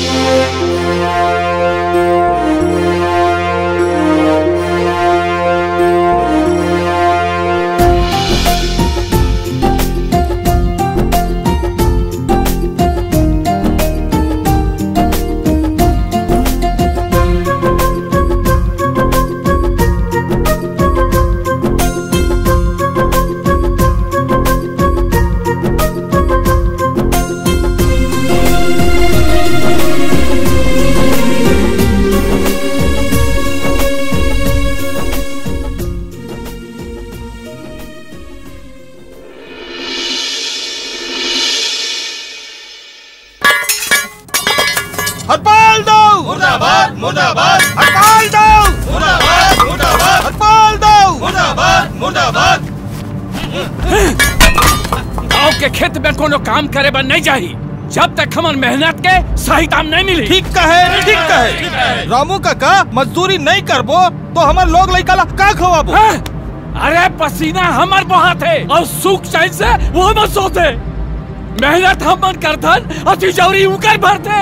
काम करे बन नहीं चाहिए जब तक हमार मेहनत के सही दाम नहीं मिली। ठीक कहे रामू काका मजदूरी नहीं करबो तो हमार लोग लइका ला का खवाबो। अरे पसीना हमार बहाते और सुख चैन से वो मत सोते। मेहनत हम करथन और तिजोरी उकर भरते।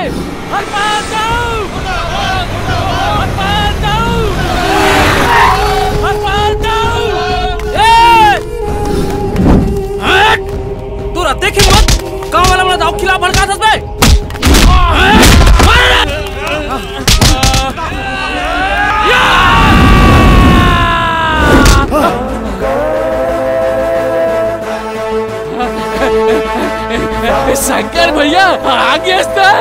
तोरा देखी मत गाँव वाला बड़ा दाव खिलाफ भड़का दस बे। शंकर भैया आगे से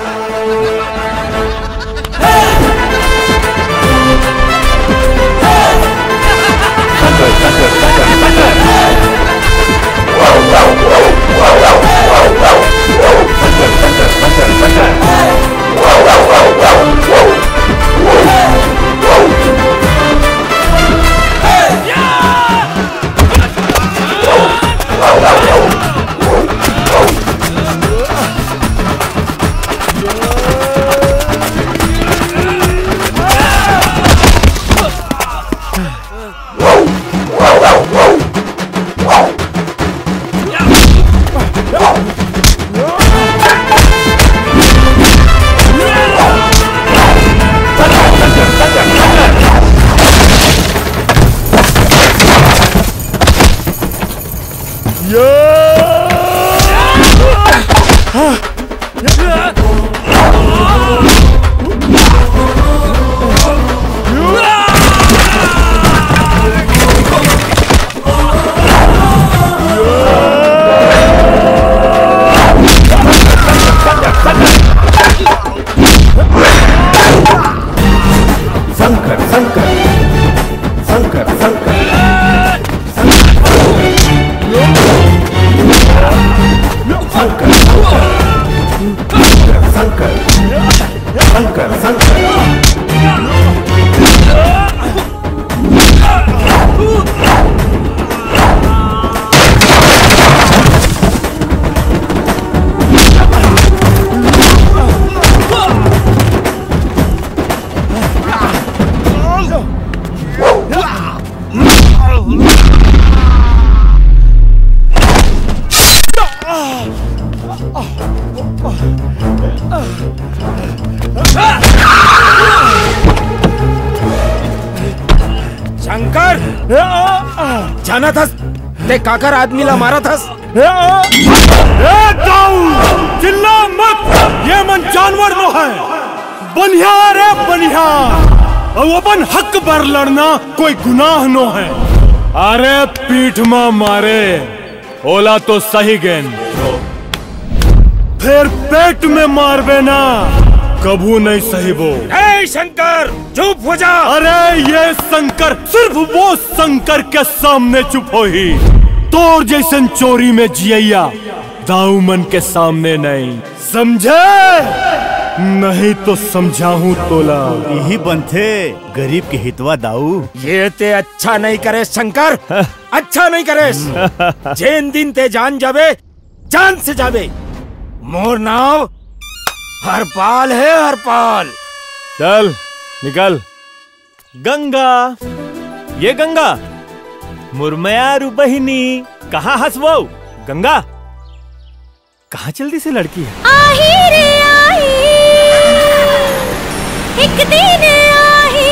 जाना था ते काकर आदमी ला मारा था। चिल्ला मत, ये मन जानवर नो है। बनिया रे बनिया और अपन हक पर लड़ना कोई गुनाह नो है। अरे पीठ में मारे ओला तो सही गेंद, फिर पेट में मारबे ना कबू नहीं सही वो। शंकर चुप हो जा। अरे ये शंकर सिर्फ वो शंकर के सामने चुप हो ही। तोर जैसन चोरी में जिया दाऊमन के सामने नहीं, समझे? नहीं तो समझाऊं तोला। यही बनते गरीब के हितवा दाऊ। ये ते अच्छा नहीं करे शंकर, अच्छा नहीं करे। जैन दिन ते जान जावे, जान से जावे। मोर नाव हरपाल है, हरपाल। चल निकल। गंगा, ये गंगा मुरमयारू बहिनी कहाँ हंसवो? गंगा कहाँ जल्दी से लड़की है? आही रे आही। एक दिन आही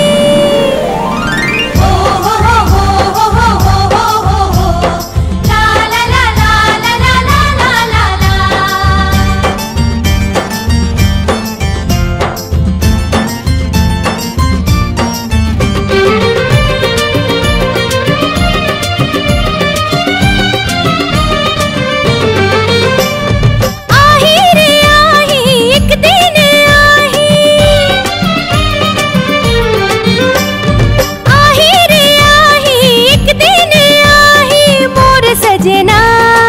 हो हो हो हो हो हो हो हो हो ला ला ला ला ला ला ला ला आही रे आही एक दिन आही आही रे आही एक दिन आही मोर सजना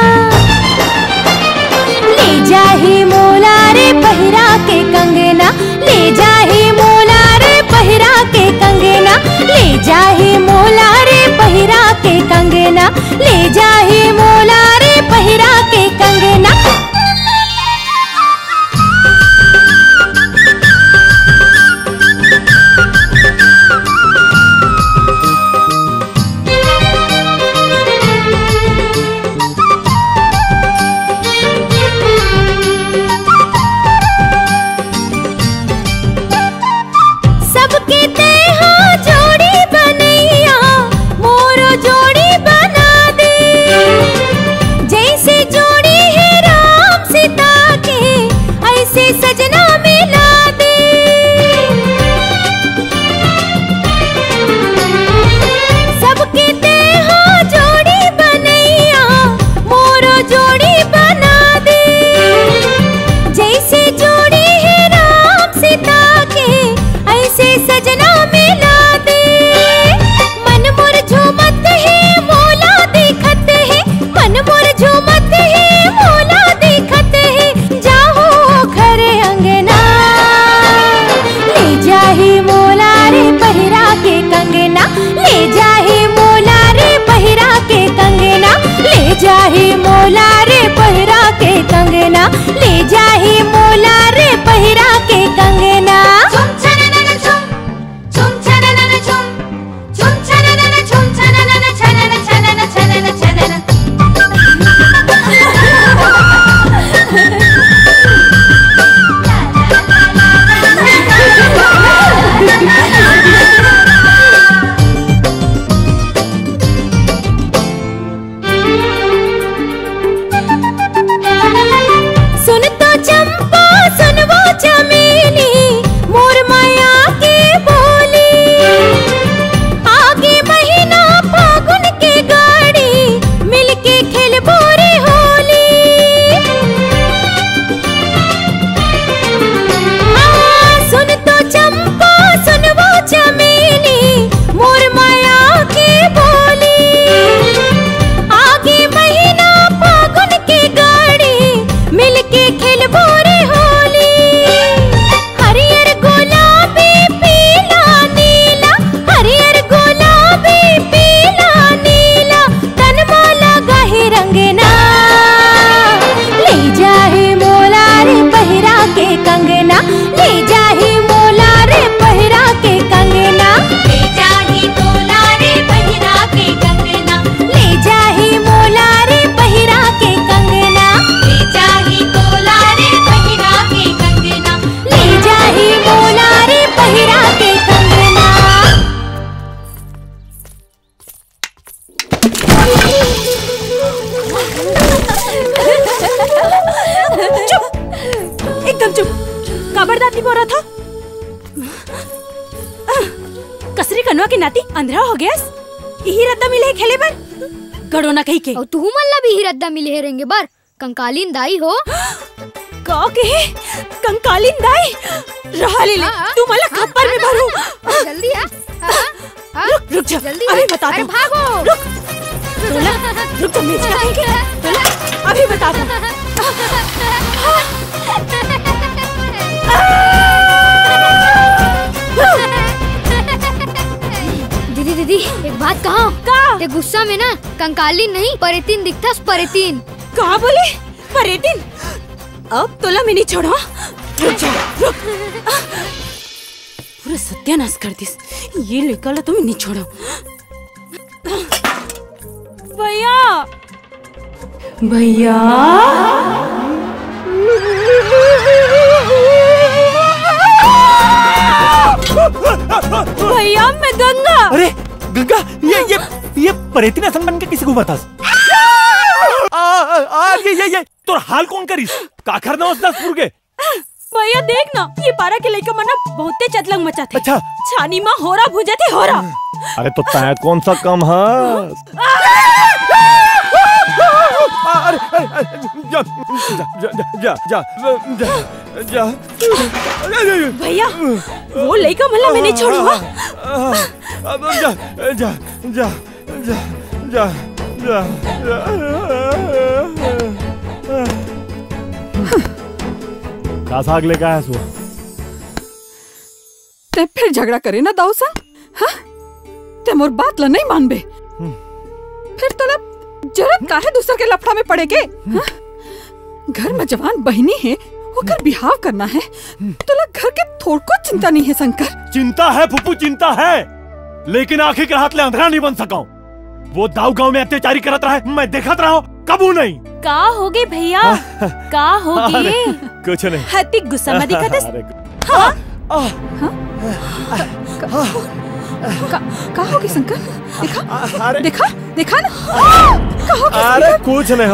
ले जाही मोला रे पहिरा के कंगना ले जाही मोला रे पहिरा के कंगना ले जाही मोला रे पहिरा के कंगना ले जाही मोला रे पहिरा के कंगना सबके तेहा जोड़ी बनैया मोरो जोड़ी बना दे जैसे जोड़ी है राम सीता के ऐसे सजना मिला दे सबके तेहा जोड़ी बनैया मोरो जोड़ी बना दे जैसे जोड़ी है राम सीता के ऐसे सजना मिला दे मन मोर झूमत है मोला देखत है मन मोर झूमत है मोला देखत है जाहो घर अंगना ले जाही मोला रे पहिरा के कंगना ले जाही मोला रे पहिरा के कंगना ले जाही मोला रे पहिरा के कंगना ले जाही मोला रे पहिरा के कंगना झुम छननन झुम झुम छननन झुम झुम छननन झुम छननन छनन छनन छनन छनन सुन तो चंपा सुन वो चमेली मोर माया के बोली आगे महीना फागुन के गाड़ी मिलके खेलबो रे होली सुन तो चंपा सुन वो चमेली मोर माया के बोली आगे महीना फागुन के गाड़ी मिलके खेलबो रे होली हरियर गुलाबी पीला नीला हरियर गुलाबी पीला नीला तनमाला गाही रंगना ले जाही मोला रे पहिरा के कंगना ले जाही मोला रे पहिरा के कंगना ले जाही मोला रे पहिरा के कंगना ले जाही मोला रे पहिरा के कंगना ले जाही मोला रे पहिरा के कंगना ले जाही मोला रे पहिरा के कंगना चुप एकदम चुप खबरदार नहीं बोल रहा था कसरी कनवा के नाती अंधरा हो गया यही रद्दा मिले खेले पर गड़ो ना कही के और तू मल्ला भी ही रद्दा मिले रहेंगे बार कंकालीन दाई हो का के कंकालीन दाई रहा ले तू मला खप्पर में भरू जल्दी आ रुक जा जल्दी अभी बता अरे दूं भागो रुक तोला रुक तो नीचे आएंगे तोला अभी बता दूं दीदी दीदी एक बात कहो का ये गुस्सा में ना कंकालीन नहीं परेतीन दिखता परेतीन कहा बोले परेतीन अब तोला मैं नहीं छोड़ा रुक जा रुक पूरा सत्यानाश कर दिस ये लड़का ला तुम्हें नहीं छोड़ा भैया भैया भैया मैं गंगा। अरे गंगा, ये परेती नसन बन के किसी को बतास। ये तो हाल कौन करीस? काखर ना उस 10 के। भैया देख ना, ये पारा के लइका मना बहुते चतलंग मचाते। अच्छा। छानी माँ होरा भुजते होरा। अरे तो तय कौन सा कम है? जा भैया वो लइका मला मैं नहीं छोड़ूंगा। का साग लेकर आया सो? ते फिर झगड़ा करे ना दाऊ संग? हाँ? ते मोर बात ला नहीं मानबे। फिर तोला जरूरत का है दूसर के लफड़ा में पड़े के? हाँ? घर में जवान बहनी है, ओकर बिहाव करना है। तोला घर के थोड़ को चिंता नहीं है शंकर? चिंता है फुफू, चिंता है, लेकिन आंखें के हाथ ले अंधेरा नहीं बन सका। वो दाऊ गांव में अत्याचारी करत रहा है, मैं देखत रहा हूँ, कबू नहीं। का होगे भैया? का होगे? कुछ नहीं। हती गुस्सा में दिखा दस। का होगी शंकर? देखा देखा देखा ना? का होगी? अरे कुछ नहीं हो।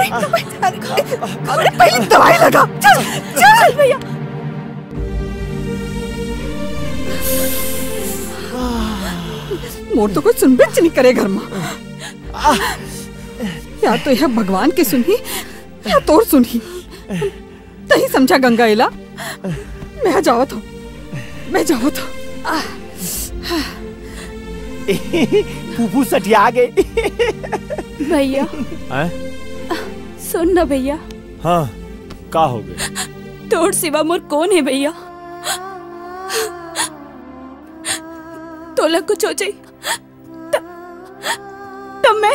अरे पहले दवाई लगा। चल चल भैया। मोर तो कोई सुनबे नहीं करे घर में। या तो यह भगवान की सुनी या तोर सुनी। तही समझा गंगा इला। मैं जावत हूँ, मैं जावत हूँ। फूफू सटिया गए। भैया सुन ना भैया। हाँ का हो गया? तोड़ सिवा मोर कौन है भैया? तोला कुछ हो जाए तब मैं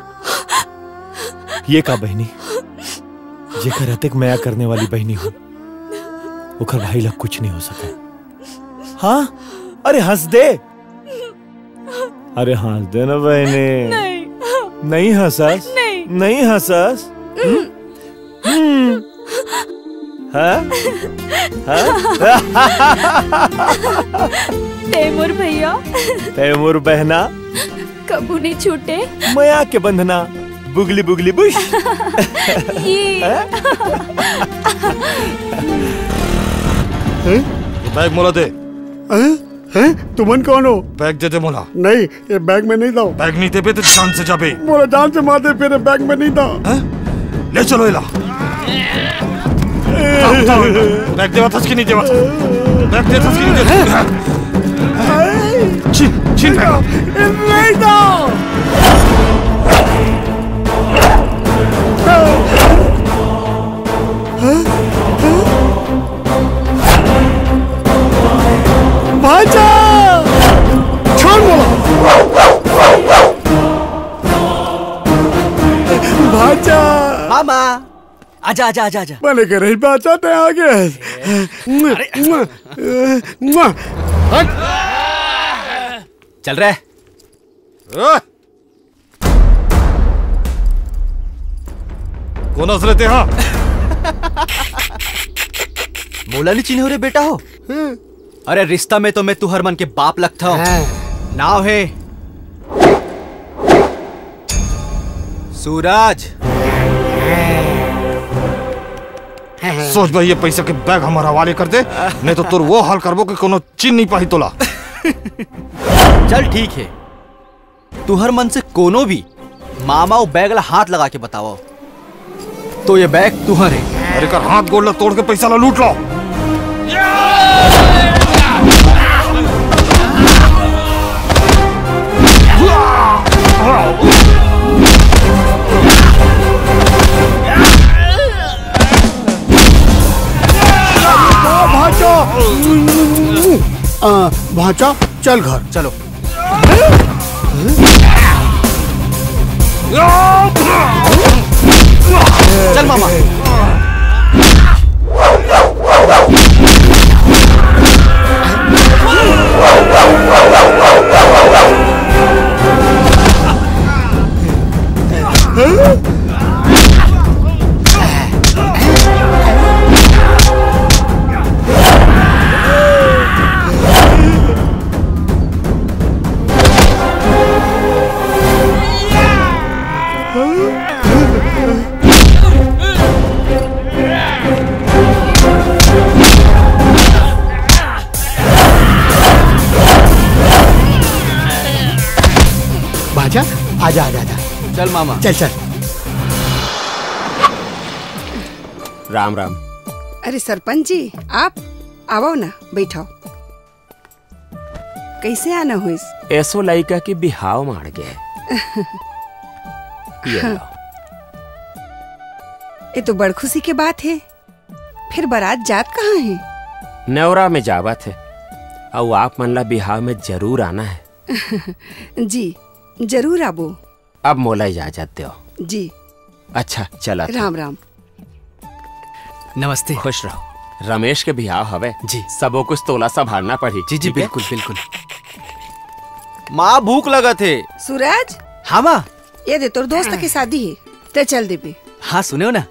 ये का बहनी जेकर हतक मया करने वाली बहनी हो, ओकर भाई लग कुछ नहीं हो सका। हाँ अरे हंस दे। अरे हंस दे ना बहनी। नहीं हंसस, नहीं हंसस। तैमूर भैया, तैमूर बहना कबू नहीं छूटे मया के बंधना। बुगली बुगली बुश। बैग मोला दे। तुमन कौन हो? बैग दे दे मोला। नहीं ये बैग में नहीं दो। बैग नहीं दे पे तो जान से जाबे। मोला जान से मार दे, फिर बैग में नहीं दो। ले चलो इला। बैग देवा था कि नहीं देवा? बैग दे था कि नहीं दे? छीन छीन नहीं दो। भाजा छोड़ बोला। भाजा मामा आजा आजा आजा आजा। मैंने कह रही भाजा ते आगे। चल रहे कौन हंस रहे थे? हाँ मोला नहीं चिन्ह रे बेटा हो। अरे रिश्ता में तो मैं तू हरमन के बाप लगता हूँ। नाव है सूरज। सोच भाई ये पैसा के बैग हमारा हवाले कर दे, नहीं तो तुर वो हाल करबो कि कोनो चिन नहीं पाही तोला। चल ठीक है, तू हरमन से कोनो भी मामा वो बैग ला हाथ लगा के बताओ तो ये बैग तुहर है। अरे कर हाथ गोड़ ला तोड़ के पैसा ला लूट लो। भाचा चल घर चलो। चल मामा। चल मामा। चल चल। राम राम। अरे सरपंच जी आप आओ ना, बैठाओ। कैसे आना हुई? ऐसो लड़का के बिहाव मार गया। ये तो बड़ खुशी की बात है। फिर बारात जात कहाँ है? नवरा में जावत है और आप मन ला बिहाव में जरूर आना है। जी जरूर आबो। अब मोला इजाजत दो। जी अच्छा चला। राम राम। नमस्ते। खुश रहो। रमेश के बिहाव हवे जी, सबो कुछ तोला संभालना पड़ी। जी जी बिल्कुल बिल्कुल। माँ भूख लगा थे। सूरज। हाँ माँ। ये दे तोर दोस्त की शादी है, ते चल देबे। हाँ सुने ना।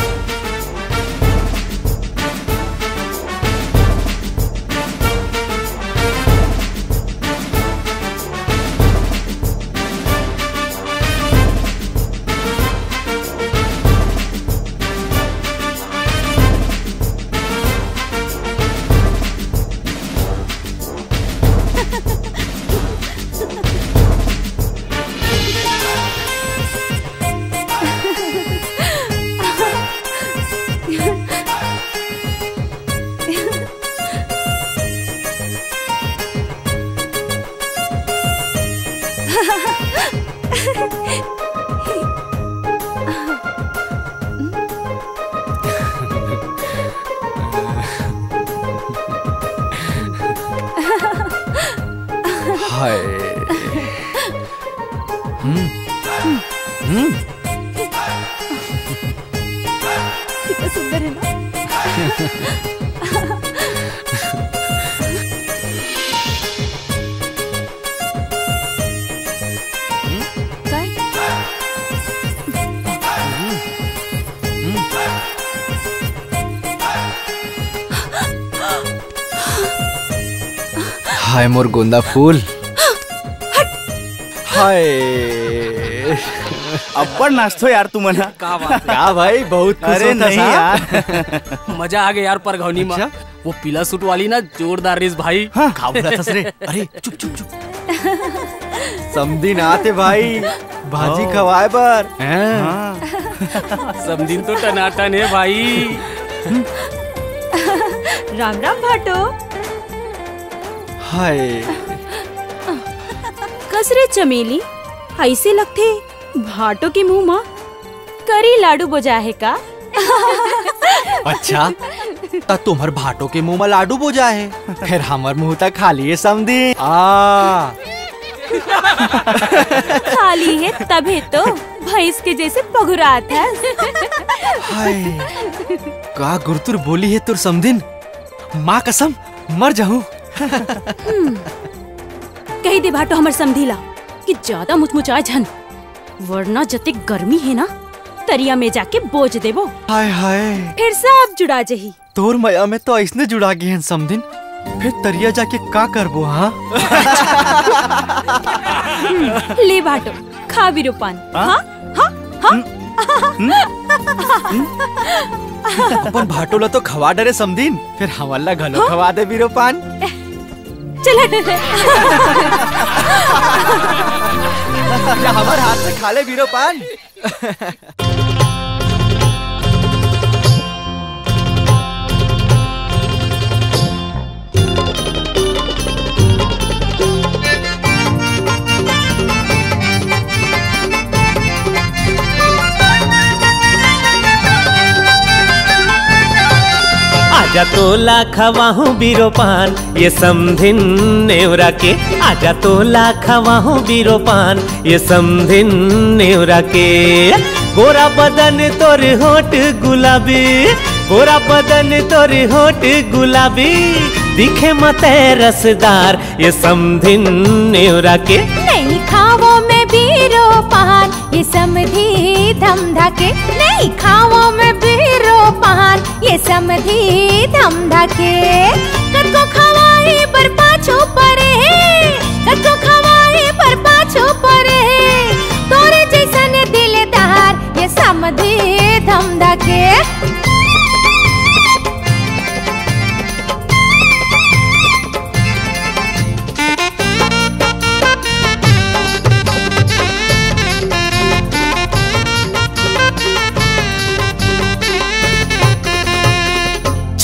कितना सुंदर है ना। हाय मोर गोंदा फूल। हाय अब्बड़ नाचतो यार तू मना। क्या बात है? क्या भाई बहुत खुश अरे होता नहीं सा। यार मजा आ गया यार परघौनी में। वो पीला सूट वाली ना जोरदार रेस भाई। हाँ। खा बोला था रे। अरे चुप चुप चुप। समदिन आते भाई भाजी खवाए पर। समदिन तो टनाटन है भाई। राम राम भाटो। हाय कसरे चमेली ऐसे लगते भाटो के मुंह में करी लाडू बोजा है का। अच्छा ता तुम्हार भाटो के मुंह में लाडू बोजा है, फिर हमार मुंह तक खाली है समझी। खाली है तभी तो भैंस के जैसे पगुरात है। हाय का गुरतुर बोली है तुर समदिन, माँ कसम मर जाऊं। कही दे भाटो हमर समझीला कि ज्यादा मुचमुचाए झन, वरना जते गर्मी है ना तरिया में जाके बोझ देबो। हाय हाय फिर सब जुड़ा जही। तोर मया में तो ऐसने जुड़ा गए हैं समदिन, फिर तरिया जाके का करबो। हाँ ले भाटो खा भी रूपान। हाँ हाँ हाँ। अपन भाटोला तो खवा डरे समदिन, फिर हमारा घलो खवा दे बीरो पान। चल हमारे हाथ से खा ले बीरो पान। आजा तोला खवाहूँ बीरो पान ये समधिन नेवरा के। आजा तोला खवाहूँ बीरो पान ये समधिन नेवरा के। गोरा बदन तोर होठ गुलाबी, गोरा बदन तोर होठ गुलाबी, दिखे मते रसदार ये समधिन नेवरा के। नहीं खावो में बीरो पान ये समधी धमधके। नहीं खावो में बीरो पान ये समधी धमधके। कनको खवाई पर पाछो परे, कनको खवाई पर पाछो परे, तोरे जैसन दिलदार ये समधी धमधके।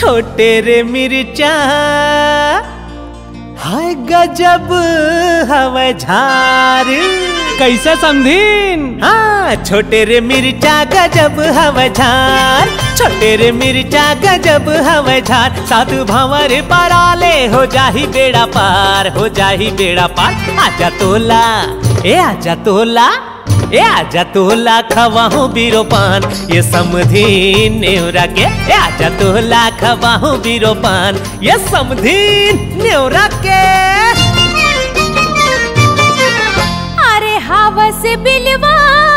छोटे रे मिर्चा हाय गजब हवा झार। कैसे समझीन? हाँ, छोटे रे मिर्चा गजब हवा झार, छोटे रे मिर्चा गजब हवा झार। साधु भंवर पराले हो जाही बेड़ा पार, हो जाही बेड़ा पार। आजा तोला ए आजा तोला ए आजा तोला खवाहूँ बीरो पान ये समधी नेवरा के। ए आजा तोला खवाहूँ बीरो पान ये समधी नेवरा के। अरे हवा से बिलवा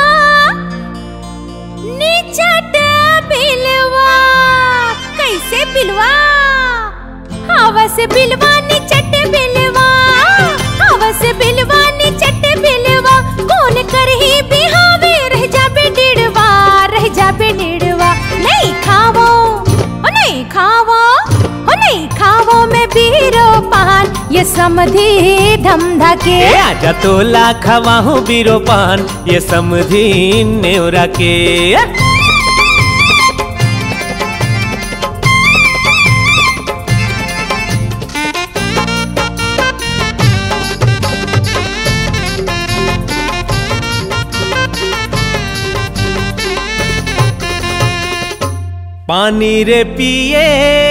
नीचट बिलवा, कैसे बिलवा? हवा से बिलवा नीचट बिलवा, हवा से बिलवा नीचट बिलवा। कौन करही बिहावे रह जाबे डिड़वा, रह जाबे डिड़वा। नहीं खावो ओ नहीं खावो ओ नहीं खावो मैं बीरो पान ये समधी धमधा के। आजा तोला खवाहूँ बीरो पान ये समधी नेवरा के। पानी रे पिए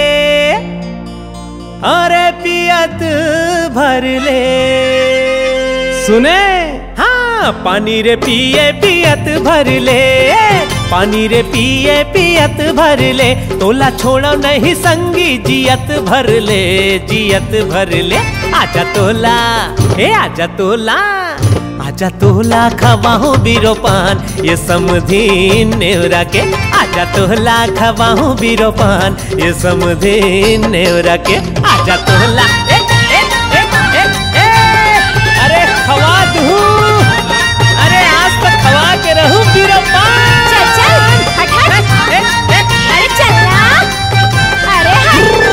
अरे पियत भर ले। सुने? हाँ, पानी रे पिए पियत भर ले, पानी रे पिए पियत भर ले। तोला छोड़ो नहीं संगी जियत भर ले, जियत भर ले। आजा तोला ए आजा तोला आजा तोला खवाहूँ बीरो पान ये समधी नेवरा के। आजा तोला खवाहूँ बीरो पान ये समधी नेवरा के। आजा तोला ए, ए, ए, ए, ए, अरे खवा दूँ, अरे आज तक खवा के रहूँ बीरो पान। चल चल हट हट, अरे चल ना, अरे हट।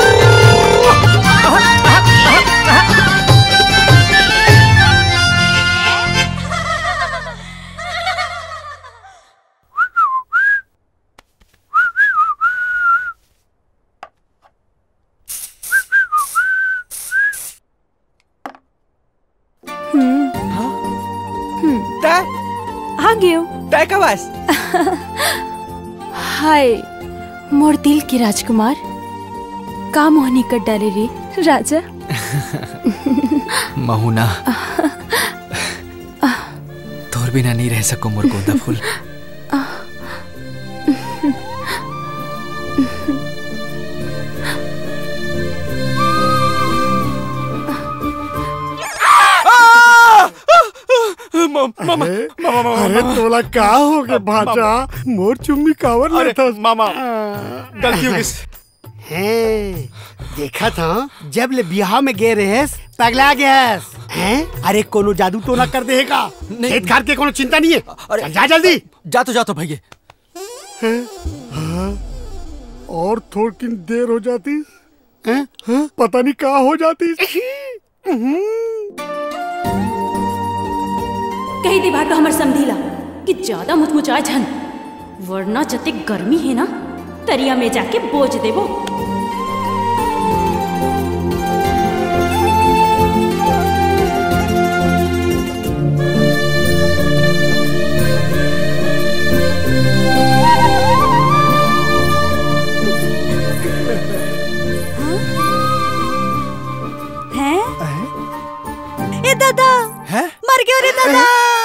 आ गयो तय का बस। हाय मोर दिल के राजकुमार, का मोहनी कर डाले रे राजा। महुना तोर बिना नहीं रह सको मोर गोंदा फूल। अरे तोला का हो गया भाचा? मोर चुम्मी कावर लेता मामा। गलती हो गई हैं, देखा था जब ले बिहार में गए रहे पगला गया हैं। अरे कोनो जादू तो ना कर देगा? खेत खार के कोनो चिंता नहीं है। अरे जा जल्दी जा तो भैया। और थोड़ी देर हो जाती हैं? पता नहीं कहाँ हो जाती। कही दी बात हमर समझीला कि ज्यादा मुचमुचाए छन, वरना जते गर्मी है ना तरिया में जाके बोझ देबो। दादा है? मर गया रे दादा।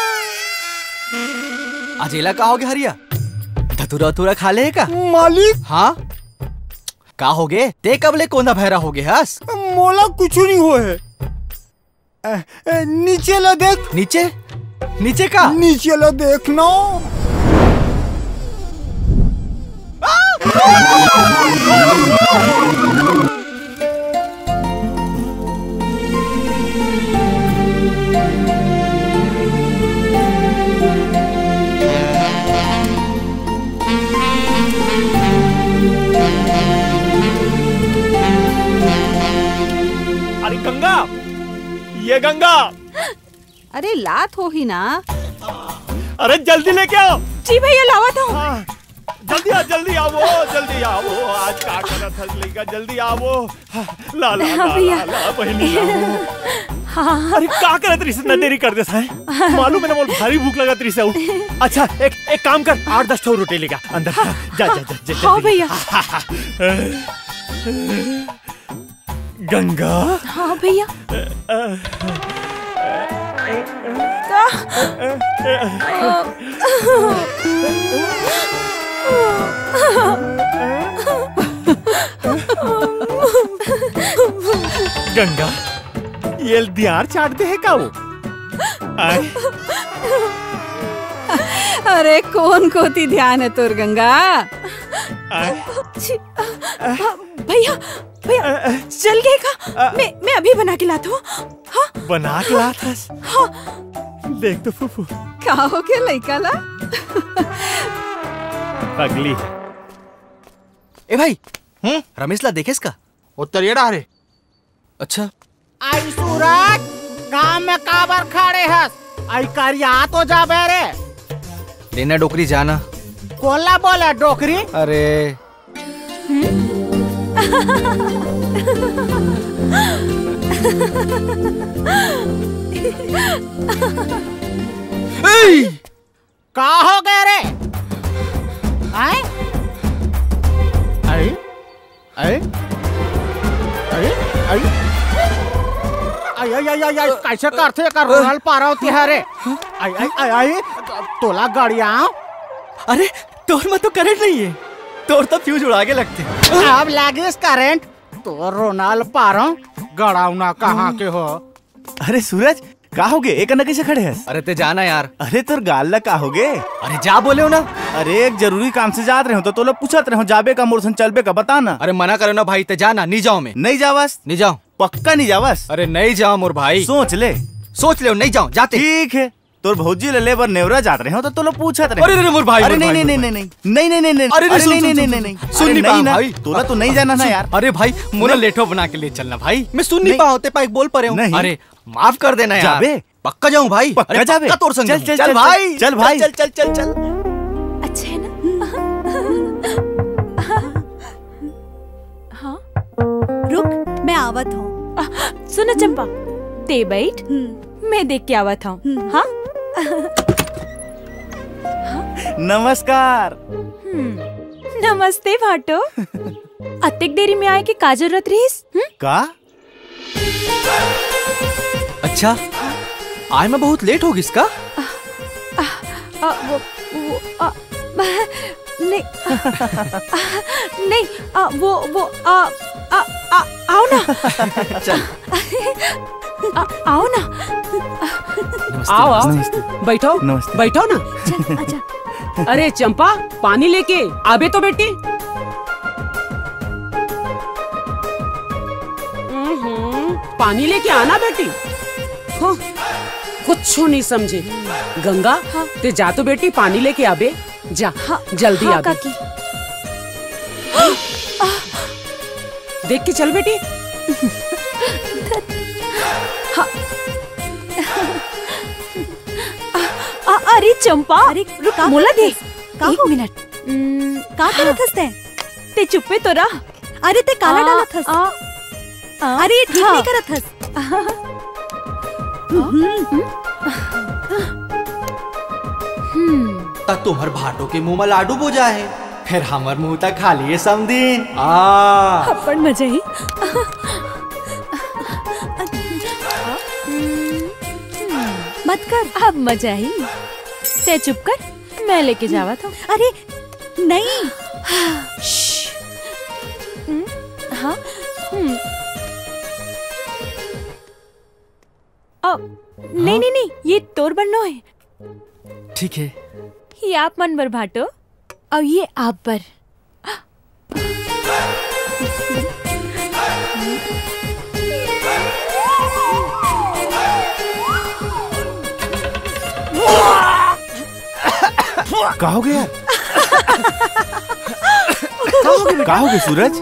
अजेला का हो गया हरिया? धतुरा तुरा खा ले का मालिक? हाँ का हो गए? ते कबले कोना भैरा हो गए हस? मोला कुछ नहीं हो है। नीचे ला देख। नीचे? नीचे का? नीचे ला देखना। अरे गंगा, ये गंगा। अरे लात हो ही ना। अरे जल्दी लेके आओ। जी भैया लावा था। जल्दी आओ जल्दी आओ। आज का करत हस लइका, जल्दी आओ। ला ला ला ला बहनी लाओ। अरे का करत रही इतना देरी कर देता है? मालूम है ना, बहुत भारी भूख लगा रही से। अच्छा एक काम कर, 8-10 ठो रोटी लेगा अंदर। जा जा जा। हाँ भैया। गंगा। हाँ भैया। गंगा ये दियार चाटते है का वो? अरे कौन कोती ध्यान है तोर गंगा? भैया चल गए का? मैं अभी बना के लाता हूँ। हाँ? बना के लाता? हाँ। देख तो फूफू क्या हो गया लइका ला? पगली। ए भाई रमेश ला देखे इसका? उत्तरियड़ा रे। अच्छा आई सूरज, काम में काबर खड़े हस? आई करिया तो जा बेरे। लेना डोकरी जाना। कोला बोला डोकरी? अरे का हो गए रे? आए? आई? आई? आई? आई? आई कैसे करते कर रोनल पारावती है रे? आई तोला गाड़िया। अरे तोर में तो करंट नहीं है, तोर तो फ्यूज उड़ा के लगते। अब लागे करंट तो रोनल पारो गड़ाउना कहाँ के हो? अरे सूरज का हो गए? एक कैसे खड़े हैं? अरे ते जाना यार। अरे तोर गाल ला का हो गए? अरे जा बोले हो ना। अरे एक जरूरी काम से जात रहे हो तो लोग पूछत रहे हो जाबे का मोरसन चलबे का बता ना। अरे मना करो ना भाई, ते जाना। नहीं जाओ मैं। नहीं जावस? नहीं जाओ। पक्का नहीं जावस? अरे नहीं जाओ मोर भाई। सोच ले नहीं जाओ जाते। ठीक है तोर भौजी ले लेबर नेवरा जात रहे हो तो लोग पूछत रहे। अरे मोर भाई। अरे नहीं अरे नहीं सुन नहीं पा भाई। तोला तो नहीं जाना ना यार। अरे भाई मोरा लेठो बना के ले चलना भाई। मैं सुन नहीं पाते पाइक बोल पा रहे हूँ। अरे माफ कर देना यार। जाबे पक्का जाऊँ भाई। पक्का जाबे। तोर संग चल भाई। चल भाई चल। अच्छा है ना? हाँ रुक मैं आवत हूँ। सुनो चंपा, ते बैठ, मैं देख के आवत हूँ। हाँ? नमस्कार। नमस्ते भाटो। अतेक देरी में आए के का जरूरत रहीस? का? अच्छा आज मैं बहुत लेट होगी इसका? नहीं नहीं आओ ना। चल आओ ना। आओ बैठो बैठो ना। अच्छा। अरे चंपा पानी लेके आबे तो बेटी। पानी लेके आना बेटी। हाँ, कुछ नहीं समझे। गंगा ते जा तो बेटी पानी लेके आबे। जा जल्दी आबे। देख के चल बेटी। अरे चंपा, अरे रुक मोला दे। एक मिनट का करत हस ते चुप्पे तो रह। अरे ते काला डालत हस। अरे ठीक नहीं करत हस। तक तुम्हार भाटो के मुंह में लाडू बोजा है, फिर हमार मुंह तक खाली है समदिन। अपन मजा ही। मत कर, अब मजा ही। ते चुप कर, मैं लेके जावा था। अरे नहीं। हाँ नहीं ये तोर बननो है। ठीक है। ये आप मन बर भाटो और ये आप बर। का हो गया? का हो गया सूरज?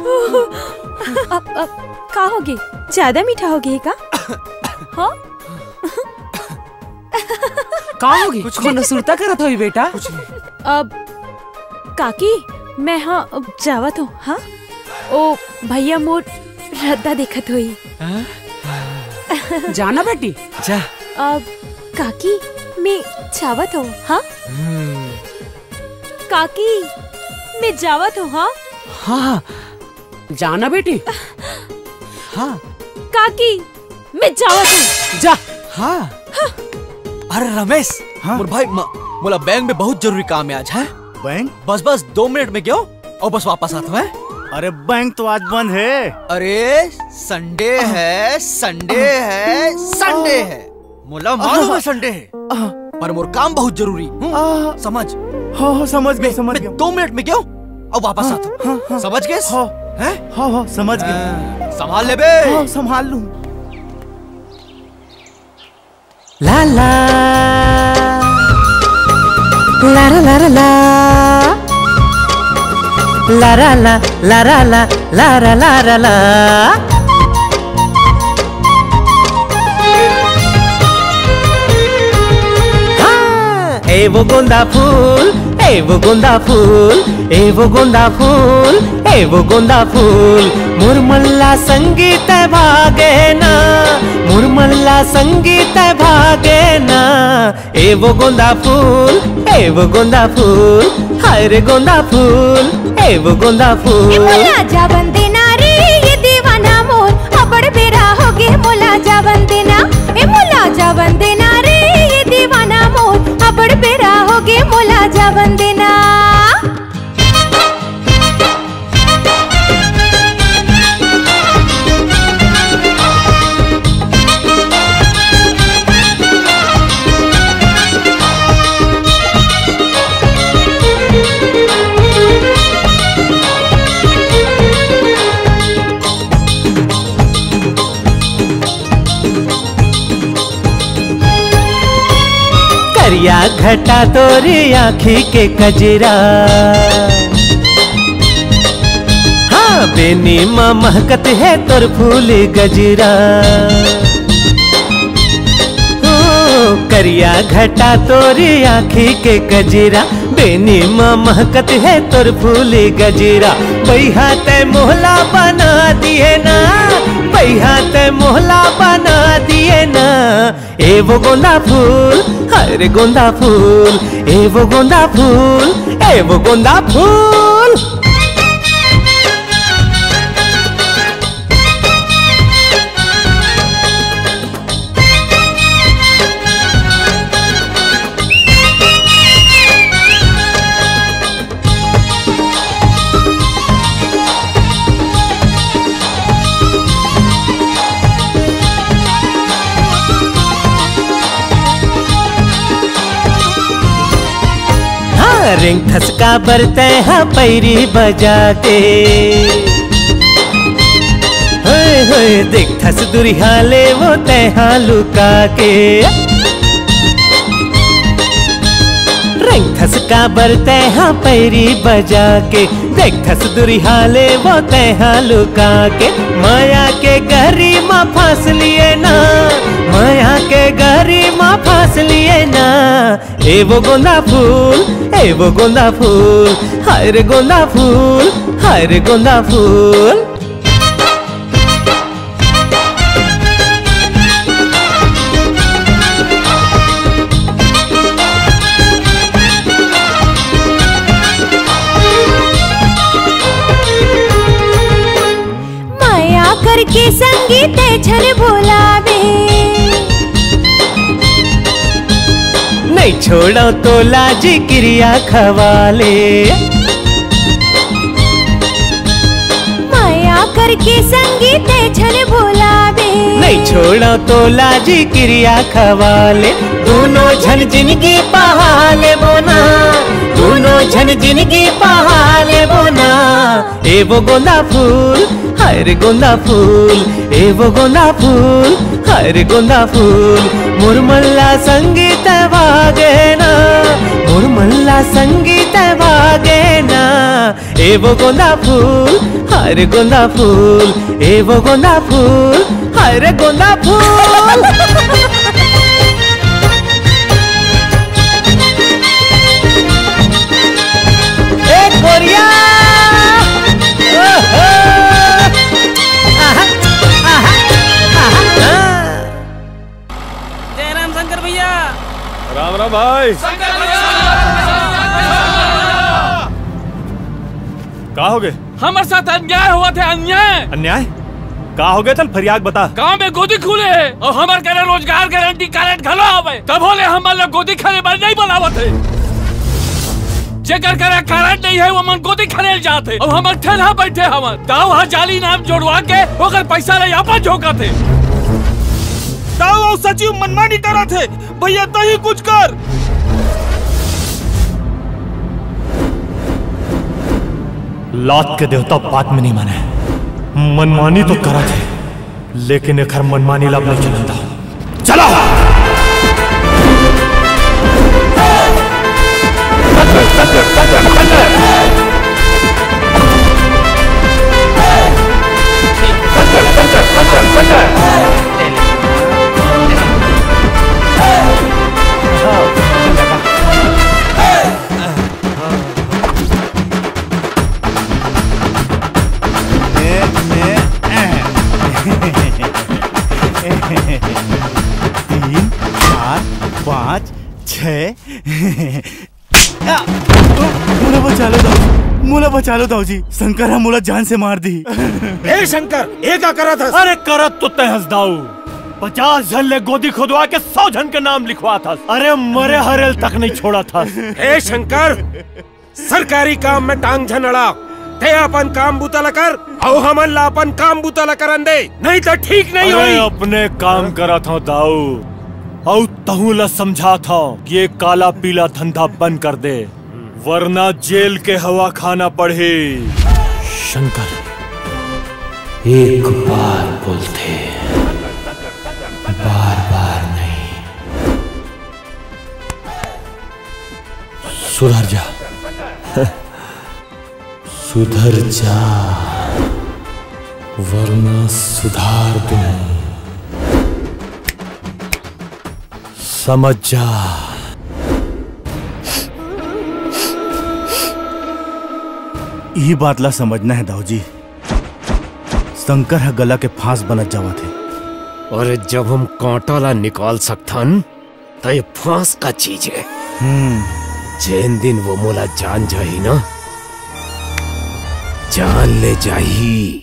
का हो गए? ज्यादा मीठा हो गया का? हाँ? का होगी? कुछ को नसुरता करत होई बेटा? अब काकी मैं हाँ जावत हूँ। हाँ ओ भैया मोर रद्दा देखत हुई। जाना बेटी जा। काकी मैं जावत हूँ। हाँ काकी मैं जावत हूँ। हाँ हाँ जाना बेटी। हाँ काकी मैं जावत हूँ। जा। हाँ अरे रमेश, हाँ भाई मोला बैंक में बहुत जरूरी काम है आज। है बैंक? बस 2 मिनट में क्यों और बस वापस आता है। अरे बैंक तो आज बंद है। अरे संडे है, संडे है, संडे है। मोला मालूम है संडे है, पर मोर काम बहुत जरूरी। समझ? हाँ समझ गए, समझ गए। 2 मिनट में क्यों और वापस आता। समझ गए? हाँ समझ गए। संभाल ले बे। हाँ संभाल लूं। ला ला ला ला ला ला ला ला ला ला ला ला ला ला ला ला। ए वो गोंदा फूल, ए वो गोंदा फूल, ए वो गोंदा फूल, ए वो गोंदा फूल, मुरमल्ला संगीत भागे ना, मुरमल्ला संगीत भागे ना। ए वो गोंदा फूल, ए वो गोंदा फूल, हाय रे गोंदा फूल, ए वो गोंदा फूल। मोला जावन देना रे ये दीवाना मोर, अबड़ बेरा हो गे मोला जावन देना। ए मोला जावन देना रे ये दीवाना मोर, अबड़ बेरा हो गे मोला जावन देना। करिया घटा तोरी आँखी के कजरा, हाँ बेनी माँ महकत है तोर फूल गजरा। करिया घटा तोरी आँखी के गजरा, बेनी माँ महकत है तोर फूल गजरा। बैहा ते मोहला बना दिए ना, बैहा ते मोहला बना दिए ना। ए वो गोंदा फूल, हाय रे गोंदा फूल, ए वो गोंदा फूल, ए वो गोंदा फूल। रिंग ठसका बरते हैं पैरी बजा के, होए होए देख ठस दुरिहा ले वो तैहा लुका के। रिंग ठसका बरते हैं पैरी बजा के, देख ठस दुरिहा ले वो तैहा लुका के। माया के गहरी माँ फांस लिए ना, माया के गहरी माँ फांस लिए ना। ए वो गोंदा फूल, ए वो गोंदा फूल, हाय रे गोंदा फूल, हाय रे गोंदा फूल। माया करके संगीत छल बोलावे, नहीं छोड़ो तो लाजी क्रिया खवाले। माया करके संगीत छल बोलावे, नहीं छोड़ो तो लाजी क्रिया खवाले। दोनों झन जिनकी पहाले बोना, दोनों झन जिनकी पहाले बोना। ए वो गोंदा फूल, हाय रे गोंदा फूल, ए वो गोंदा फूल, हाय रे गोंदा फूल। मुरमल्ला संगीत वागे ना, मुरमल्ला संगीत वागे ना। ए वो गोंदा फूल, हाय रे गोंदा फूल, ए वो गोंदा फूल, हाय रे गोंदा फूल। ए गोरिया भाई का हो गए? हमारे साथ अन्याय हुआ थे। अन्याय अन्याय का हो गया? चल फरियाद बता। गाँव में गोदी खुले और हमारे कहने रोजगार गारंटी कार्ड घलो आवे तब बोले हमारे गोदी खाने पर नहीं बनावत है। जेकर करे कारण नहीं है वो मन गोदी खाने जाते और हमारे ठेला बैठे हम ताऊ वहाँ जाली नाम जोड़वा के ओकर पैसा ले आपन झोंका थे। ताऊ और सचिव मनमानी करा थे। भैया तो ही कुछ कर। लात के देवता बात में नहीं माने। मनमानी तो करा थे लेकिन एक मनमानी लब नहीं चलता। चलो तीन चार पाँच छः मोला बचा लो दाऊजी, मोला बचा लो दाऊजी। शंकर है मोला जान से मार दी। ए शंकर ये क्या करा था? अरे करत तो तहस दाऊ 50 जन ले गोदी खुदवा के 100 जन के नाम लिखवा था। अरे मरे हरेल तक नहीं छोड़ा था। ए शंकर सरकारी काम में टांग झनड़ा ते अपन काम बुतला कर और हमन ला अपन काम बुतला करन दे नहीं तो ठीक नहीं होई। अपने काम करा था दाऊ और तहु ला समझा था कि ये काला पीला धंधा बंद कर दे वरना जेल के हवा खाना पड़े। शंकर एक बार बोलते बार बार नहीं। सुधर जा सुधर जा वरना सुधार दूं। समझ जा। ये बात ला समझना है दाऊजी। शंकर है गला के फांस बनत जावा थे। और जब हम कांटा ला निकाल सकथन तो ये फांस का चीज है। जैन दिन वो मोला जान जाही ना जान ले जाही।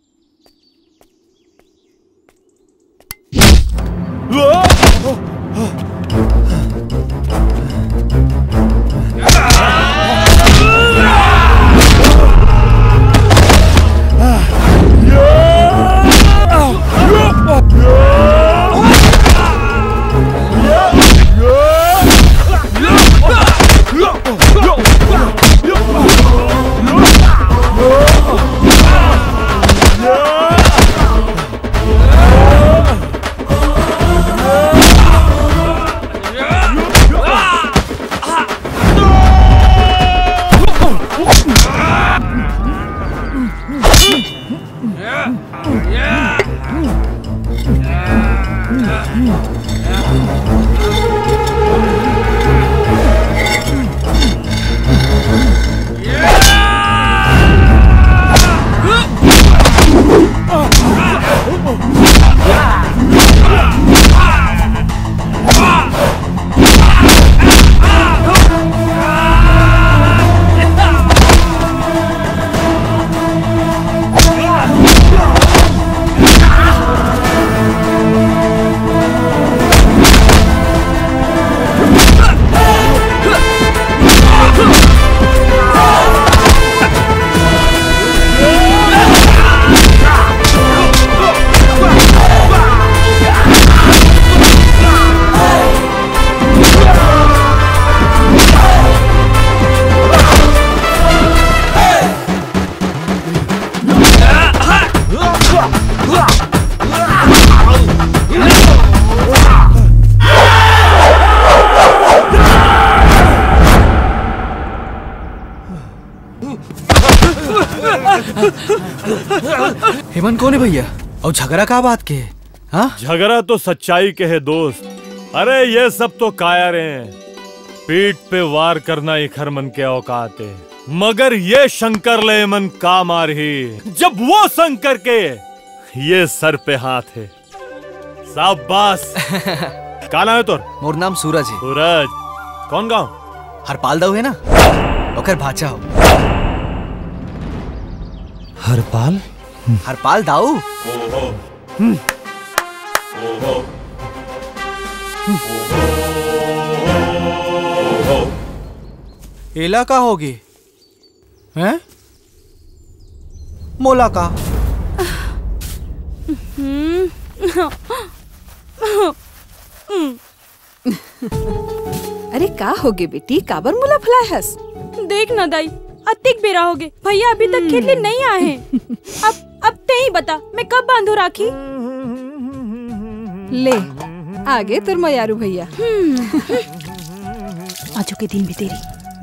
हेमंत कौन है भैया और झगड़ा का बात के? हाँ झगड़ा तो सच्चाई के है दोस्त। अरे ये सब तो कायर हैं। पीठ पे वार करना एक हर मन के औकात है मगर ये शंकर ले मन का मार ही जब वो शंकर के ये सर पे हाथ है। शाबाश। का नाम है तोर? मोर नाम सूरज है। सूरज कौन गाँव? हरपाल दाऊ है ना, ओकर भाचा हो। हरपाल? हरपाल दाऊ। एला का होगी हैं? मोला का? अरे का होगे बेटी, काबर मुला फुलाए हस? देख ना दाई, अतिक बेरा हो गए, भैया अभी तक खेलने नहीं आए हैं। अब ते ही बता मैं कब बांधू राखी? ले आगे तुर मयारू भैया। आजो के दिन भी तेरी।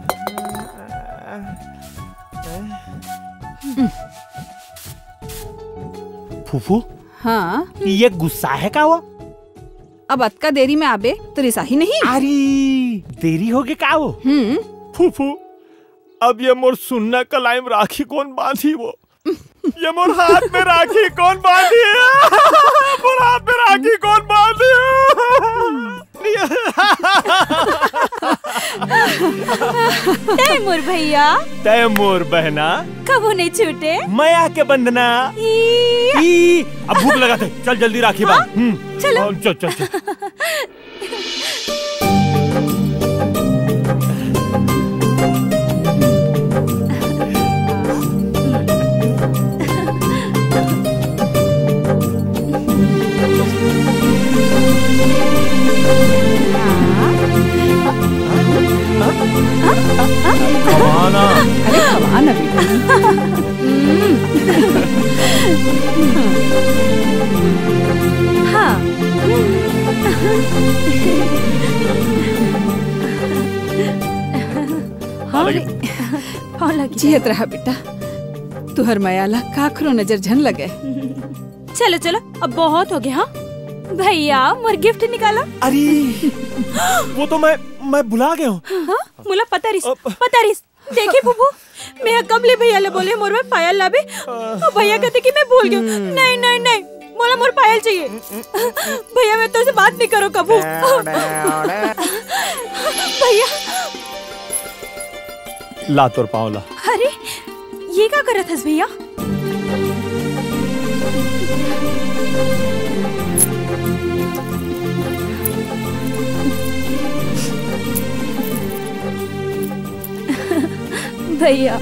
फूफू, हाँ ये गुस्सा है का वो? अब अतका देरी में आबे तो रिसा ही नहीं। अरे देरी हो गई का वो? फूफू, अब ये मोर सुन्ना कलाइम राखी कौन बांधी वो? ये मोर हाथ में राखी कौन बांधी? मोर हाथ में राखी कौन बांधी? तैमूर भैया, तैमूर बहना, कबू नहीं छूटे माया के बंधना। अब भूख लगा थे, चल जल्दी राखी बांध। चलो चल चल चल। खवाना। अरे खवाना हाँ। जियत रहा बेटा, तुहर मयाला काखरो नजर झन लगे। चलो चलो अब बहुत हो गया। हाँ भैया मोर गिफ्ट निकाला। अरे वो तो मैं भुला गया हूँ। हाँ मुला पतारिस देखी बुबू, मैं कब ले भैया ले बोले मोर में पायल लाबे, और भैया कहते कि मैं भूल गया। नहीं नहीं नहीं, मोला मोर पायल चाहिए। भैया मैं तो से बात नहीं करो कबू। भैया ला तोर पाँव ला। अरे ये क्या करत हस भैया? भैया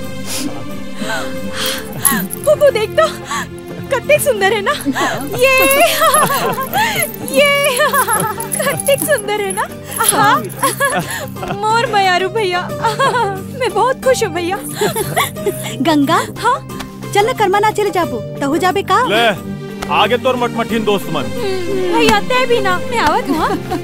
बुबू देख तो कितनी सुंदर है ना। ये कितनी सुंदर है ना। हाँ मोर मयारू भैया, मैं बहुत खुश हूँ भैया। गंगा हाँ चल न कर्मा ना चले जाबो तो हो जाबे का? ले आगे तोर मटमठीन दोस्त मन। भैया ते भी ना, मैं आवत हूँ।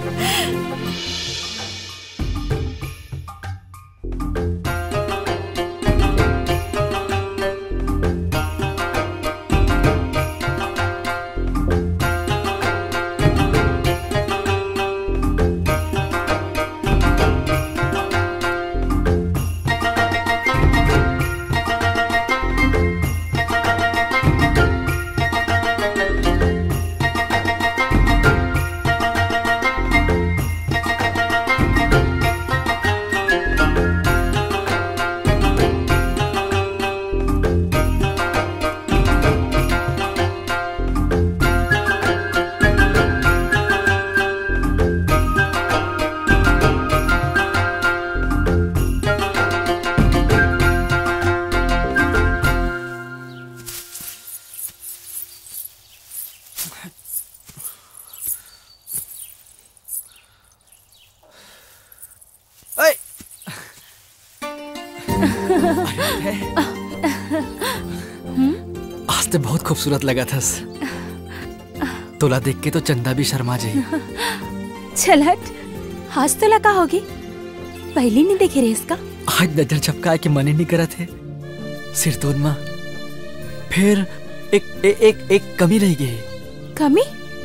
आज तो बहुत खूबसूरत लगा था। तोला देख के तो चंदा भी शर्मा जाए। चल हट, आज तो लगा होगी, पहले नहीं देखे रे इसका। आज नजर झपका के मन ही नहीं करा थे सिर तोड़ माँ। फिर एक कमी रह गई। कमी?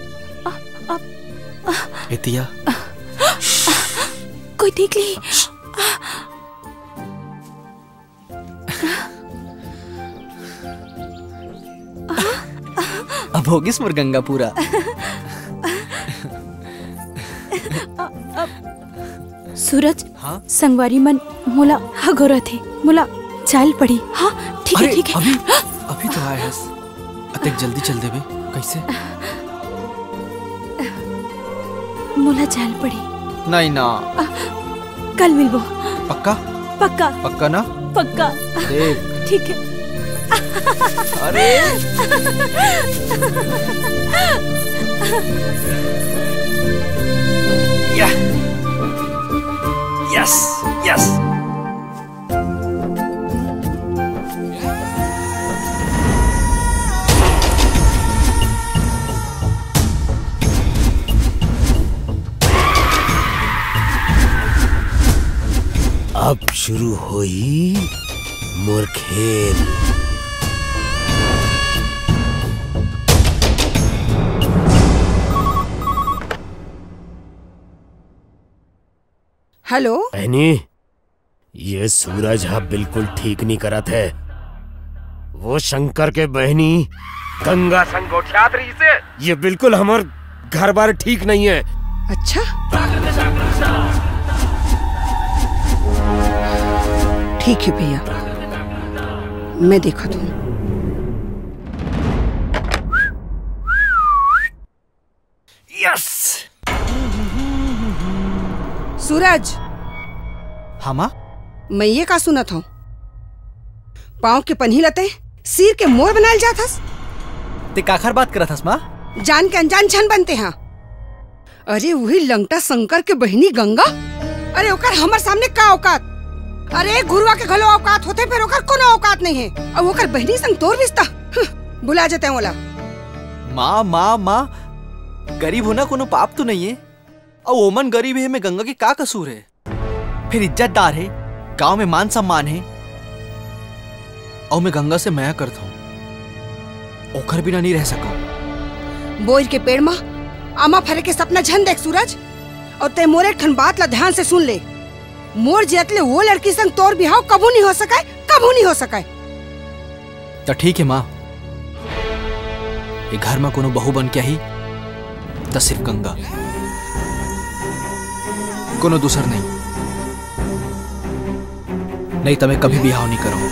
एतिया कोई देख ली। अब होगी स्मर गंगा पूरा। सूरज हाँ? संगवारी मन मोला हगोरा थे मोला चाल पड़ी। हाँ ठीक है ठीक है। अभी तो आया है। अतक जल्दी चल देवे कैसे? मोला चाल पड़ी। नहीं ना। कल मिलबो। पक्का? पक्का। पक्का ना? पक्का। देख। ठीक है। अरे यस यस। अब शुरू होई मोर खेल। हेलो बहनी, ये सूरज अब बिल्कुल ठीक नहीं करत है। वो शंकर के बहनी गंगा संगोठियात्री से ये बिल्कुल हमार घर बार ठीक नहीं है। अच्छा ठीक है भैया, मैं देखा हूँ। यस। सूरज। हाँ माँ? मैं ये का सुनत हूँ, पाँव के पन्ही लते सिर के मोर बनाल जात हस। ते काखर बात करत हस माँ? जान के अनजान छन बनते हैं। अरे वही लंगटा शंकर के बहनी गंगा। अरे ओकर हमार सामने का औकात? अरे गुरुआ के घलो औकात होते, फिर ओकर कोनो औकात नहीं है। अब ओकर बहनी संग तोर रिश्ता बुला जाते हैं बोला। माँ माँ माँ, गरीब होना कोनो पाप तो नहीं है। और ओमन गरीब है में गंगा की का कसूर है? फिर इज्जतदार है, गांव में मान सम्मान है। और मैं गंगा से माया करता हूँ, ओकर बिना नहीं रह सका। बोझ के पेड़ माँ आमा फरे के सपना झन देख सूरज। और ते मोरे ठन बात ला ध्यान से सुन ले। मोर जेतले वो लड़की संग तोर बिहाव कबू नहीं हो सका, कबू नहीं हो सका। तो ठीक है माँ, ये घर में कोनो बहू बन के ही तो सिर्फ गंगा, कोनो दूसर नहीं। नहीं तो मैं कभी बिहाव नहीं करूँ।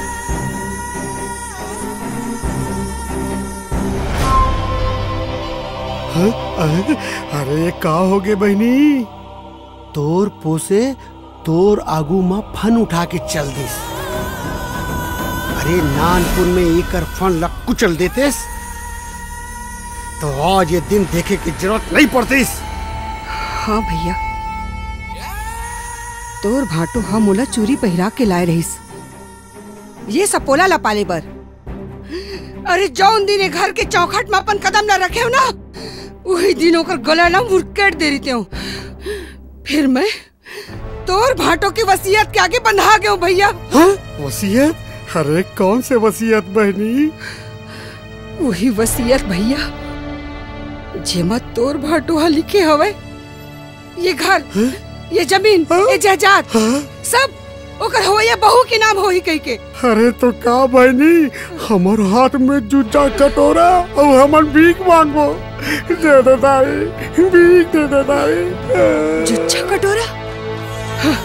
अरे का हो गे बहनी, तोर पोसे तोर आगू माँ फन उठा के चल दिस। अरे नानपुर में एक फन लग कुचल देतेस तो आज ये दिन देखे की जरूरत नहीं पड़तीस। हाँ भैया, तोर भाटो हम मोला चूरी पहिरा के लाए रहीस, ये सपोला ला पाले बर। अरे जौन दिन घर के चौखट में अपन कदम न रखे हो ना, वही दिन होकर गला ना मुड़केट दे रही हूँ। फिर मैं तोर भाटो की वसीयत के आगे बंधा गया हूँ भैया। वसीयत? अरे कौन से वसीयत बहनी? वही वसीयत भैया जेमा तोर भाटो लिखे हवे। ये घर, ये जमीन, ये जायदाद सब ओकर हो, ये बहू के नाम हो ही कह के। अरे तो का बहनी, हमार हाथ में जूझा कटोरा और हमन भीख मांगो। दे दे दाई, भीख दे दे दाई। जूझा कटोरा? हाँ।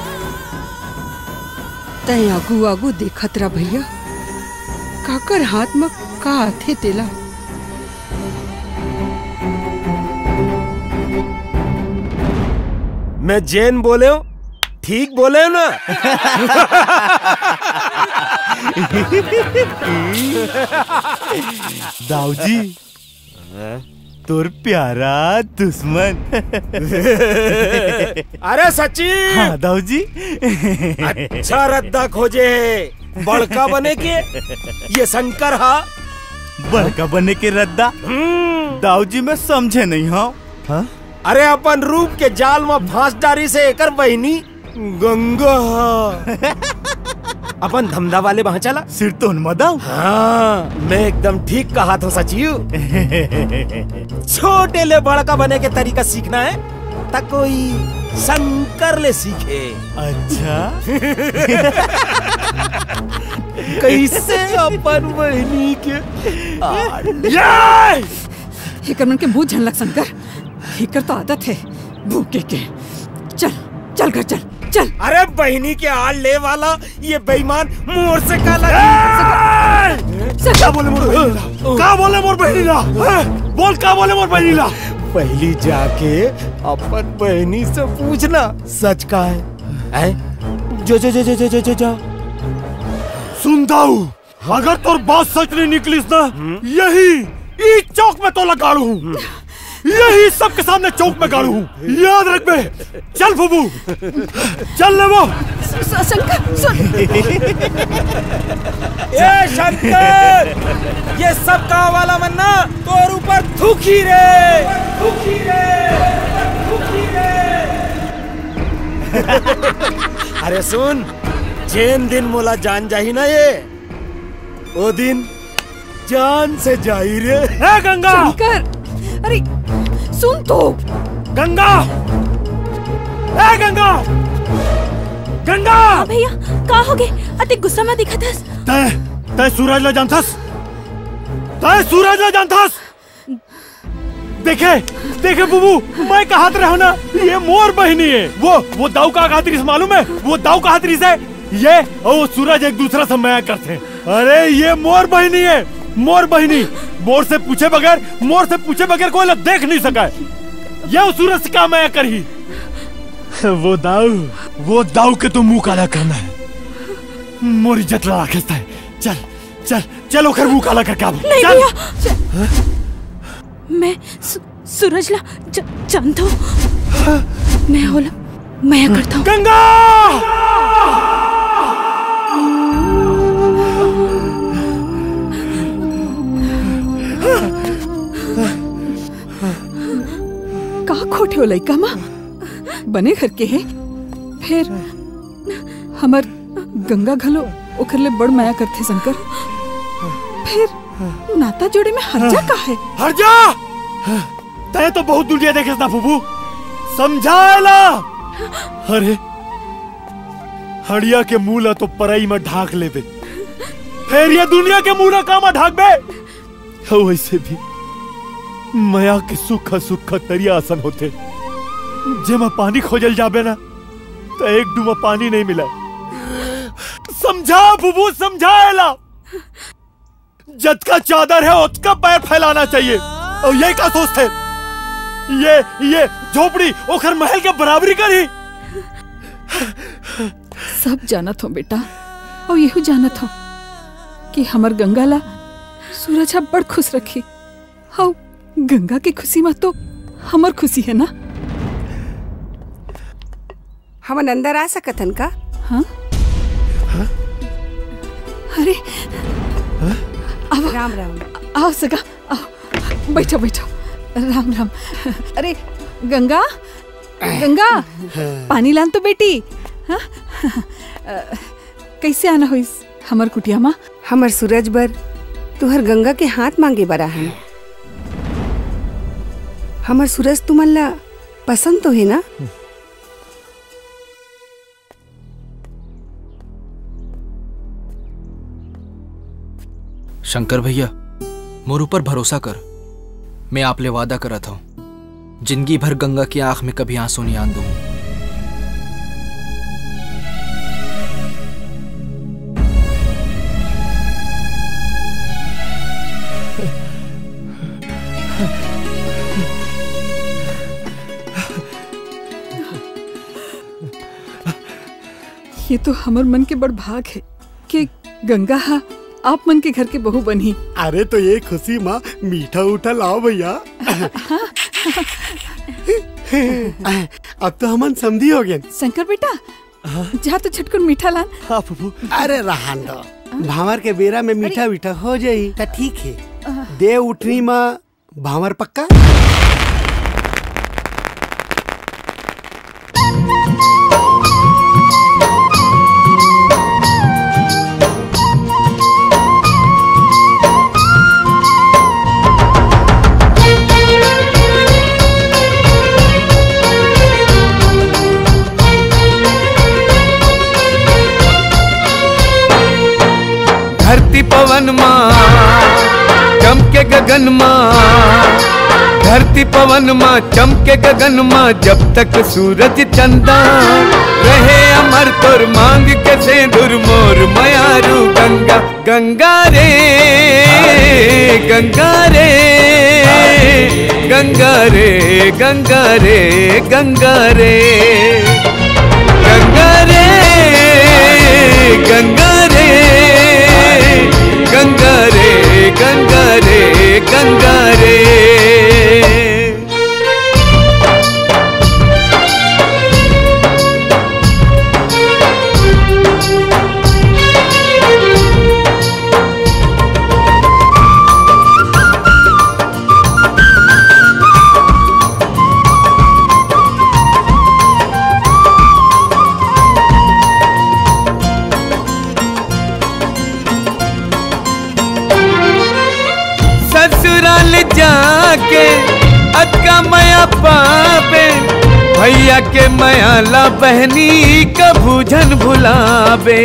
तय आगू आगू देखत रहा भैया, काकर हाथ में का थे तेला। मैं जैन बोले हूँ, ठीक बोले हो ना? दाऊजी, तोर प्यारा दुश्मन। अरे सच्ची? हाँ दाऊजी। अच्छा रद्दा खोजे बड़का बने के ये शंकर हा। बड़का बने के रद्दा? दाऊजी मैं समझे नहीं। हाँ? अरे अपन रूप के जाल में फांस डारी से एकर बहनी गंगा अपन धमधा वाले वहां चला सिर तो उन्मदाऊ। हाँ, मैं एकदम ठीक कहा तो सचिव। छोटे ले बड़का बने के तरीका सीखना है तो कोई शंकर ले सीखे। अच्छा। कैसे अपन बहनी के हिकर मन के मुंह झनलक शंकर, हिकर तो आदत है भूखे के। चल चल घर चल। चल। अरे बहनी के आड़ ले वाला ये बेईमान मोर से काला। क्या बोले मोर बहनीला? क्या बोले मोर बहनीला? बोल क्या बोले मोर बहनीला? पहली जाके अपन बहनी से पूछना सच का है? जो जो जो जो जो जो जो जो सुनदाऊ, अगर तोर बात सच नहीं निकलीस ना, यही इस चौक में तो लगाड़ू हूँ, यही सबके सामने चौक में गाड़ू हूँ, याद रख बे। चल फुबू, चल ले वो। शंकर सुन। ए शंकर, ये सब का वाला मन्ना तोर ऊपर थूकी रे, थूकी रे, थूकी रे। अरे सुन, जैन दिन मोला जान जाही ना ये, वो दिन जान से जाई रे। ए गंगा! शंकर, अरे सुन तो। गंगा! ए गंगा! गंगा! भैया कहाँ हो गए? अति गुस्सा में दिखा था। तय सूरज ला जानथस, तय सूरज ला जानथस। देखे देखे बुबू, मैं कहत रहा ना, ये मोर बहनी है। वो दाऊ का खातिर मालूम है? वो दाऊ का खातिर है ये और सूरज एक दूसरा से माया करते हैं। अरे ये मोर बहनी है, मोर बहनी। मोर से पूछे बगैर कोई देख नहीं सका है। ये सूरज से क्या माया करी? वो दाऊ के तो मुंह काला करना है, मोर इज्जत ला रखता है। चल चल चल ओकर मुंह काला कर क्या? नहीं भैया, मैं सूरज ला जानता हूँ। मैं होला माया करता हूँ। गंगा! का खोटे हो लइका माँ, बने घर के है। फिर हमर गंगा घलो ओकर ले बड़ माया करते शंकर। फिर नाता जोड़े में हर्जा का है? हर्जा? तय तो बहुत दुनिया देखे ना फूफू, समझाला। अरे हड़िया के मूला तो परई में ढाक ले बे, फिर ये दुनिया के मूला का में ढाक बे। वैसे भी माया के सुख तरिया आसन होते, जेमा पानी खोजल जाबे ना तो एक डूमा पानी नहीं मिला। समझा फूफू, समझाला। जतका चादर है उतका पैर फैलाना चाहिए। और ये क्या सोचते? ये झोपड़ी ओखर महल के बराबरी करी। सब जानत हो बेटा, और यही जानत हो कि हमर गंगा ला सूरज बड़ खुश रखी। और गंगा की खुशी में तो हमर खुशी है ना। हम अंदर आ सकतन का? हाँ? अरे राम राम। आओ सगा, आओ बैठो बैठो। राम राम। अरे गंगा, गंगा पानी लान तो बेटी। हाँ? कैसे आना हो इस हमर कुटिया माँ? हमर सूरज बर तुहर गंगा के हाथ मांगे बरा है। हमर सूरज तुमन ला पसंद तो है ना? शंकर भैया, मोर ऊपर भरोसा कर। मैं आप ले वादा करत हूँ, जिंदगी भर गंगा की आंख में कभी आंसू नहीं आन दूंगा। ये तो हमर मन के बड़ भाग है कि गंगा हा आप मन के घर के बहू बनी। अरे तो ये खुशी माँ मीठा उठा लाओ भैया। अब तो हमन समझी हो गए। शंकर बेटा जा तो छटकर मीठा लान। हाँ फूफू। अरे रहन दो, भावर के बेरा में मीठा मीठा हो जाई तो ठीक है। दे उठनी माँ भावर पक्का। धरती पवन माँ, चमके गगन माँ, धरती पवन माँ चमके गगन माँ जब तक सूरज चंदा रहे अमर तोर मांग के सिंदूर मोर मयारू गंगा गंगा रे गंगा रे गंगा रे गंगा रे गंगा रे गंगा रे गंगा रे गंगा रे गंगा रे गंगा रे। जाके अक्का मया पापे भैया के मयाला बहनी कभू झन भुलाबे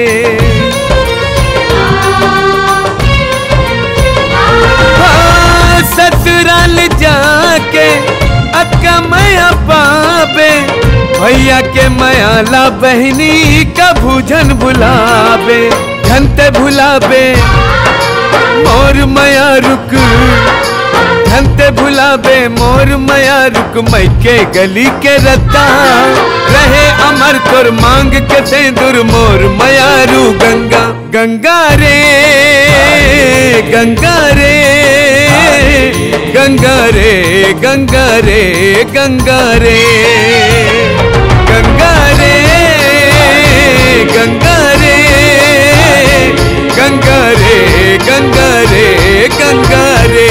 ससुराल जाके अक्का मया पापे भैया के मयाला बहनी कभू झन भुलाबे झनते भुलाबे मोर मया रुक धनते भुलाबे मोर मया रुक मई के गली के रत्ता रहे अमर तोर मांग के सिंदूर मोर मयारू गंगा गंगा रे गंगा रे गंगा रे गंगा रे गंगा रे गंगा रे गंगा रे गंगा रे गंगा रे गंगा रे।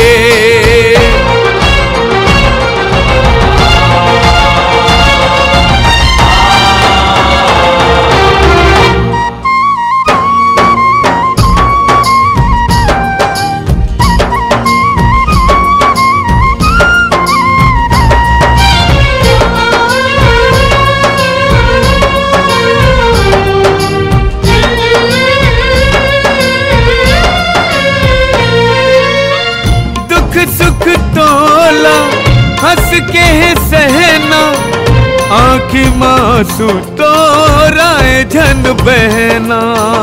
हंस के है सहना आँखी मासूम तोराए झन बहना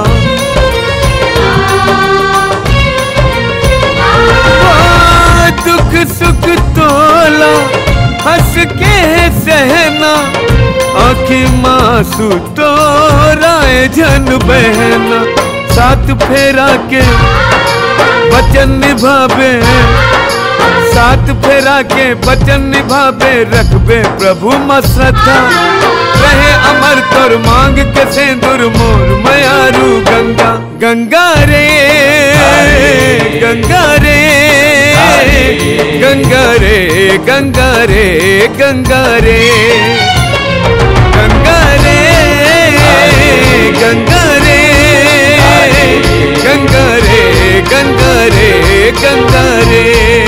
दुख सुख तोला हंस के है सहना आँखी मासूम तोराए झन बहना साथ फेरा के वचन निभावे साथ फेरा के वचन निभावे रखबे प्रभु मश्रद्धा रहे अमर तोर मांग के सिंदूर मोर मयारू गंगा गंगा रे गंगा रे गंगा रे गंगा रे गंगा रे गंगा रे गंगा रे गंगा रे गंगा रे गंगा रे।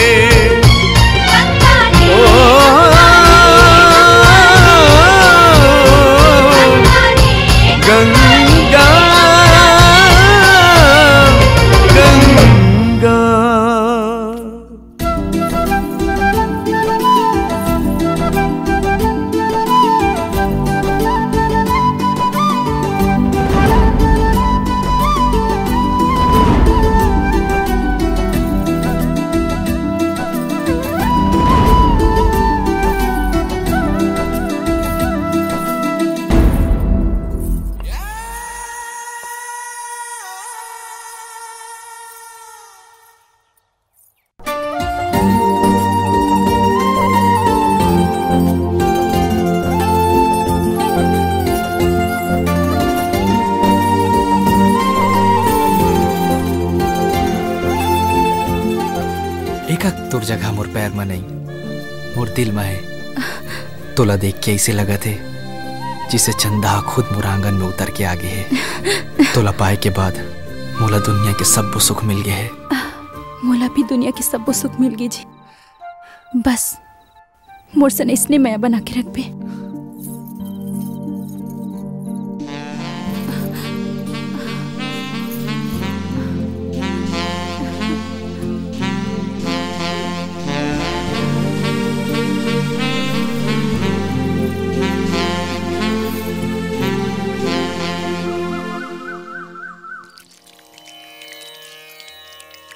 तोर जगह मोर पैर में नहीं मोर दिल में है। तोला देख के ऐसे लगा थे जिसे चंदा खुद मोर आंगन में उतर के आगे है। तोला पाए के बाद मोला दुनिया के सब सुख मिल गए है। मोला भी दुनिया के सब सुख मिल गई जी। बस मोर सन इसने मैं बना के रख पे।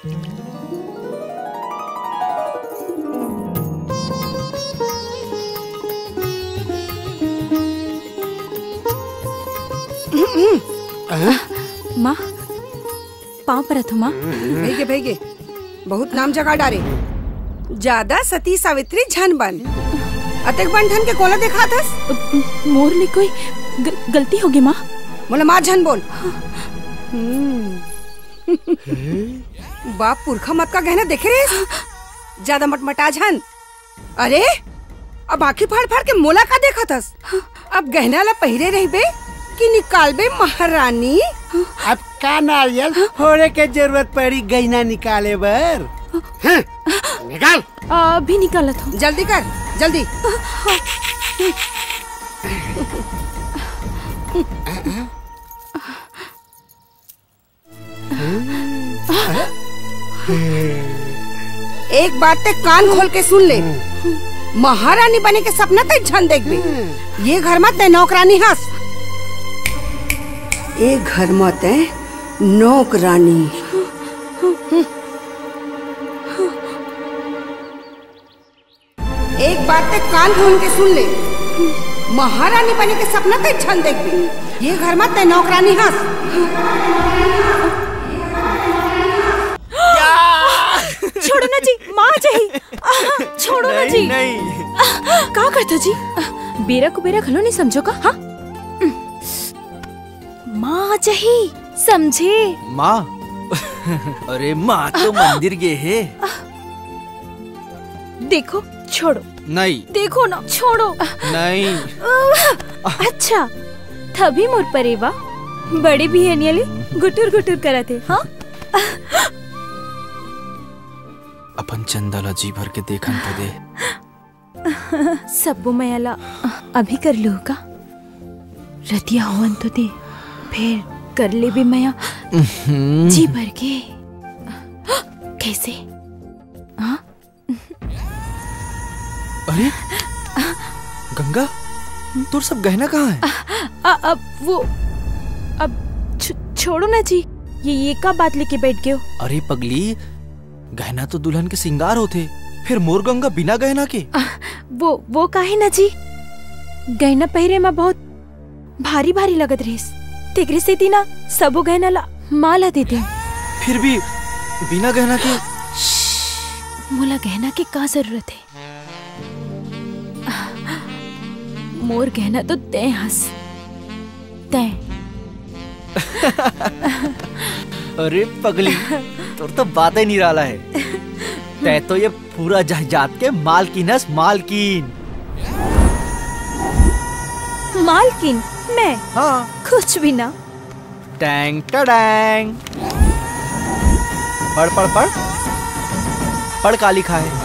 माँ पाँव पर रखो माँ। भेगे भेगे बहुत नाम जगा डारे। ज्यादा सती सावित्री झन बन अतक बंधन के कोला देखा था। मोर में कोई गलती होगी माँ। बोला माँ झन बोल। बाप पुरखा मत का गहना देखे रे। ज्यादा मटमटा झन। अरे अब आँखी फाड़ फाड़ के मोला का देखा था। अब गहना ला पहिरे रही बे कि निकाल बे महारानी। अब का नारियल फोड़े के जरूरत पड़ी गहना निकाले बर। निकाल। अभी निकाला था। जल्दी कर जल्दी। एक बात ते कान खोल के सुन ले। महारानी बने के सपना ते झन देख बे। ये घर में ते नौकरानी हंस। एक घर में ते नौकरानी। एक बात ते कान खोल के सुन ले। महारानी बने के सपना ते झन देख बे। ये घर में ते नौकरानी हंस। छोड़ो ना जी, माँ चाहिए। छोड़ो ना जी। नहीं क्या करता जी? बेरा को बेरा खलो नहीं समझो का? हाँ माँ चाहिए समझे? माँ अरे माँ तो मंदिर गए है। देखो छोड़ो। नहीं देखो ना छोड़ो। नहीं। अच्छा तभी मोर परेवा बड़े भी है गुटुर गुटुर करा थे। हाँ अपन चंदाला जी भर के देखन तो दे। सबो मयाला अभी कर लो का रतिया होवन तो दे फिर कर ले भी मया जी भर के। कैसे? हाँ अरे गंगा तोर सब गहना कहाँ है? अब वो अब छोड़ो ना जी। ये का बात लेके बैठ गए हो? अरे पगली गहना तो दुल्हन के सिंगार होते फिर मोर गंगा बिना गहना के। वो काहे ना जी। गहना पहरे में बहुत भारी भारी लगत रही। तेगरे से ना सबो गहना ला माला देते। फिर भी बिना गहना के। मोला गहना के का जरूरत है? मोर गहना तो तय हंस तय। अरे पगली तोर तो बात ही नहीं रहा है। तै तो ये पूरा जहाजात के मालकिन हस। मालकिन मालकिन मैं? हाँ कुछ भी ना। टैंग टैंग। पढ़ पढ़ पढ़ पढ़ का लिखा है?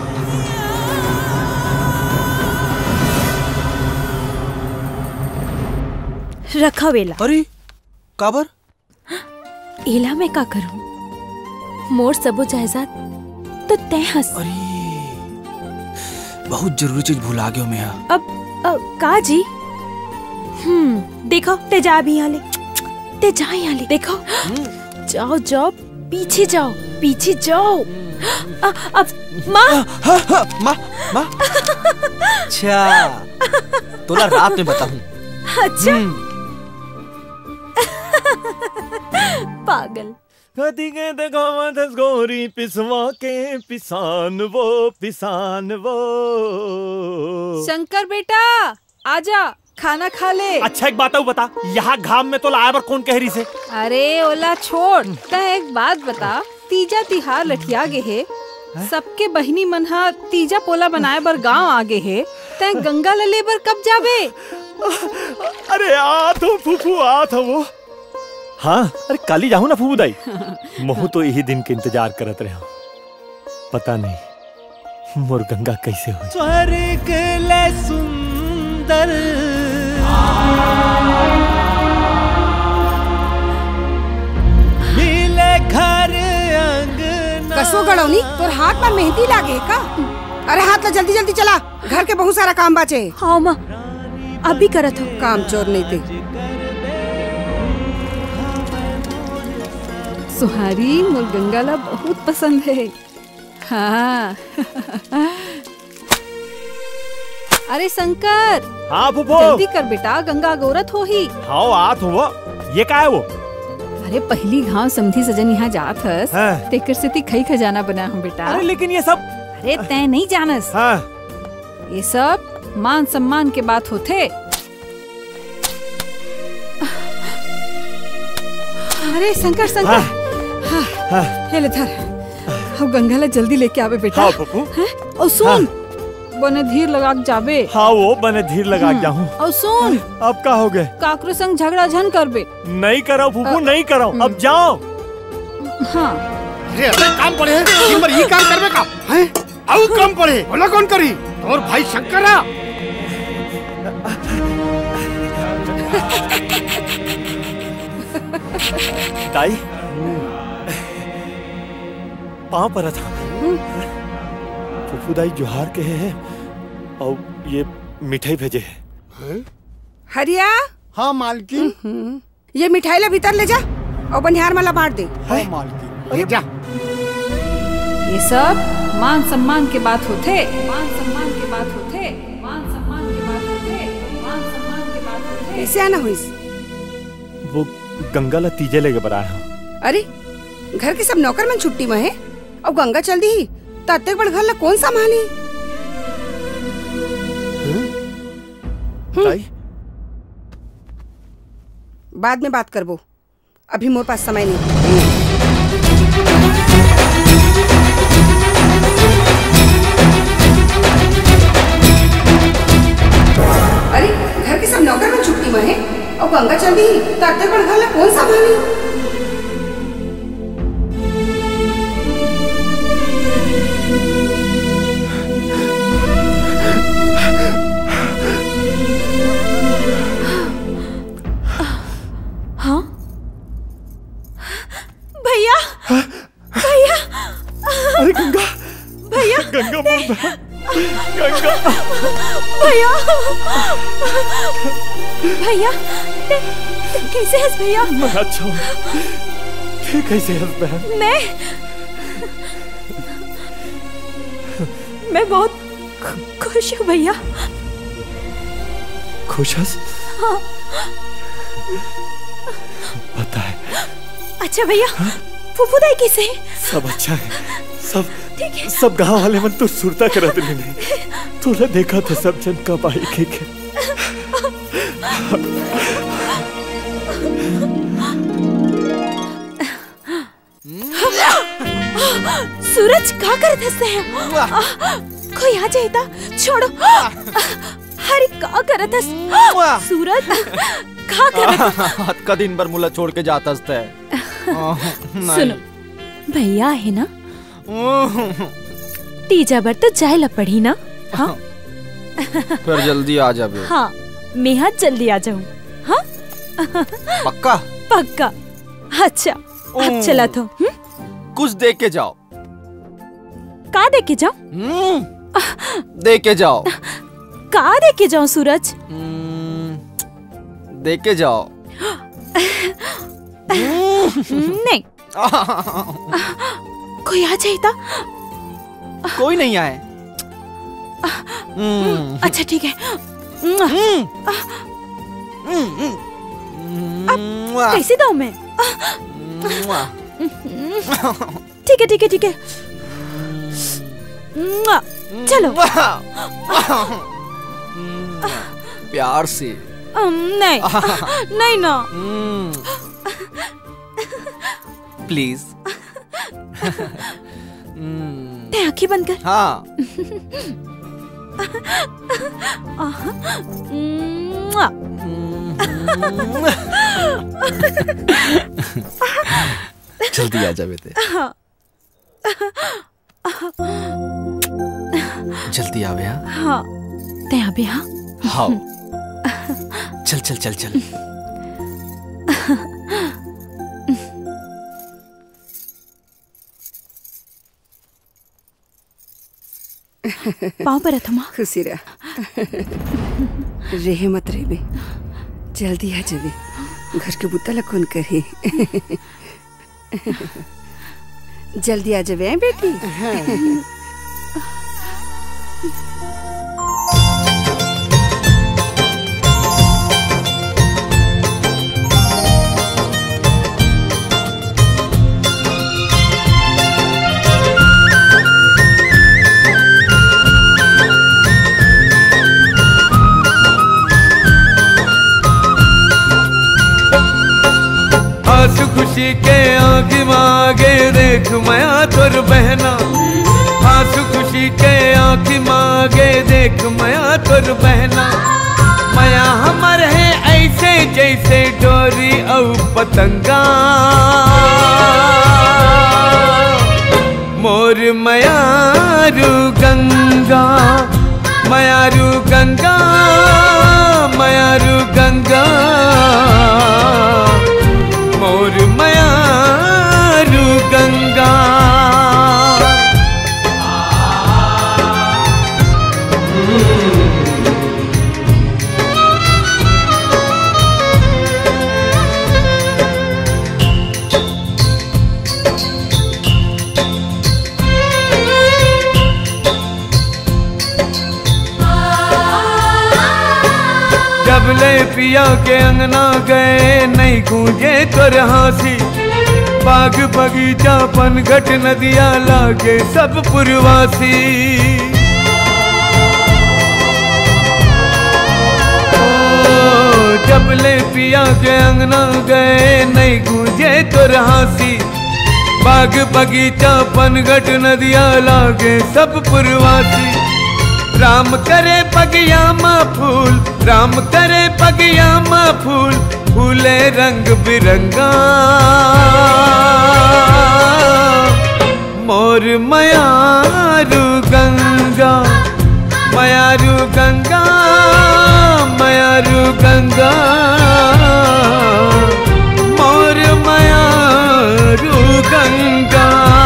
रखा वेला। अरे काबर? एला मैं का करूं? मोर सबो जायदाद तो तय हंस। अरे बहुत जरूरी चीज भुला गयो मैं। अब का जी? देखो ते जा भी यहाँ ले। ते जा यहाँ ले। देखो जाओ जाओ पीछे जाओ पीछे जाओ। अब माँ माँ माँ। अच्छा तोला रात में बताऊं। अच्छा पागल। गोरी पिसवा के पिसान वो। शंकर बेटा आजा खाना खा ले। अच्छा एक बात बता, यहाँ घाम में तो लाया बर कौन कह रही से? अरे ओला छोड़। तह एक बात बता, तीजा तिहार लठिया गे है। सबके बहिनी मन हा तीजा पोला बनाए बर गांव आगे है। तह गंगा लले बर कब जाबे? अरे आ तो फूफू आ था वो। हाँ अरे काली जाहू ना फूफू दाई। महू तो यही दिन के इंतजार करत रहे। पता नहीं मोर गंगा कैसे हो। स्वर्ग ले सुंदर मिले घर अंगना। कसो गड़ौनी तोर हाथ में मेहंदी लागे का? अरे हाथ ला जल्दी जल्दी चला, घर के बहुत सारा काम बाचे। हाँ माँ अभी करत हो। काम चोर नहीं थे। सुहारी मोर गंगाला बहुत पसंद है। हाँ। अरे शंकर। हाँ फूफो। जल्दी कर बेटा, गंगा गौरत हो ही। हाँ आत हो। ये का है वो? अरे पहली गांव समधी सजन यहाँ जात हस। हाँ। तेकर से खई खजाना बना हूँ बेटा। अरे लेकिन ये सब। अरे तय नहीं जानस। हाँ। ये सब मान सम्मान के बात होते। अरे शंकर शंकर। हाँ। ले धर। अब गंगाला जल्दी लेके आवे बेटा। हाँ पप्पू। और सुन, बने धीर लगा के जाबे। हाँ वो बने धीर लगा के जाऊँ। और सुन, अब का हो गए? काकरो संग झगड़ा झन करबे। नहीं करो फूफू, नहीं करो, अब जाओ। हाँ। अरे काम पड़े है, दिन भर ये काम करबे का? हैं? आउ काम पड़े, बोला कौन करी? और भाई शंकर आ। ताई पाँव पर था। फूफू दाई जोहार के है और ये मिठाई भेजे है। हरिया। हाँ मालकिन। ये मिठाई ला भीतर ले जा और बनिहार माला बांट दे। हाँ मालकिन। ले जा। ये सब मान सम्मान के बात होते। मान सम्मान के बात होते। मान सम्मान के बात होते। मान सम्मान के बात होते। कैसे आना हुई? वो गंगा ला तीजे लेके बराया। अरे घर के सब नौकर मन छुट्टी में है और गंगा चल दी तत्ते बड़ घर ला कौन संभाली? बाद में बात करबो, अभी मोर पास समय नहीं। अरे घर के सब नौकर मन छुट्टी में है और गंगा चल दी तत्ते बड़ घर ला कौन संभाली? भैया भैया। अरे गंगा। भैया। गंगा मर गंगा। भैया भैया कैसे है भैया? मैं अच्छा हूँ। कैसे है बहन? मैं बहुत खुश हूँ भैया। खुश है? हाँ। पता है। अच्छा भैया, फूफू दाई कैसे है? सब अच्छा है। सब ठीक है। सब गांव वाले मन तो सुरता करत रहे। तूने देखा तो सब जन कब आई के। सूरज का करत हसे? कोई आ जाए ता छोड़ो। अरे का करत हस? सूरज का करत? हद का दिन भर मुला छोड़ के जाता है। सुनो भैया है ना, तीजा बार तो जाए ला पड़ी ना। हाँ फिर जल्दी आ जाबे। हाँ मैं हाँ जल्दी आ जाऊँ। हाँ पक्का? पक्का। अच्छा अब चला तो। कुछ दे के जाओ। का दे के जाओ? दे के जाओ। का दे के जाओ सूरज? दे के जाओ। नहीं। कोई आ जाए ता? कोई नहीं आए। अच्छा ठीक है। अब कैसे दूं मैं? ठीक है ठीक है ठीक है। चलो। प्यार से। नहीं नहीं ना। प्लीज। ते आंखें बंद कर। हाँ। जल्दी आ जा बेटे। जल्दी आवे। हाँ ते आवे। हाँ हाँ चल चल चल चल। पाँव पर थमा। खुशी रह। रेहे मत रेबे, जल्दी आ जाबे। घर के बुता ला कौन करे? जल्दी आ जावे बेटी। हंस खुशी के आँख मांगे देख माया तोर बहना, हंस खुशी के आँख मांगे देख माया तोर बहना। माया हमर है ऐसे जैसे डोरी और पतंगा, मोर मायारू गंगा, मायारू गंगा, मायारू गंगा, मोर मायारू गंगा। जब ले पिया के अंगना गए नहीं गूंजे तोर हासी, बाग बगीचा पनघट नदिया लागे सब पुरवासी। जब ले पिया के अंगना गए नहीं गूंजे तोर हासी, बाग बगीचा पनघट नदिया लागे सब पुरवासी। राम करे पगियामा फूल, राम करे पगियामा फूल, फूले रंग बिरंगा, मोर मायारू गंगा, मायारू गंगा, मायारू गंगा, मोर मायारू गंगा।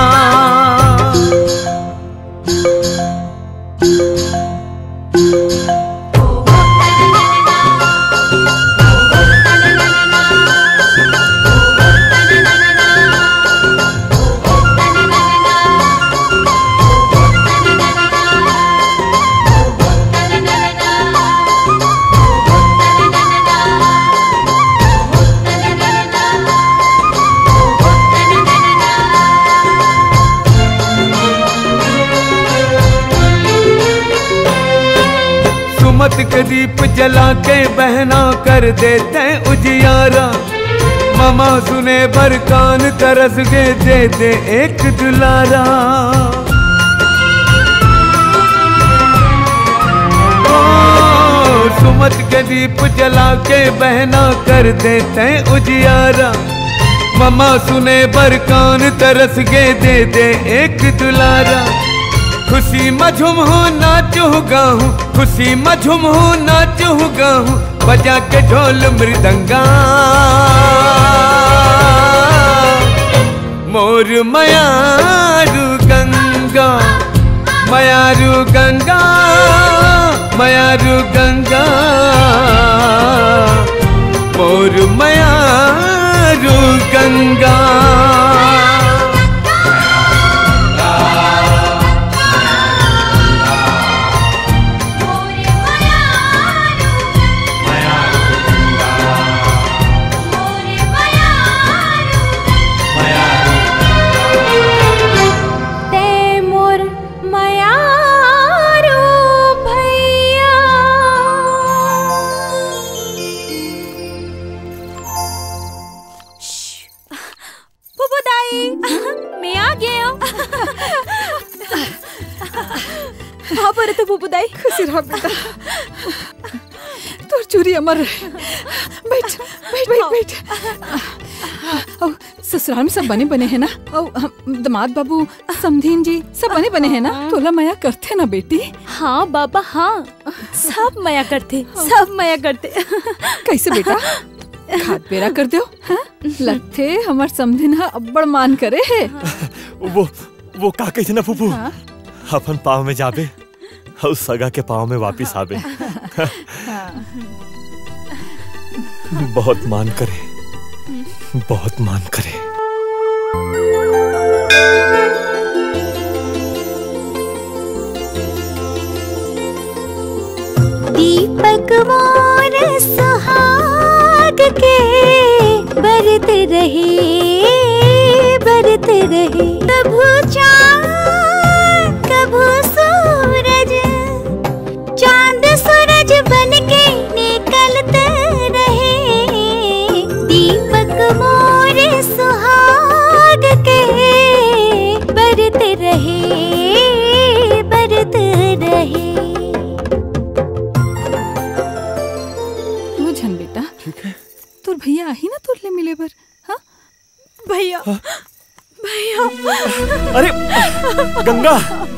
मत के दीप जला के बहना कर देते उजियारा, मामा सुने बर कान तरस के दे दे एक दुलारा। सुमत के दीप जला के बहना कर देते उजियारा, मामा सुने बर कान तरस के दे दे एक दुलारा। खुशी मझुम हो नाचू गाहूँ, खुशी मझुम हो नाचू गाहूँ, बजा के ढोल मृदंगा, मोर मायारू गंगा, मायारू गंगा, मायारू गंगा, मोर मायारू गंगा। बुबुदाई खुशी रहो बेटा, तोर चूरी अमर रहे। बैठ बैठ बैठ बैठ। और ससुराल में सब बने बने हैं ना, और दामाद बाबू समधीन जी सब बने बने हैं ना, तोला माया करते ना बेटी? हाँ बाबा हाँ, सब माया करते, सब माया करते। कैसे बेटा खाद पेरा कर दो? लगते हमार समधीन हा अब्बड़ मान करे है। वो का कैसे ना फूफू, अपन पाँव में जाबे और सगा के पाँव में वापिस आबे। बहुत मान करे, बहुत मान करे। दीपक मोर सुहाग के बरत रहे कभू चाँद कभू सूरज, चांद सूरज बनके निकलते रहे। दीपक मोर सुहाग के बरत रहे बेटा। ठीक है। तोर भैया आही ना तोर ले मिले बर। हाँ भैया भैया। अरे गंगा।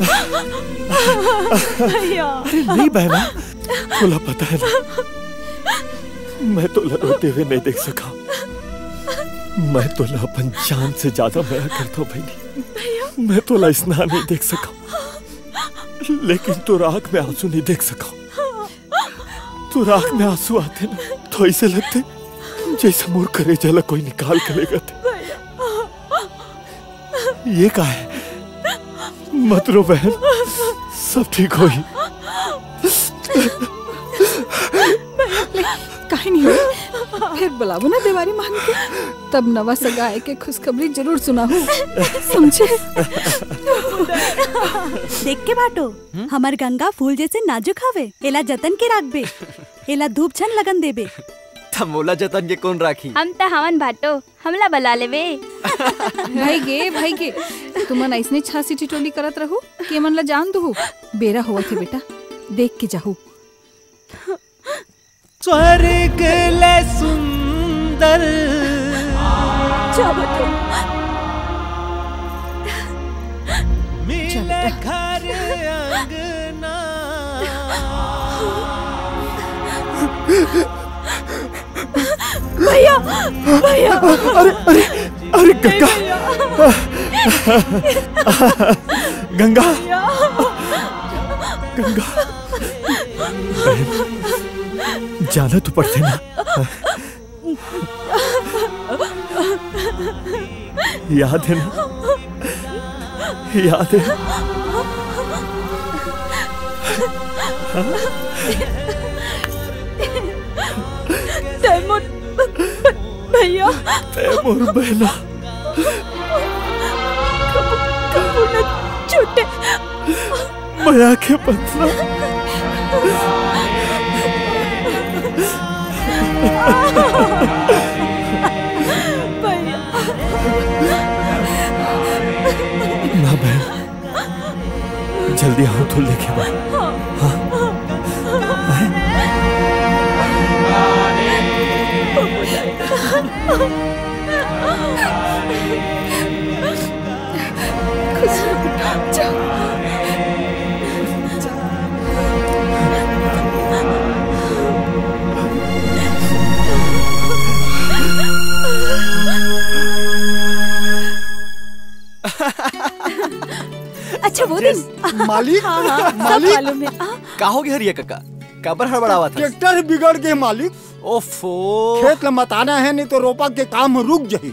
भैया। अरे नहीं बहना, तुला पता है ना, मैं तो रोते हुए नहीं देख सका। मैं तो अपन जान से ज्यादा माया करता हूँ बहनी। मैं तो इतना नहीं देख सका, लेकिन तो आँख में आंसू नहीं देख सका। तो आँख में आंसू आते ना तो ऐसे लगते जैसे मोर कलेजा ला कोई निकाल के ले गए। ये क्या है? मत रो बहन, सब ठीक होगी। काहे नहीं हुई? फिर बुलावो ना देवारी मान के, तब नवा सगाए के खुशखबरी जरूर सुनाहू। समझे? देख के बाटो, हमार गंगा फूल जैसे नाजुक हवे। एला जतन के राखबे, एला धूप छन लगन देबे। मोला जतन के कौन राखी? हम त हवन भाटो, हमला बला लेबे। भाई गे तुमन ऐसने छासी टिटोली करत रहू कि मन ला जान दो। बेरा हुआ थे बेटा, देख के जाहू। स्वर्ग ले सुंदर मिले घर अंगना। भैया भैया। अरे अरे अरे गंगा, गंगा गंगा बहन, जाना तो पड़ते ना। याद है ना, याद है। तैमूर भैया, तैमूर बहना, कबू न छूटे। माया के बदला ना बहन, जल्दी आओ तो लेके आओ। हाँ अच्छा वो दिन मालिक, मालिक मालूम है। का हो गया हरिया काका? काबर हड़बड़ावा था? ट्रैक्टर बिगड़ गए मालिक। ओफो, खेत में मत आना है, नहीं तो रोपा के काम रुक जाही।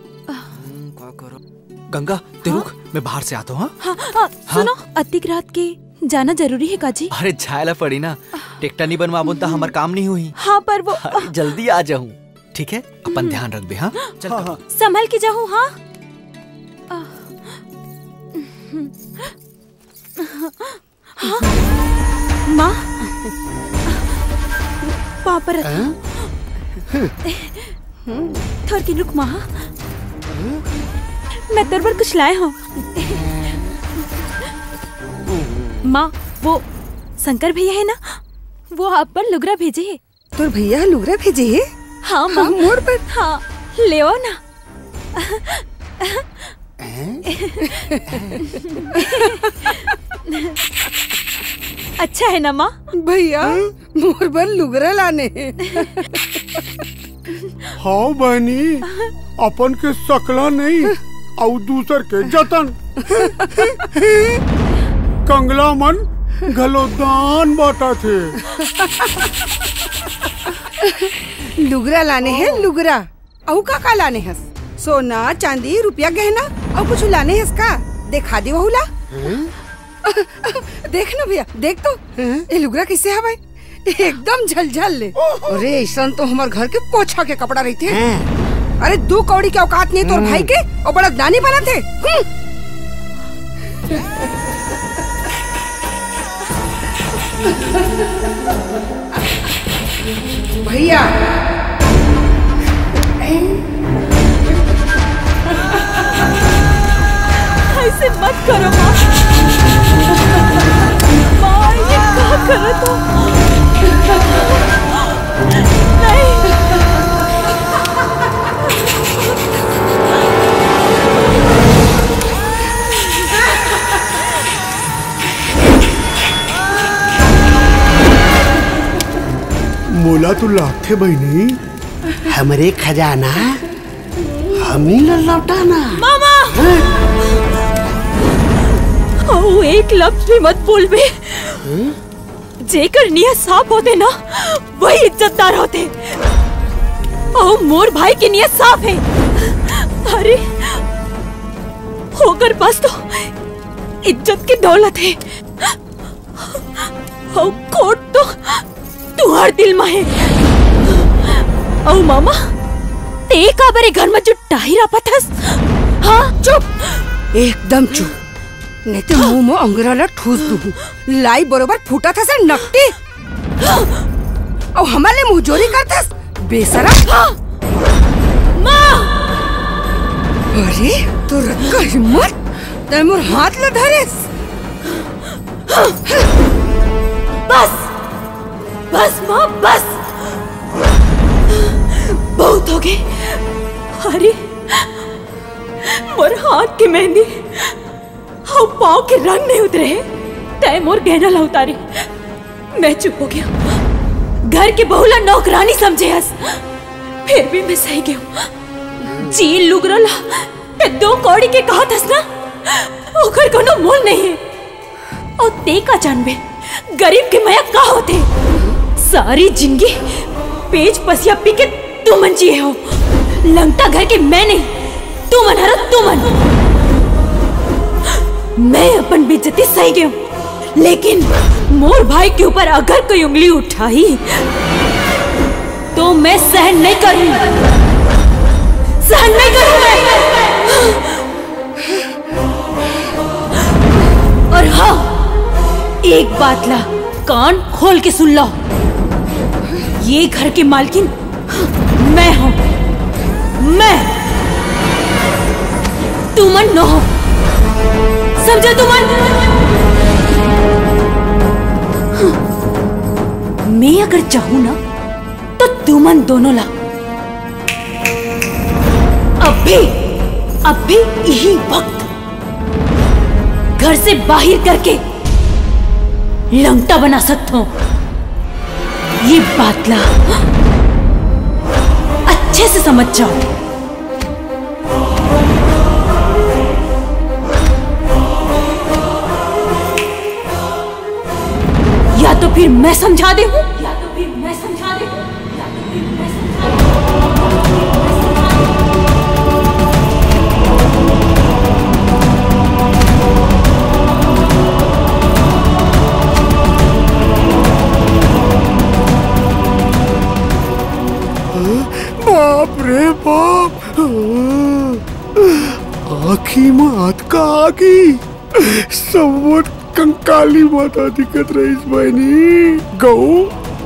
गंगा ते रुक, मैं बाहर से आता हूँ। सुनो, अतिक रात के जाना जरूरी है काजी? अरे झायला पड़ी ना, ट्रैक्टर नहीं बनवा तो हमार काम नहीं हुई। हाँ पर वो जल्दी आ जाऊँ, ठीक है? अपन ध्यान रख बे। हाँ संभल के जाऊँ। हाँ माँ पापर थोड़ की रुक माँ, मैं तेरे पर कुछ लाए हूँ। माँ वो शंकर भैया है ना, वो आप पर लुगरा भेजे है। तोर भैया लुगरा भेजे है? हाँ माँ, मोड़ पर। हाँ ले आओ ना। अच्छा है ना माँ? भैया मोर पर लुगरा लाने। हाँ बहनी, अपन के सकला नहीं और दूसर के जतन। कंगला मन गलोदान बाटा थे। लुगरा लाने हैं, लुगरा। औ का लाने हैं? सोना चांदी रुपया गहना और कुछ लाने है इसका। देखा दी बहुला। देख ना भैया, देख तो ये लुगरा किसे है भाई, एकदम झलझल ले। अरे ऐसा तो हमारे घर के पोछा के कपड़ा रहते हैं। अरे 2 कौड़ी की औकात नहीं तोर भाई के और बड़ा दानी बना थे। भैया ऐसे मत करो माँ। माँ ये क्या करो तुम? नहीं। मोला तू लाथे बहनी, हमरे खजाना हमी न लौटाना। मामा ओ एक लफ्ज भी मत बोल बे। जेकर नियत साफ होते ना वही इज्जतदार होते। ओ मोर भाई की नियत साफ है। अरे होकर बस तो इज्जत की दौलत है। ओ कोट तो तुहार दिल में है। ओ मामा ते का बरे घर में जो टाहिरा पथस। हाँ चुप, एकदम चुप, नहीं तो मुंह में अंगराला ठूस दूँ। लाई बरोबर फूटा था से नकटी और हमारे मुंह जोरी करता बेसरम। माँ अरे तो रत का हिम्मत ते मोर हाथ ले धरेस। बस बस माँ बस, बहुत हो गए। अरे मोर हाथ की मेहंदी और पाँव के रंग नहीं उतरे हैं, तय मोर गहना ला उतारे। मैं चुप हो गया। घर के बहुला नौकरानी समझे हस, फिर भी मैं सही गया। जी लुगरा ला ते 2 कौड़ी के कहा थस ना, ओकर कोनो मोल नहीं है। और ते का जानबे गरीब के माया का होते। सारी जिंदगी पेज पसिया पी के तू मन जिए हो। लंगटा घर के मैं नहीं, तू मन हर तू मन। मैं अपन बेइज्जती सही गई हूँ, लेकिन मोर भाई के ऊपर अगर कोई उंगली उठाई तो मैं सहन नहीं करूंगी, सहन नहीं करूंगी। और हाँ एक बात ला कान खोल के सुन लो, ये घर की मालकिन मैं हूं, मैं। तुमन न हो, समझे तुमन? मैं अगर चाहूं ना तो तुमन दोनों ला अभी यही वक्त घर से बाहर करके लंगटा बना सकता हूं। ये बात ला अच्छे से समझ जाओ। या तो फिर मैं समझा दे हूं, या तो फिर मैं समझा दे हूं, या तो फिर मैं समझा बाप रे बाप, आखी मात का आगी सब कंकाली माता दिक्कत रही बहनी। गऊ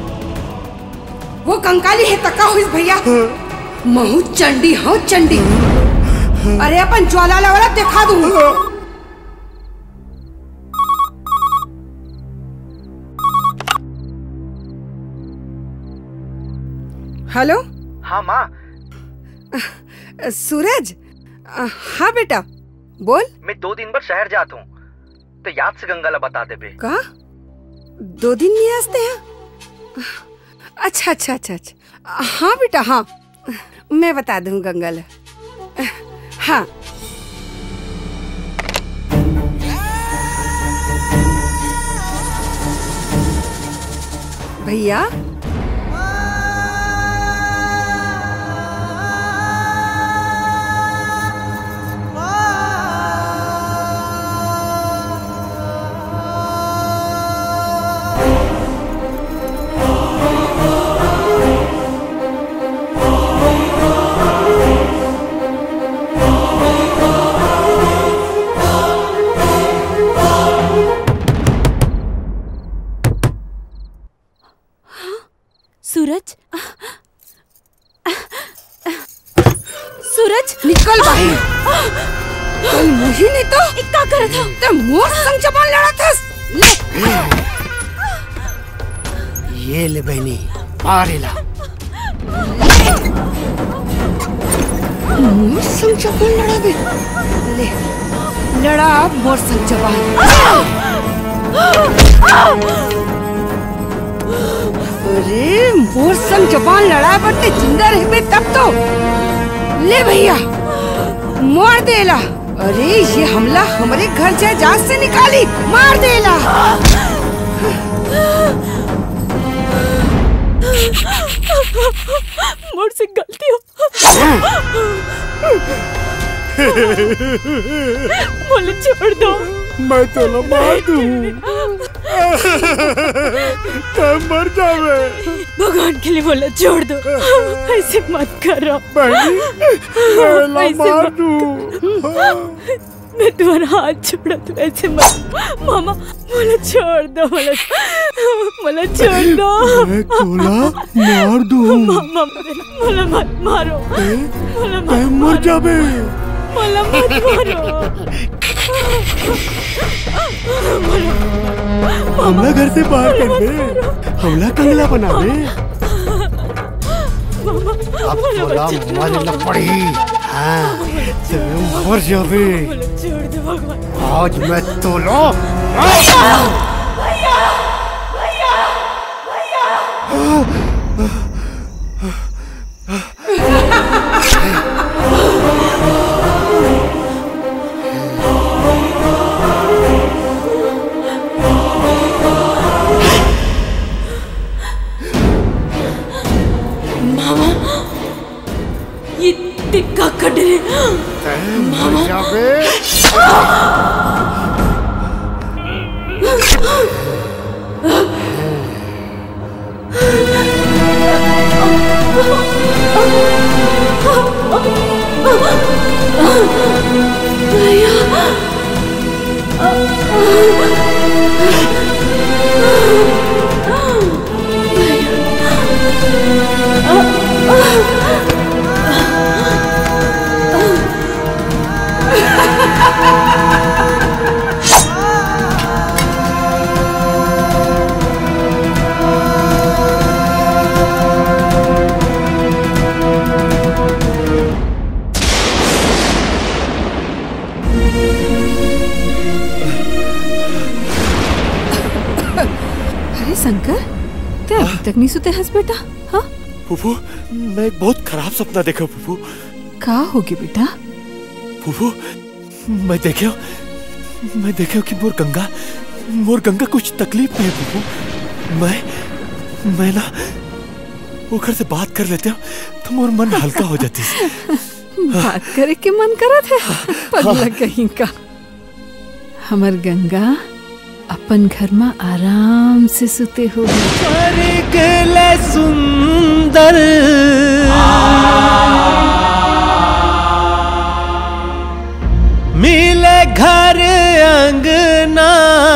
वो कंकाली है तका हुई भैया। महू चंडी हो चंडी। अरे अपन ज्वाला वाला दिखा दूं। हेलो। हाँ माँ। सूरज। हाँ बेटा बोल। मैं 2 दिन बाद शहर जाता हूँ, तो याद से गंगा ला बता दे बे। का 2 दिन नहीं आते हैं? अच्छा अच्छा अच्छा अच्छा। हाँ बेटा हाँ, मैं बता दूँ गंगा ला। हाँ भैया कल मुझे नहीं तो क्या करे था? ते मोर संग जबान लड़ा था। ले ये ले बहनी मारेला। मोर संग जबान लड़ा बे। ले लड़ा मोर संग जबान। अरे मोर संग जबान लड़ा बटे जिंदा रह बे तब तो। ले भैया मार देला। अरे ये हमला हमारे घर जायदाद से निकाली, मार देला। मुझसे गलती हो। मुझे छोड़ दो। मैं तो ना मार दूं। तब मर जावे। भगवान के लिए बोला छोड़ दो, ऐसे मत करो। मैं मार दूं। मैं तुम्हारा हाथ छोड़ा तो ऐसे मत। मामा मुझे छोड़ दो, मुझे छोड़ दो। मैं तोला मार दूं। मामा मुझे मत मारो, मुझे मत मर जावे। मुझे मत मारो। हमला घर से बाहर कर दे, हमला कंगला बना दे। अब तोला मारे न पड़ी। हाँ मर जावे। आज मैं तोला टिक्का कटे मर जावे। शंकर, क्या अभी तक नहीं सोते हंस बेटा? हाँ फूफू, मैं एक बहुत खराब सपना देखा फूफू। क्या होगी बेटा? फूफू, मैं देखा कि मोर गंगा कुछ तकलीफ नहीं है फूफू। मैं ना वो घर से बात कर लेते हो तो मोर मन हल्का हो जाती है। बात करे के मन करा थे पगला कहीं का। हमर गंगा अपन घर में आराम से सुते हो। सुंदर मिले घर अंगना,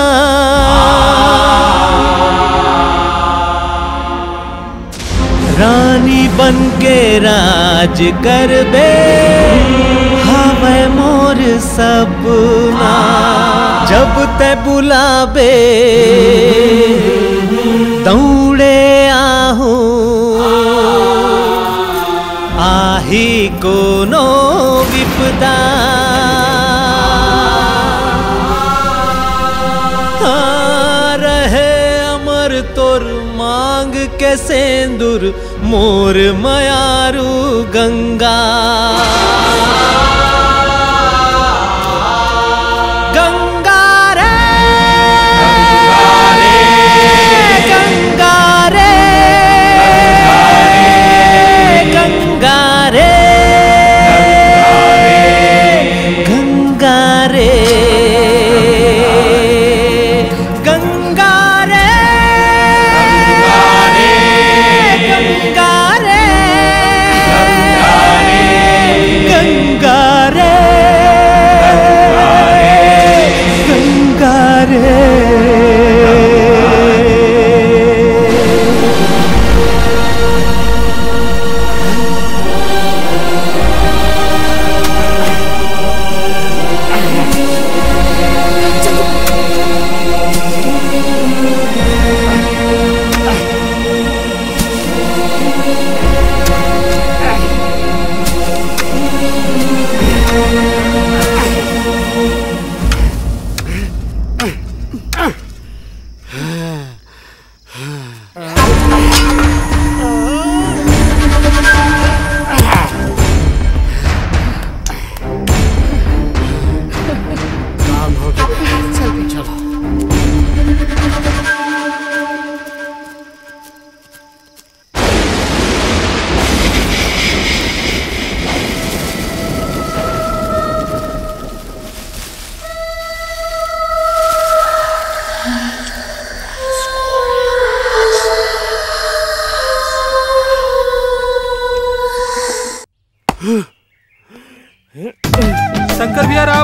रानी बन के राज करबे, हवे मोर सपना। जब ते बुलाबे दौड़े आहूं, आही कोनो विपदा। रहे अमर तोर मांग के सेंदूर, मोर मयारू गंगा। गंगा रे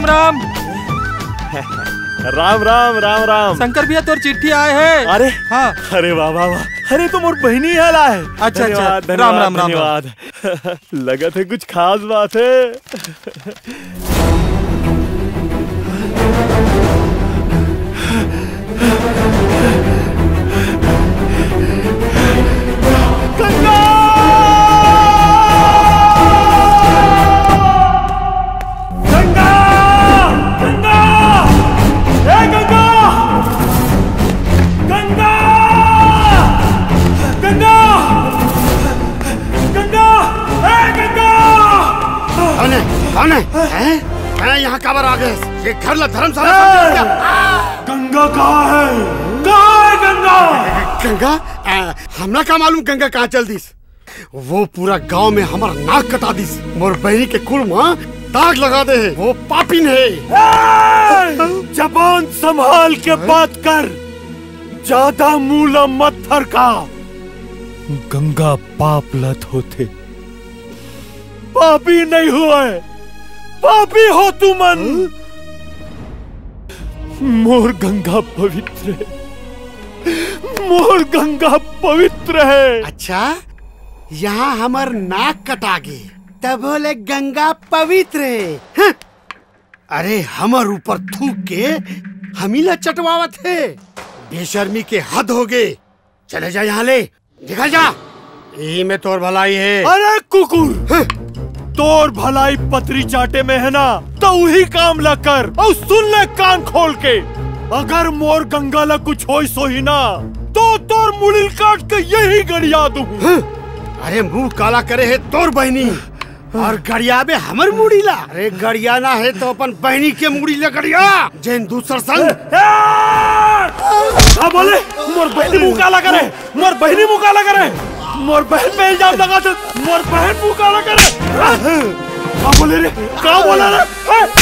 राम राम राम राम राम। शंकर भैया तोर चिट्ठी आए है। अरे हाँ। अरे वाह वाह वाह, अरे तो मोर बहनी है ला है। अच्छा अच्छा, धन्यवाद, राम राम राम धन्यवाद। लगा थे कुछ खास बात है। गंगा गंगा गंगा ए गंगा गंगा गंगा गंगा ए गंगा। कौन है कौन है? मैं यहाँ काबर आ गए? ये घर ला धर्मशाला समझ लिया क्या? गंगा कहाँ है? कहाँ है गंगा? गंगा हमरा का मालूम गंगा कहाँ चल दिस? वो पूरा गांव में हमार नाक कटा दिस। मोर बहनी के कुल में दाग लगा दे। वो पापिन है। जबान संभाल के बात कर, ज्यादा मूला मत थरका। गंगा पाप लत होते, पापी नहीं हुआ है, पापी हो तू मन। मोर गंगा पवित्र है, मोर गंगा पवित्र है। अच्छा, यहाँ हमार नाक कटा गे तब बोले गंगा पवित्र है। हाँ? अरे हमार ऊपर थूक के हमीला चटवावत है। बेशर्मी के हद हो गए। चले जा यहाँ ले, निकल जा। यही में तोर भलाई है। अरे कुकुर, तोर भलाई पतरी चाटे में है ना, तो वही काम ला कर और सुन ले कान खोल के। अगर मोर गंगा ला कुछ हो सो ही ना, तो तोर मुड़िल काट के यही गड़िया दूं। अरे मुंह काला करे है तोर बहनी और गड़िया में हमर मुड़ी ला। अरे गड़िया ना है तो अपन बहनी के मुड़ी ला गड़िया। जैन दूसर संग बोले मोर बहनी मुंह काला करे, मोर बहनी मुंह काला करे, मोर बहन पे इल्जाम लगा दे, मोर बहन मुंह काला करे। क्या बोले रे? क्या बोला रे?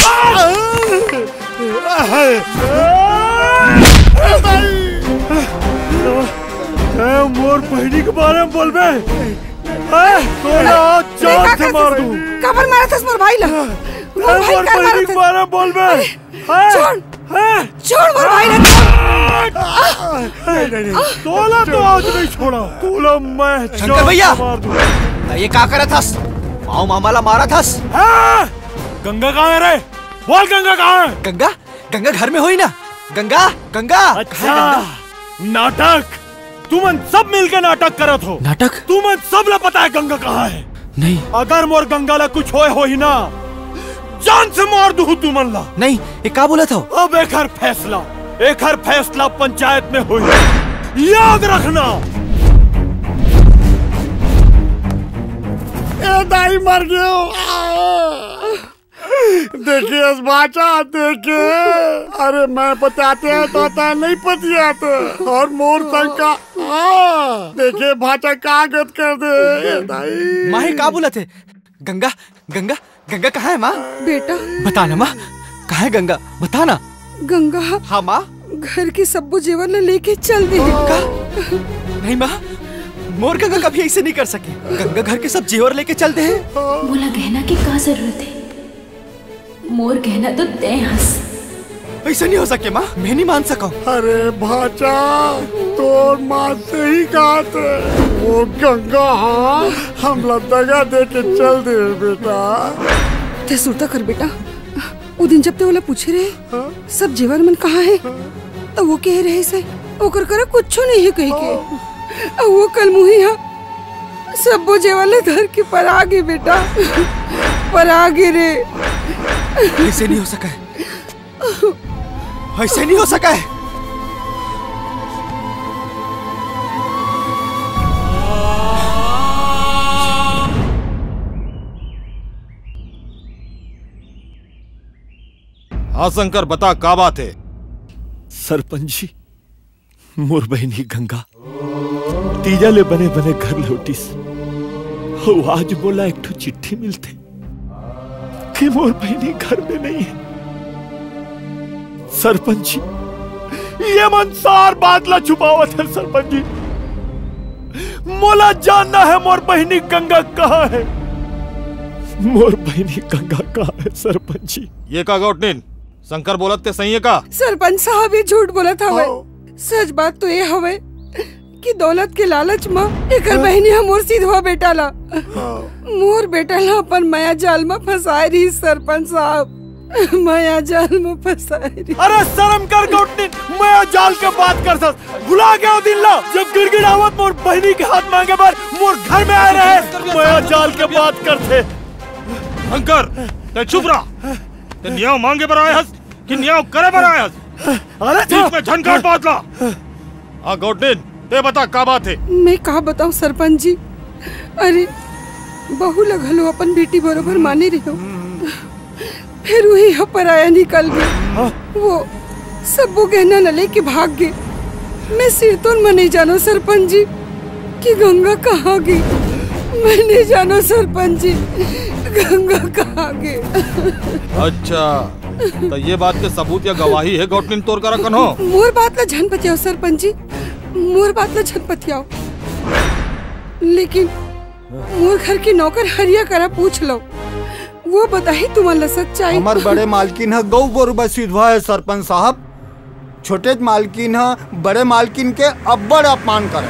मोर बहनी के बारे में बोल बे, जान से मार दूं। कबर मारा था मोर भाई ला। मोर बहनी के बारे में बोल बे। छोड़ छोड़ मोर भाई ला। तोला तो आज नहीं छोड़ा, तोला मैं शंकर भैया ये क्या करे थस? माओ मामाला मारा थस। गंगा कहाँ है रे? बोल गंगा कहाँ है? गंगा गंगा घर में हुई ना। गंगा गंगा। अच्छा नाटक, तुमन सब मिलके नाटक करत हो। नाटक? तुमन सब ला पता है गंगा कहाँ है? नहीं। अगर मोर गंगा ला कुछ हो ही ना, जान से मार दूं तुमन ला। नहीं, ये क्या बोला था? अब एक हर फैसला पंचायत में हुई, याद रखना। ए दाई मर गयो। देखिए बाचा, देखिए। अरे मैं बताते हैं तो नहीं पतियाते और मोर शंका। देखिए भाचा का गत कर दे। दाई माँ क्या बोला थे? गंगा गंगा गंगा कहाँ है माँ? बेटा बताना माँ, कहाँ है गंगा? बताना। गंगा हाँ माँ, घर की सब्बू जेवर लेके चल दी। नहीं माँ, मोर गंगा कभी ऐसे नहीं कर सके। गंगा घर के सब जेवर लेके चलते हैं। बोला गहना की क्या जरूरत है? मोर गहना तो दे हंस। ऐसा नहीं हो सके माँ, मैं नहीं मान सका। अरे भाचा तो माँ से ही कहा थे वो गंगा। हाँ हम दगा दे के चल दे बेटा। ते सुरता कर बेटा। वो दिन जब ते वाला पूछे रहे सब जेवर मन कहाँ है, तो वो कह रहे से ओकर करे कुछ नहीं है कह के। वो कल मुही हा सब वो जेवर धर के पर आगे बेटा, पर आगे रे। ऐसे नहीं हो सका है, ऐसे नहीं हो सका है। हाँ शंकर बता का बात है? सरपंच जी, मोर बहनी गंगा तीजा ले बने बने घर लौटीस। आज बोला एक ठो चिट्ठी मिलते कि मोर बहनी घर में नहीं है। सरपंच जी, ये मनसार बात ला छुपावत है। सरपंच जी, मोला जानना है मोर बहनी गंगा कहाँ है। मोर बहनी गंगा का है सरपंच जी। ये का गौटनीन शंकर बोलत ते सही है का? सरपंच साहब ये झूठ बोलत हवे। सच बात तो ये हवे कि दौलत के लालच में एकर बहनी हमोर सीधवा बेटा ला मोर बेटा ला अपन माया जाल में फंसाए रही सरपंच साहब, माया जाल में फंसाए रही। अरे शर्म कर गौटनीन, माया जाल के बात कर सस। भुला गया दिन ला जब गिड़गिड़ावत मोर बहनी के हाथ मांगे बार मोर घर में आए रहे, माया जाल के बात करते। शंकर ते चुप रहा। ते न्याव मांगे बर आए हस कि न्याव करे बर आए हस? अरे बीच में झनकार बात ला। हाँ गौटनीन ते बता का बात है? मैं कहा बताऊं सरपंच जी, अरे बहू लगल हो अपन बेटी बरोबर माने रही हो, फिर वही पराया निकल गए। वो सब वो गहना न लेके भाग गए। मैं सिर तो मैं नहीं जानो सरपंच जी कि गंगा कहाँ गई। मैं नहीं जानो सरपंच जी गंगा कहाँ गई। अच्छा तो ये बात के सबूत या गवाही है गौटनीन तोर का रखन हो? मोर बात ला झनपतियाओ सरपंच जी, मोर बात ला झनपतियाओ, लेकिन मोर घर की नौकर हरिया करा पूछ लो, वो बताही तुम्हारा सच्चाई। हमार बड़े मालकिन है गौ गोरबा सिधवा है सरपंच साहब। छोटे मालकिन है बड़े मालकिन के अब्बड़ अपमान करे।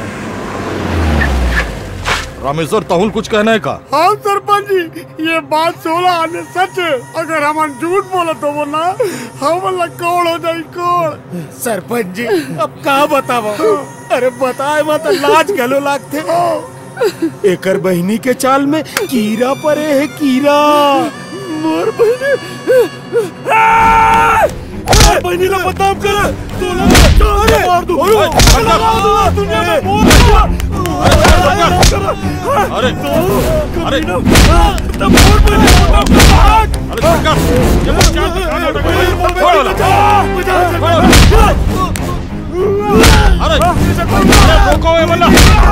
रामेश्वर तहुल कुछ कहना है का? हाँ सरपंच जी, ये बात 16 आने सच है। अगर हम झूठ बोले तो वो ना हम कोड़ हो जाए कोड़। सरपंच जी अब कहा बतावा? अरे बताए मत लाज गलो लागते। एकर बहनी के चाल में कीड़ा परे है, कीड़ा। मोर बहनी ला बदनाम कर तो मार दूं दुनिया में। अरे अरे रोको ये बंदा,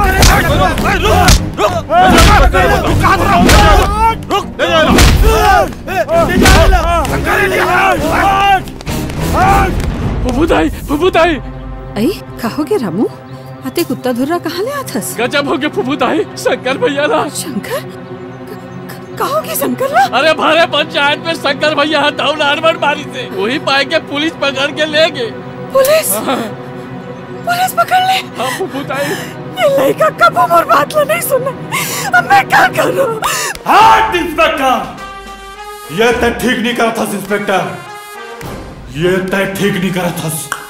फुफुताई आई कहोगे रामू? आते कुत्ता धुर्रा कहाँ ले आथस? गजब हो गया फुफुताई, शंकर भैया ला। शंकर? कहोगे शंकर ला? अरे भारे पंचायत में शंकर भैया हटाऊ नारमर मारी से वही पाए के पुलिस पकड़ के ले गए। पुलिस? पुलिस पकड़ ले? हाँ फुफुताई। ये लड़का कब और बात ला नहीं सुना, अब मैं क्या करूं? हाँ इंस्पेक्टर, ये तय ठीक नहीं करा था इंस्पेक्टर, ये तय ठीक नहीं करा था।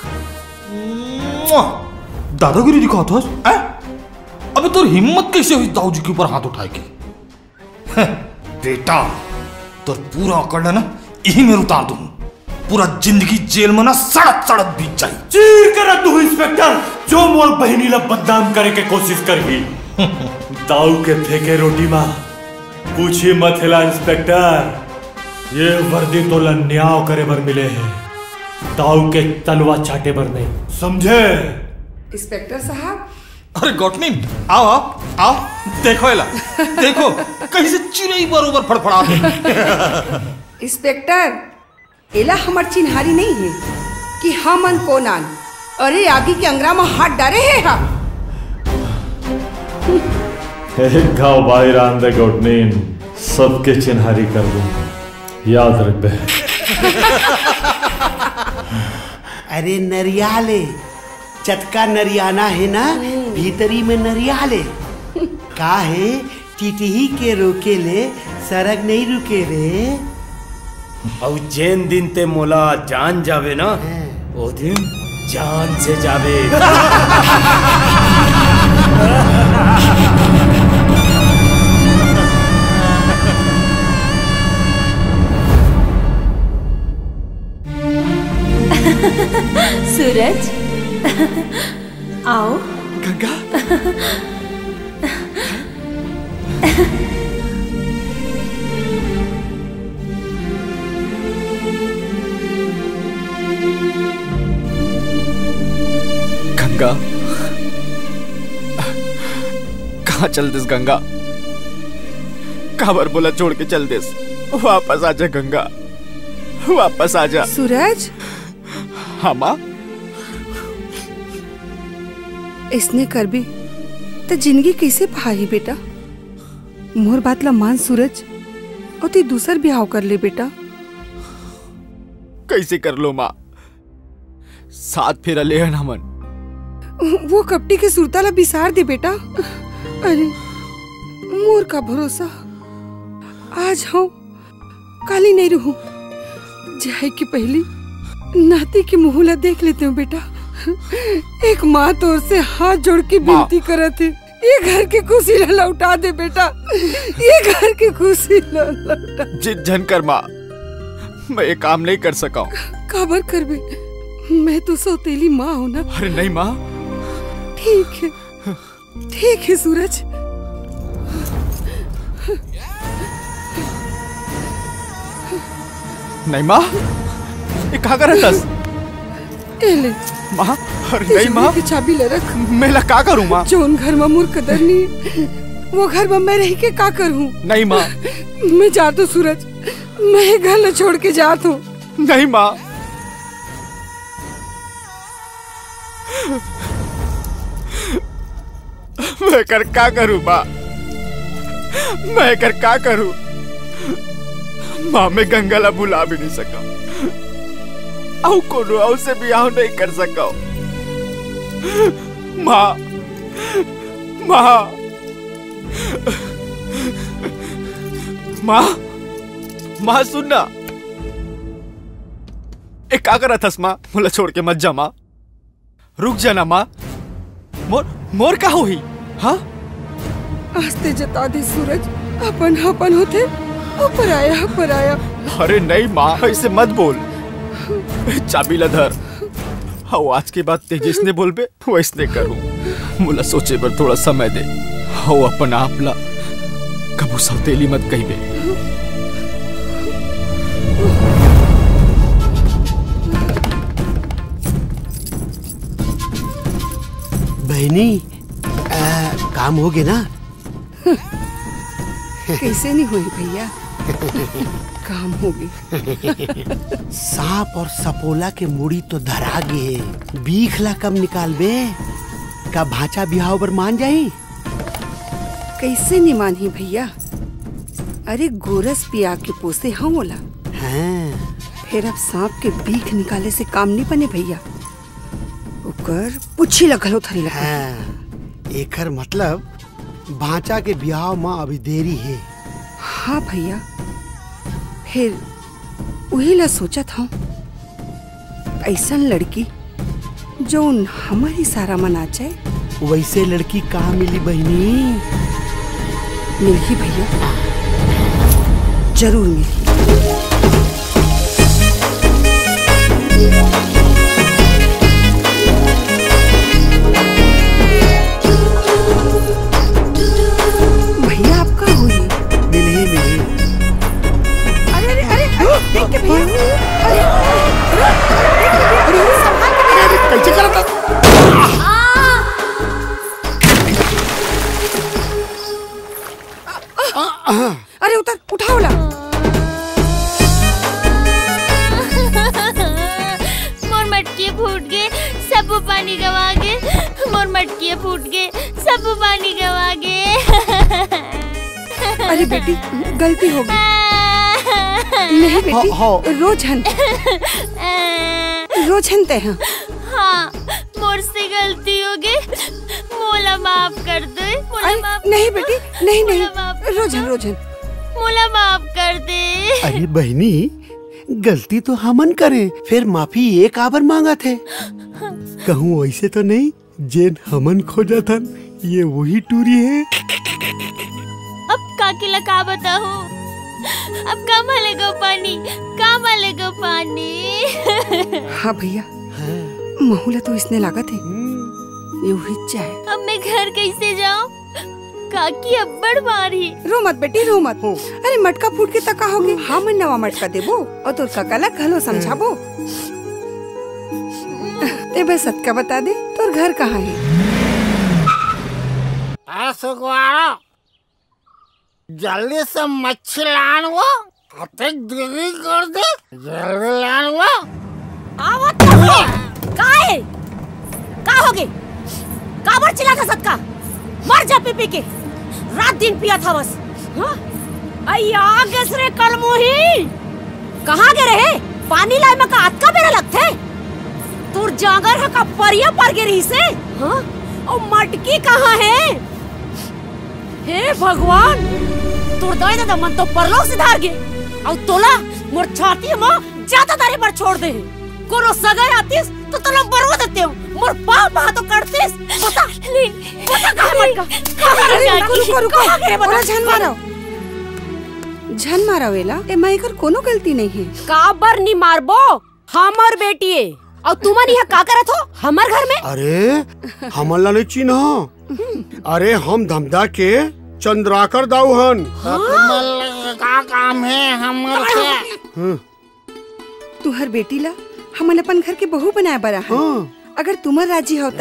दादागिरी दिखा था? अबे तो हिम्मत कैसे हुई दाऊजी के ऊपर हाथ उठाए के? बेटा तो पूरा अकड़ ना यही में उतार दूं, पूरा जिंदगी जेल में ना सड़क सड़क बीत जाए। चीर कर तू इंस्पेक्टर जो मोर बहनी ला बदनाम करे के कोशिश करगी। दाऊ के फेंके रोटी माँ पूछी मत हिला इंस्पेक्टर, ये वर्दी तो न्याव करे बर मिले हैं, दाऊ के तलवा चाटे बर नहीं, समझे? इंस्पेक्टर साहब। अरे गौटनीन आओ आओ आओ, देखो एला देखो कैसे चिड़ई बरोबर फड़फड़ा दे। इंस्पेक्टर एला हमार चिन्हारी नहीं है कि हमन कोनान, अरे आगे के अंगरा में हाथ डारे है। हा एक घाव बाहर आन दे गौटनीन, सबके चिन्हारी कर दूं, याद रख बे। अरे नरियाले चटका नरियाना है ना, भीतरी में नरियाले का है, टिटही के रोके ले सरग नहीं रुके रे। और जैन दिन ते मोला जान जावे ना, वो दिन जान से जावे। सूरज आओ। गंगा गंगा कहाँ चल दिस गंगा? खबर बोला छोड़ के चल दिस, वापस आजा गंगा, वापस आजा। सूरज हाँ माँ, इसने कर भी तो जिंदगी कैसे पाही बेटा? मोर बात ला मान सूरज, और ती दूसर ब्याह कर ले बेटा। कैसे कर लो माँ, साथ फेरा ले हमन। वो कपटी के सुरताला बिसार दे बेटा। अरे मोर का भरोसा, आज हूँ काली नहीं रहूं। जाए की पहली नाती की मुहला देख लेते हूँ बेटा। एक माँ तौर से हाथ जोड़ के विनती करत है, ये घर की खुशी ला लौटा दे बेटा, ये घर की खुशी ला लौटा। जिद झन कर माँ, मैं ये काम नहीं कर सका। काबर कर बे, मैं तो सौतेली माँ हूँ ना। अरे नहीं माँ। ठीक है सूरज। नहीं माँ, ये कहाँ कर रहा ले माँ। अरे नहीं माँ, की चाबी ले रख। मैं ला का करूँ माँ? जोन घर में मोर कदर नहीं, वो घर में मैं रह के का करूँ? नहीं माँ। मैं जात हूँ सूरज, मैं घर न छोड़ के जात हूँ। नहीं माँ। मैं कर का करूँ माँ, मैं कर का करूँ माँ? मैं गंगा ला बुला भी नहीं सका, आओ कोनो आओ से भी आओ नहीं कर सका। माँ माँ माँ माँ सुनना। एक का कर रहा था माँ? मुला छोड़ के मत जा माँ, रुक जाना माँ। मोर का हुई? हाँ आस्ते जता दे सूरज, अपन अपन होते ऊपर आया। अरे नहीं माँ, ऐसे मत बोल। चाबी ला धर। हाँ आज के बाद तेजस ने बोलबे वैसने करूँ। मुला सोचे पर थोड़ा समय दे। हाँ अपन आप ला कबू सौतेली मत कहिबे। बहनी काम हो गया ना? कैसे नहीं हुई भैया, काम हो गई। सांप और सपोला के मुड़ी तो धरा गए, बीखला कब निकाल बे? का भाचा बिहाव पर मान जाई? कैसे नहीं मानी भैया? अरे गोरस पिया के पोसे हम बोला। हाँ। फिर अब सांप के बीख निकाले से काम नहीं बने भैया, ओकर पुच्छी लगल हो थरी लगल। हाँ। एकर मतलब भाचा के बिहाव माँ अभी देरी है। हाँ भैया, फिर वही ला सोचा था ऐसा लड़की जो हमारी सारा मना जाए। वैसे लड़की कहाँ मिली बहनी? मिली भैया, जरूर मिली। भैया आपका हुई? मिली। अरे देख के भैया, कैसे करता? अरे उठाओ ला। मोर मटकी फूट गए, सब पानी गवा गए। मोर मटकी फूट गए, सब पानी गवा गए। अरे बेटी गलती हो गई। नहीं बेटी, रोजन ते हैं। हाँ मोर से गलती हो गई, मोला माफ कर दे। नहीं बेटी, नहीं रोजन मोला माफ कर दे। अरे बहनी, गलती तो हमन करे, फिर माफी एक आबर मांगा थे। कहूँ ऐसे तो नहीं जेन हमन खोजा था ये वही टूरी है। अब काकिला का बताऊं? अब का मलेगा पानी, का मलेगा पानी। हाँ भैया, महुला तो इसने लागत है, ये वही चाहे। अब मैं घर कैसे जाऊं? काकी अब्बड़ मारी। रो मत बेटी, रो मत। अरे मटका फूट के तक होगी, हाँ मैं नवा मटका देबो और तोर काका ला घलो समझाबो। ते बस सत्का बता दे, तोर घर कहाँ है? जल्दी से मच्छी लान वो, अते देरी कर दे, जल्दी लान वो। आवत का है? का हो गई? काबर चिल्ला था सत्का? मर जा पी के, रात दिन पिया था बस। हाँ? अय्या रे कलमोही कहाँ गए रहे? पानी लाए में का अटका मेरा लगते तोर जागर है का परिया पर गिरी से हाँ? और मटकी कहाँ है? हे भगवान तोर दाई दादा मन तो परलोक से धार गए और तोला मोर छाती में जाता तारे पर छोड़ दे कोनो सगाई आतीस तो तोला बरवा देते हो मोर पाप हां तो करतीस बता नहीं बता कहाँ मटका रुको झन मारो झन मारावेला ए माइकर कोनो गलती नहीं है काबर नहीं मारबो हमर बेटी है और तुमन यहाँ का करत हो हमर घर में? अरे हमला नहीं चिन्ह अरे हम धमदा के चंद्राकर दाऊ हन का काम है हमर के तुहर बेटी ला हमन अपन घर के बहू बनाए बरा है अगर तुमर राजी होता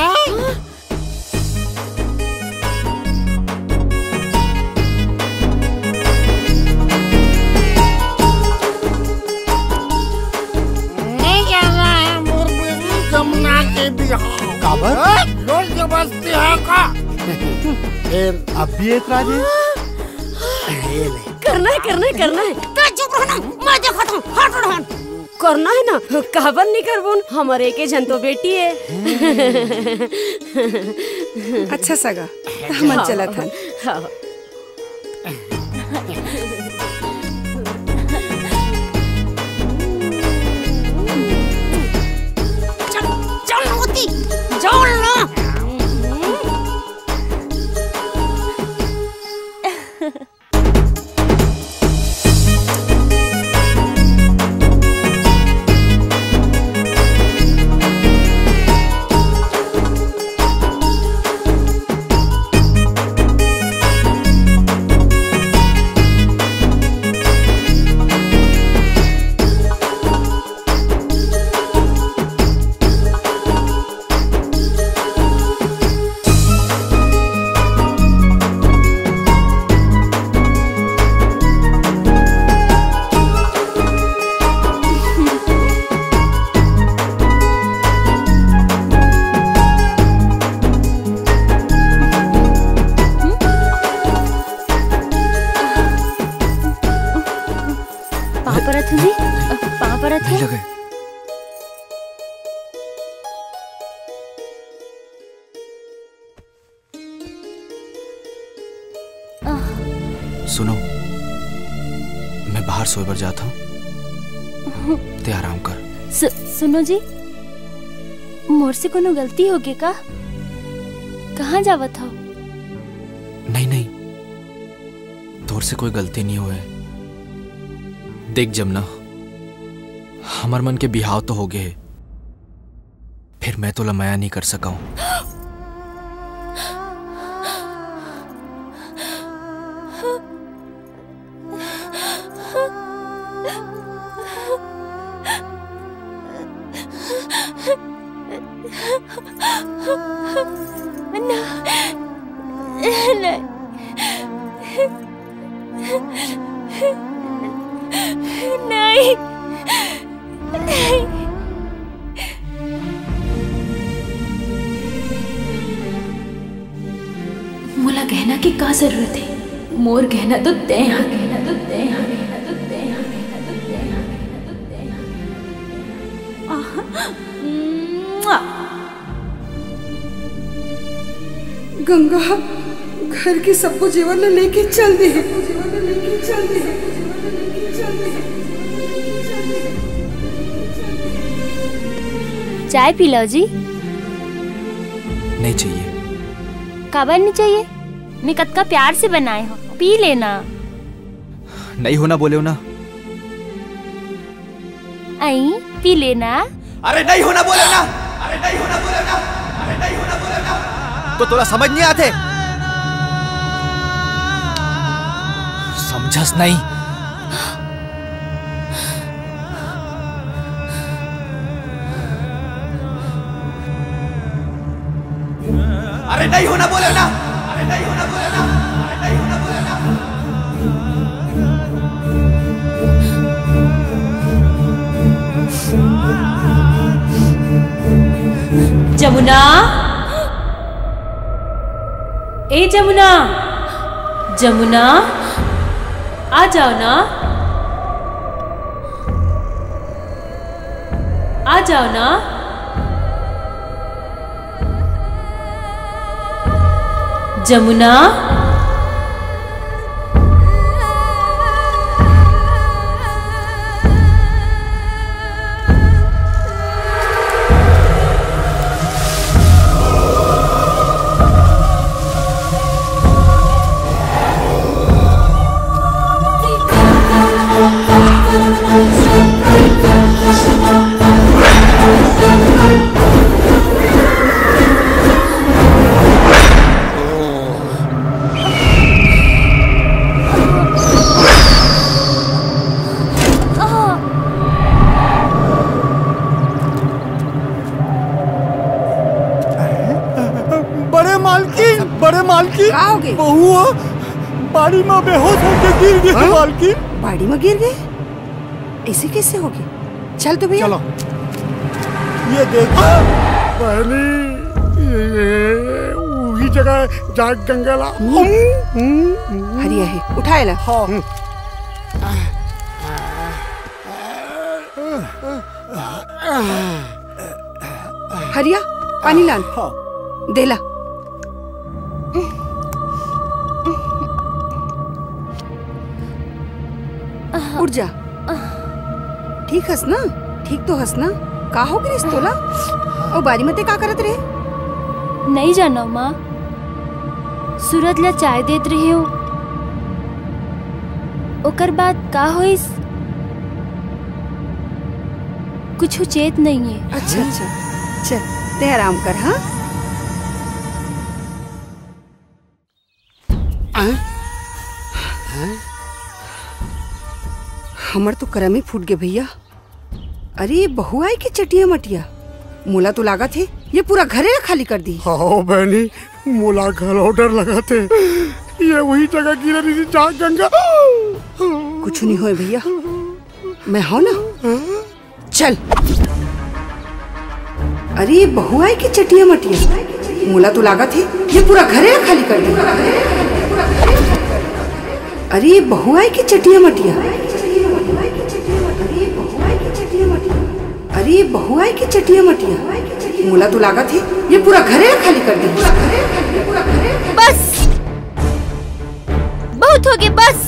जमुना के बिहार काबर रोज जबरदस्ती है का फिर अब भी एतराज है करना है तो चुप रहना मैं देखता हूँ हट रहन करना है ना काबर नहीं करबोन हमारे के जन तो बेटी है अच्छा सगा हम चला था सुनो मैं बाहर सोए बर जाता हूँ ते आराम कर सुनो जी मोर से कोनो गलती हो गई का कहाँ जावत हो? नहीं तोर से कोई गलती नहीं हुए देख जमुना हमार मन के बिहाव तो हो गए फिर मैं तो लमाया नहीं कर सका हूँ मोला गहना की का जरूरत है? मोर गहना तो ते यहाँ गहना तो ते यहाँ गहना तो ते यहाँ गहना तो ते यहाँ गहना तो ते यहाँ गंगा घर के सबको जीवन में लेके चल दी चाय पी लो जी। नहीं चाहिए। काबर नहीं चाहिए? मैं कद का प्यार से बनाए हो, पी लेना। नहीं होना बोले हो ना। आई पी लेना। अरे नहीं होना बोले ना, अरे नहीं होना बोले ना, अरे नहीं होना बोले ना। तो थोड़ा समझ नहीं आते? समझस नहीं। अरे नहीं होना बोले ना, अरे नहीं होना बोले ना, अरे नहीं होना बोले ना। जमुना, ए जमुना, जमुना, आ जाओ ना, आ जाओ ना। जमुना, बड़े मालकिन क्या हो गए? बहुआ बाड़ी में बेहोश होकर गिर गए। मालकिन बाड़ी में गिर गए? ऐसे कैसे हो गए? चल तो भैया। चलो ये देखो पहली ये वही जगह जहाँ गंगा ला हरिया है, उठाए ला। हाँ। हरिया पानी लान। देला। उठ जा। ठीक हस ना? ठीक तो हस ना? का हो गिरिस तोला? और बारी मते का करत रहे? नहीं जानो माँ, सूरज ला चाय देत रही हो। ओकर बाद का होइस कुछ चेत नहीं है। अच्छा अच्छा, चल ते आराम कर। हाँ हमर तो करम ही फूट गए भैया। अरे बहू आई के चटिया मटिया, मोला तो लगा थे ये पूरा घरे खाली कर दी। हाँ बहनी, मोला घर ऑर्डर लगा थे, ये वही जगह गिरा रही थी जहाँ गंगा। कुछ नहीं होए भैया, मैं हूं ना। चल। अरे बहू आई के चटिया मटिया, मोला तो लगा थे ये पूरा घरे खाली कर दी। अरे बहू आई के चटिया मटिया, अरे बहू आई के चटिया मटिया, मोला तो लगा थे ये पूरा घरे खाली कर दी। बस बहुत हो गए, बस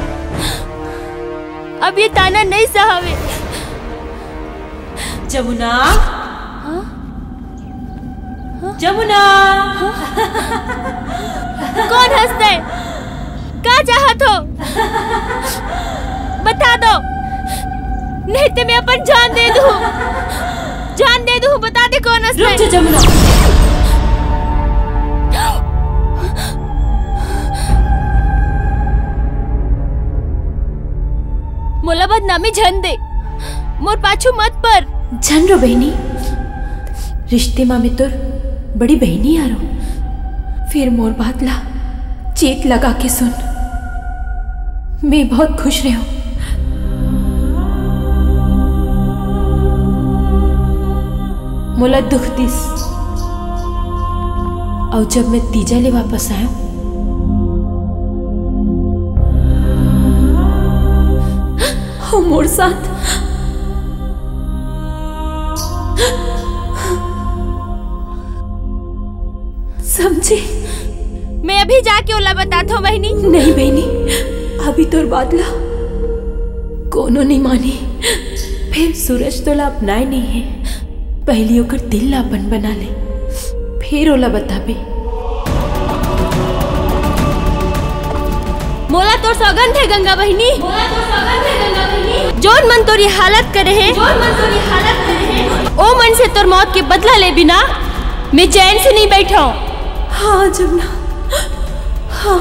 अब ये ताना नहीं सहावे। जमुना, जमुना, कौन हंसता है? क्या चाहत हो? बता दो, नहीं तो मैं अपन जान दे दूं। जान दे दूं, बता दे कौन हंसता है? रुक जा जमुना। मोला बदनामी झन दे, मोर पाछू मत पर। झन रो बहनी, रिश्ते में तोर बड़ी बहनी आ रो, फिर मोर बात ला चेत लगा के सुन। मैं बहुत खुश रही हूँ। मोला दुख दिस, और जब मैं तीजा ले वापस आया हो मोर साथ समझे। मैं अभी जाके ओला बताता हूँ बहनी। नहीं बहनी, अभी तोर बादला कोनो नहीं मानी। फिर सूरज तोला अपनाए नहीं है, पहली ओकर दिल लापन बना ले, फिर ओला बताबे। मोला तोर सौगंध है गंगा बहनी, मोला तोर सौगंध है गंगा बहनी। जोन मन तोरी हालत करे है, जोन मन तोरी हालत करे है, ओ मन से तोर मौत के बदला ले बिना मैं चैन से नहीं बैठा हूँ। हाँ जमुना, हाँ।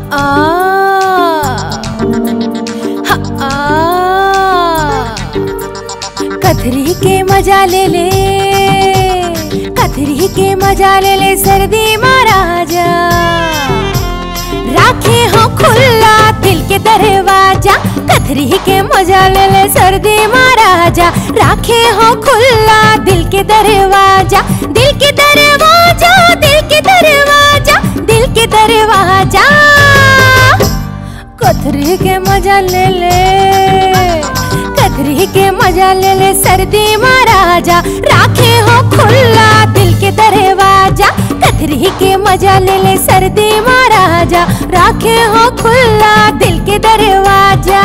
कथरी के मजा ले ले, कथरी के मजा ले ले सर्दी महाराजा, राखे हो खुला दिल के दरवाजा। कथरी के मजा ले ले सर्दी महाराजा, राखे हो खुला दिल के दरवाजा, दिल के दरवाजा, दिल के दरवाजा, दिल के दरवाजा। कथरी के मजा ले ले, कथरी के मजा ले ले सर्दी महाराजा, राखे हो खुला दिल के दरवाजा। कथरी के मजा ले ले सर्दी महाराजा, राखे हो खुला दिल के दरवाजा।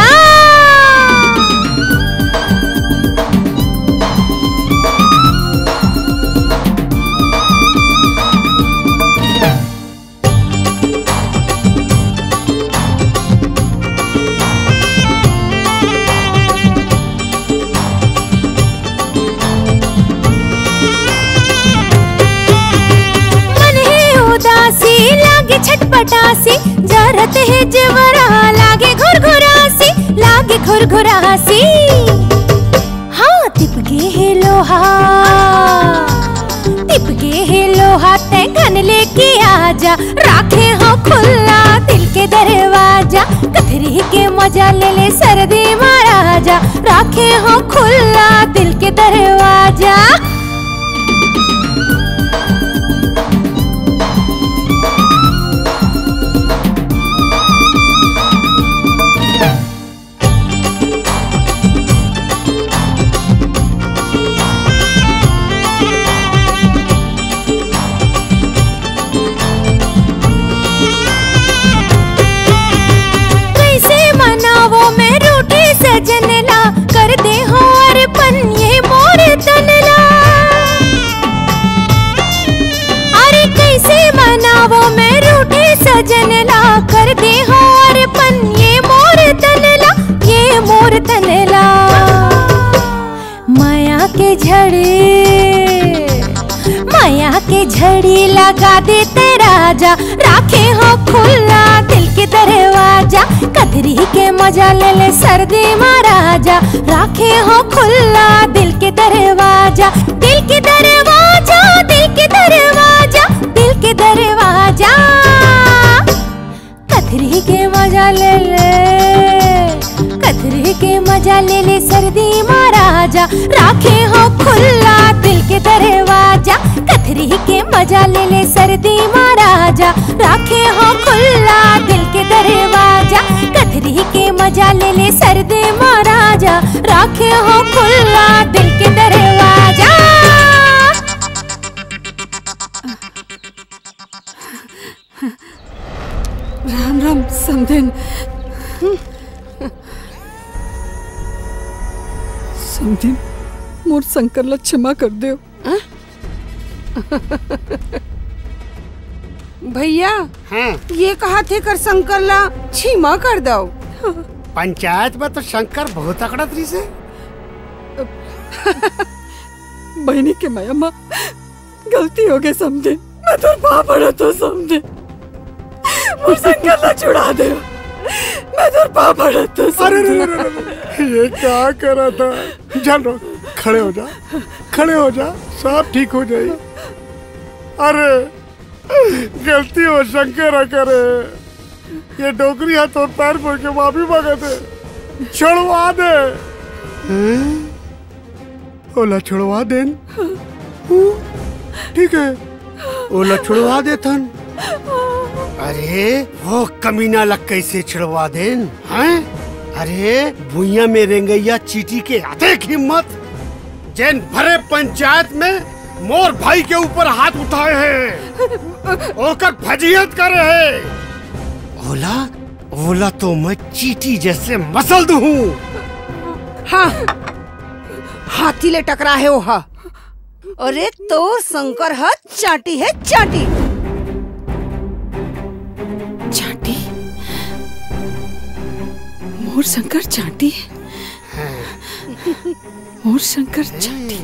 लागे छटपटासी, जरत है जवरा लागे घुरघुरासी, लागे घुरघुरासी। हाँ तिपके है लोहा, तिपके है लोहा, तैगन लेके आजा, राखे हो खुला दिल के दरवाजा। कथरी के मजा ले ले सर्दी महाराजा, राखे हो खुला दिल के दरवाजा। सजनला कर दे हो अर्पण ये मोर तनला, अरे कैसे मनावो मैं रूठे सजनला, कर दे हो अर्पण ये मोर तनला, ये मोर तनला। माया के झड़ी, माया के झड़ी लगा देते राजा, राखे हो खुला दिल के दरवाजा। कथरी के मजा ले ले सर्दी महाराजा, राखे हो खुला दिल के दरवाजा, दिल के दरवाजा, दिल के दरवाजा, दिल के दरवाजा। कथरी के मजा ले ले, कथरी के मजा ले ले सर्दी महाराजा, राखे हो खुला दिल के दरवाजा। कथरी के मजा ले ले सर्दी महाराजा, राखे हो खुला दिल के दरवाजा। कथरी के मजा ले ले सर्दी महाराजा, राखे हो खुला दिल के दरवाजा। राम राम समधिन। समधिन मोर शंकर ला क्षमा कर दो। भैया हाँ। ये कहा थे कर शंकर ला क्षमा कर दो। पंचायत में तो शंकर बहुत तकड़ा तरी से। बहनी के माया माँ गलती हो गई समझे, मैं तो पाप पड़ा तो समझे, मुझ शंकर ला छुड़ा दे, मैं तो पाप पड़ा तो समझे। ये क्या करा था? चलो खड़े हो जा, खड़े हो जा, सब ठीक हो जाए। अरे गलती हो शंकर करे, ये डोकरी हाथ और पैर पड़ के माफी मांगे थे, छोड़वा दे। ओला छोड़वा दे, ठीक है ओला छोड़वा दे थन। अरे वो कमीना लग कैसे छुड़वा दे हैं? अरे भुइया में रेंगैया चीटी के अतेक हिम्मत, जैन भरे पंचायत में मोर भाई के ऊपर हाथ उठाए हैं, ओकर फजीयत करे है। ओला ओला तो मैं चीटी जैसे मसल दूं। हाँ हाथी ले टकरा है ओहा। अरे तो शंकर हाथ चाटी है चाटी। चाटी? मोर शंकर चाटी है? मोर शंकर चाटी?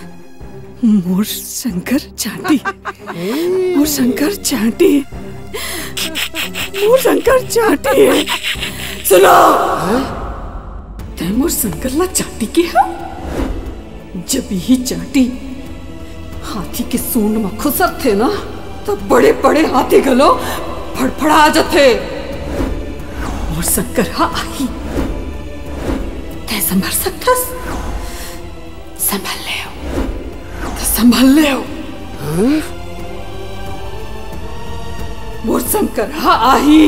मोर शंकर चाटी, मोर शंकर चाटी। मोर शंकर चाटी है। सुनो, ते मोर शंकर ला चाटी के है। जब यही चाटी हाथी के सूंड में खुसर थे ना, तो बड़े बड़े हाथी गलो फड़फड़ा जाते। मोर शंकर हा आई, ते संभल सकतस? संभल ले हो, तो संभल ले हो। मोर शंकर हा आई।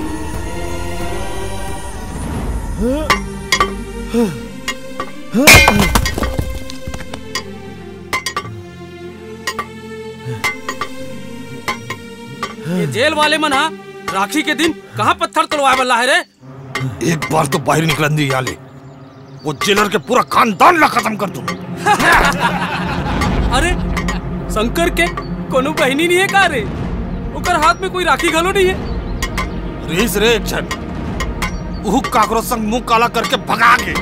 ये जेल वाले मन हा राखी के दिन कहाँ पत्थर तोड़वाए वाला है रे? एक बार तो बाहर निकलन दी याले, वो जेलर के पूरा खानदान ला खत्म कर दूं। अरे शंकर के कोनो बहनी नहीं है का रे? ओकर हाथ में कोई राखी घलो नहीं है। रेस रे एक क्षण, उहु काकरो संग मुंह काला करके भगा के।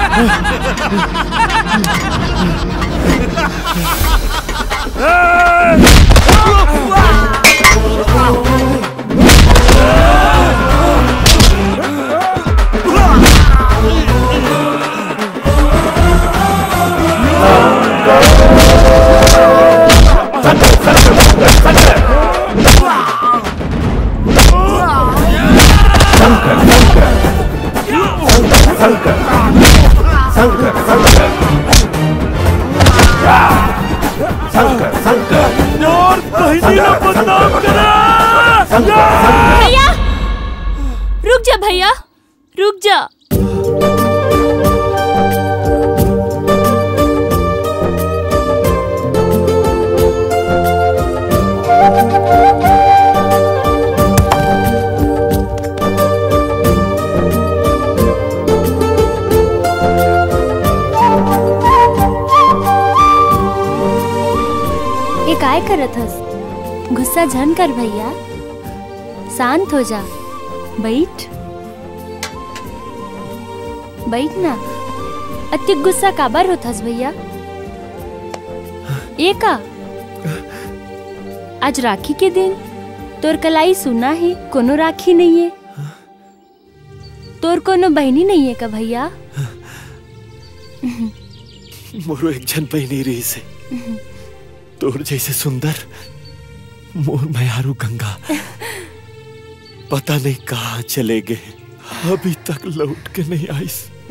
भैया रुक जा, भैया रुक जा। ये काय करत हस? गुस्सा झन कर भैया, शांत हो जा। बैठ बैठ ना। अति गुस्सा काबर होथस भैया? एका आज राखी के दिन तोर कलाई सुना है, कोनो राखी नहीं है। तोर कोनो बहनी नहीं है का भैया? मोरो एक जन बहनी रही से, तोर जैसे सुंदर मोर मयारू गंगा पता नहीं कहाँ चले गए, अभी तक लौट के नहीं आई।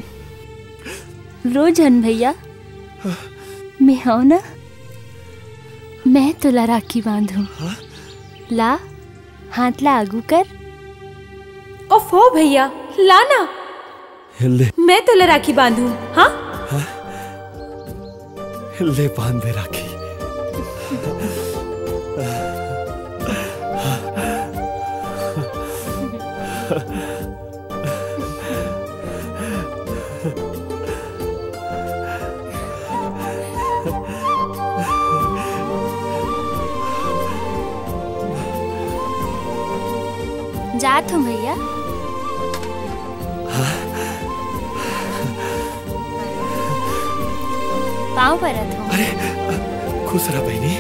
रोज हन भैया, मैं हूं ना, मैं तुला राखी बांधू। ला हाथ ला आगू कर। ओफो भैया ला ना, मैं तुला राखी बांधू। हाँ ले बांध दे राखी। जात हूँ भैया। पाँव परत हूँ। अरे खुश रहा बहनी।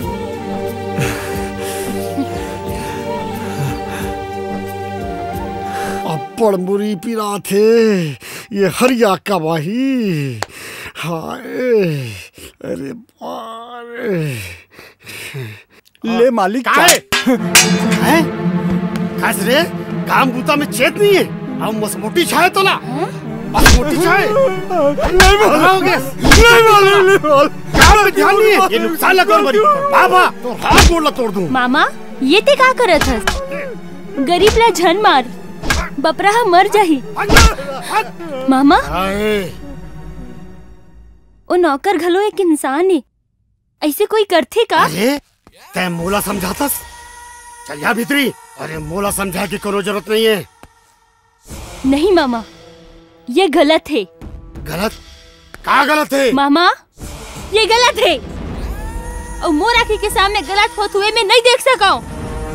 अब्बड़ मुरी पिरा थे ये हरिया कबाही। हाय अरे बारे। ले मालिक हैं? खास रे काम बूता में चेत नहीं है। अब मसमोटी छाए तो ला, मसमोटी छाए नहीं बोलोगे, नहीं बोलोगे, काम में ध्यान नहीं है। ये नुकसान लगा मरी बाबा, तो हाथ मोड़ ला तोड़ दूं। मामा ये ते का करत हस? गरीब ला झन मार, बपराहा मर जाही। मामा ओ नौकर घलो एक इंसान है, ऐसे कोई करथे का? अरे तै मोला समझातस, चल जा भीतरी। अरे मोला समझा की कोनो जरूरत नहीं है। नहीं मामा ये गलत है। गलत? क्या गलत है? मामा ये गलत है, और मोर आँखी के सामने गलत होते हुए मैं नहीं देख सका हूँ।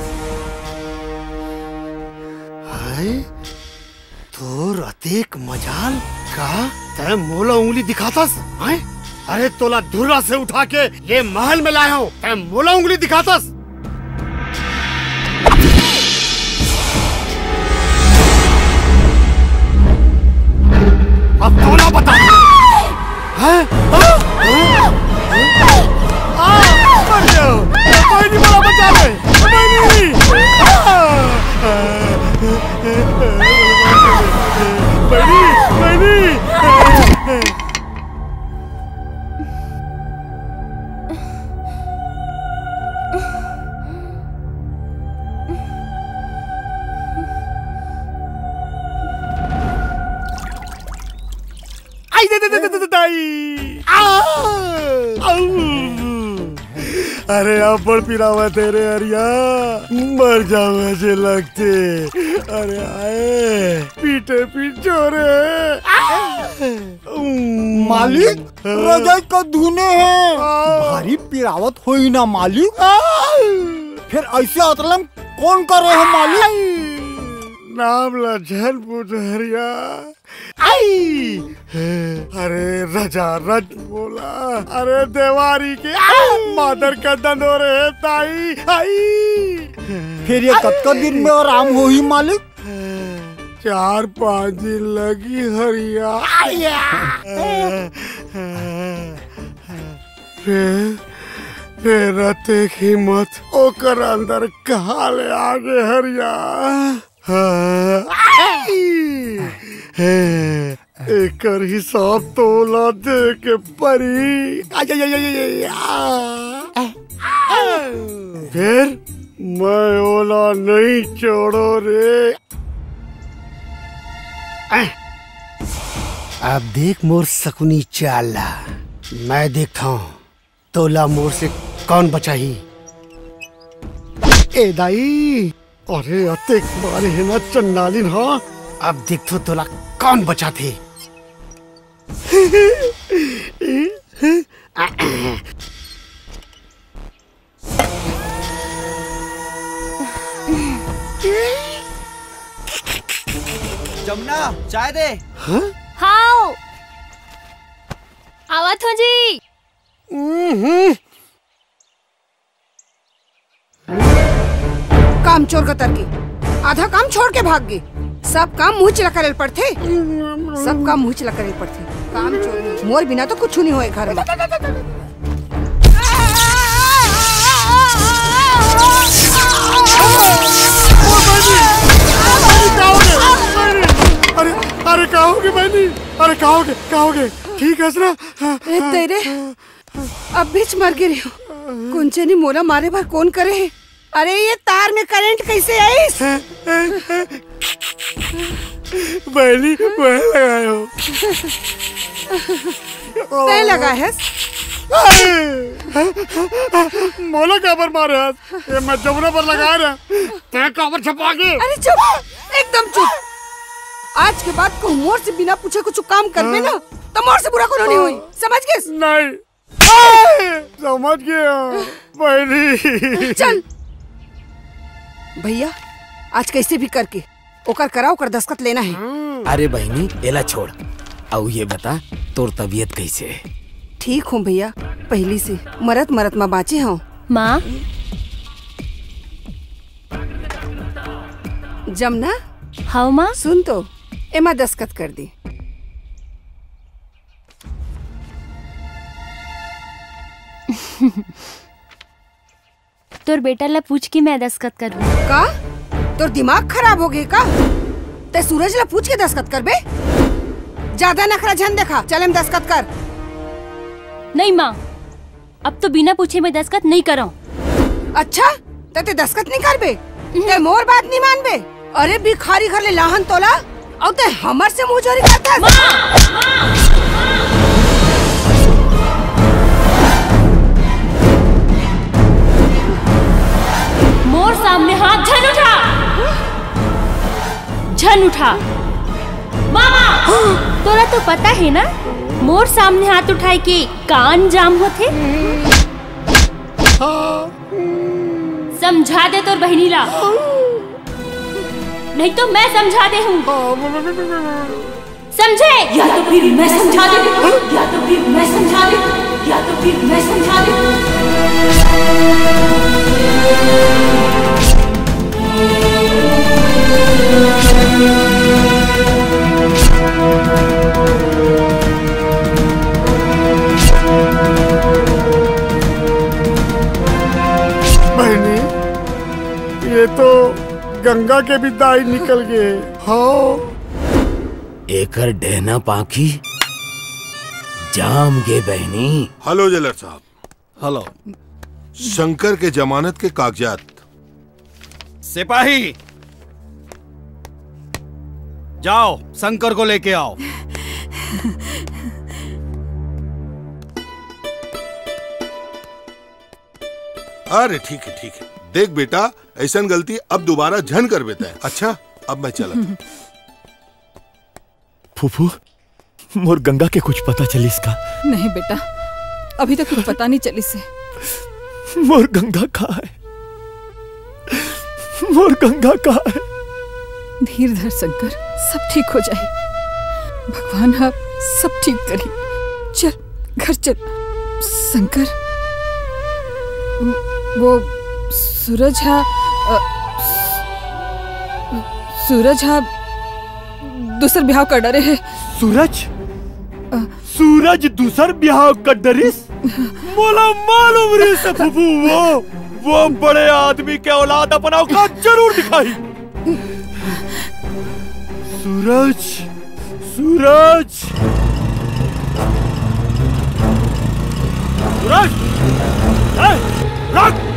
तो रतेक मजाल का तै मोला उंगली दिखातस? अरे तोला धुर्रा से उठा के ये महल में लाया हूँ, तै मोला उंगली दिखातस? अरे अब बड़ पिरावा तेरे अरिया मर जाओ ऐसे लगते। अरे आए पीटे पीछो रे मालिक रजाई का धुने हैं भारी पिरावत हुई ना मालिक। फिर ऐसे अतलम कौन करे हो मालिक? नाम लजन पुजरिया आई। अरे रजा रज बोला। अरे देवारी के मादर का दंदो रे ताई आई। फिर ये कब दिन में आराम हो ही मालिक? 4-5 दिन लगी हरिया। फिर रते की मत ओकर अंदर कहा ले आगे हरिया। एकर हिसाब तोला दे के परी। फिर मैं ओला नहीं छोड़ो रे। अब देख मोर सकुनी चाला, मैं देखता हूँ तोला मोर से कौन बचाही। ए दाई अरे अतेक मारे है ना चंडालिन। हाँ अब देख तो तोला कौन बचा थे। जमुना चाय दे। हाओ आवत हो जी। काम चोर का तरकी आधा काम छोड़ के भाग गए। सब काम मुँह चिला करे पड़ते। सब काम मुँह चिला करे पड़ते। काम चोर मोर बिना तो कुछ नहीं होए घर में। अरे अरे कहोगे बहनी? अरे कहोगे ठीक है ना? तेरे अब बीच मर गिरे हो। कुंचे ने मोला मारे भर कौन करे है? अरे ये तार में करंट कैसे आई? बहनी वह लगाए हो। तय लगा है मोला काबर मारे हाथ? ये मैं जमुना पर लगा रहा। तय काबर छपा के। अरे चुप एकदम चुप। आज के बाद को मोर से बिना पूछे कुछ काम करबे ना तो मोर से बुरा कोनो नहीं हुई। समझ गए? नहीं समझ गया बहनी। चल भैया आज कैसे भी करके ओकर कराओ कर दस्तखत लेना है। अरे बहनी एला छोड़। अब ये बता तोर तबीयत कैसे है? ठीक हूँ भैया पहली से मरत मरत माँ बाँचे हूँ। माँ जमुना हाँ माँ सुन तो एमा दस्तखत कर दी। तोर बेटा ला पूछ के मैं दस्तखत कर दूँ। का तोर दिमाग खराब हो गए का? ते सूरज ला पूछ के दस्तखत कर बे? ज्यादा नखरा झन देखा। चल हम दस्तखत कर। नहीं माँ अब तो बिना पूछे मैं दस्तखत नहीं कर रहा हूँ। अच्छा ते दस्तखत नहीं कर बे? ते मोर बात नहीं मान बे? अरे भिखारी घर ले लाहन तोला और ते हमर से मुंह चोरी करता है। मोर सामने हाथ झन उठा। मामा तोरा तो पता है ना मोर सामने हाथ उठाए के कान जाम होते। समझा दे तोर बहनी ला नहीं तो मैं समझा दे हूँ। समझे? या तो फिर मैं समझा दे, या तो फिर मैं समझा दे, या तो फिर मैं समझा दे। ये तो गंगा के भी दाई निकल गए। हाँ एकर डेना पाखी जाम गे बहनी। हेलो जेलर साहब। हेलो। शंकर के जमानत के कागजात। सिपाही जाओ शंकर को लेके आओ। अरे ठीक है ठीक है। देख बेटा ऐसा गलती अब दोबारा झन कर बेटा है। अच्छा अब मैं चला। फूफू मोर गंगा के कुछ पता चली इसका? नहीं बेटा, अभी तक कुछ पता नहीं चली से। मोर गंगा कहाँ है? मोर गंगा कहाँ है? धीर धर शंकर, सब ठीक हो जाए। भगवान आप सब ठीक करी। चल घर चल। शंकर वो सूरज दूसर ब्याह कर डरे है। सूरज दूसर ब्याह कर डरिस? मोला मालूम रे से फूफू वो बड़े आदमी के औलाद अपना औकात जरूर दिखाई। सूरज सूरज सूरज रख।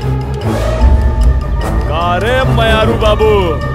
कारे मयारू बाबू,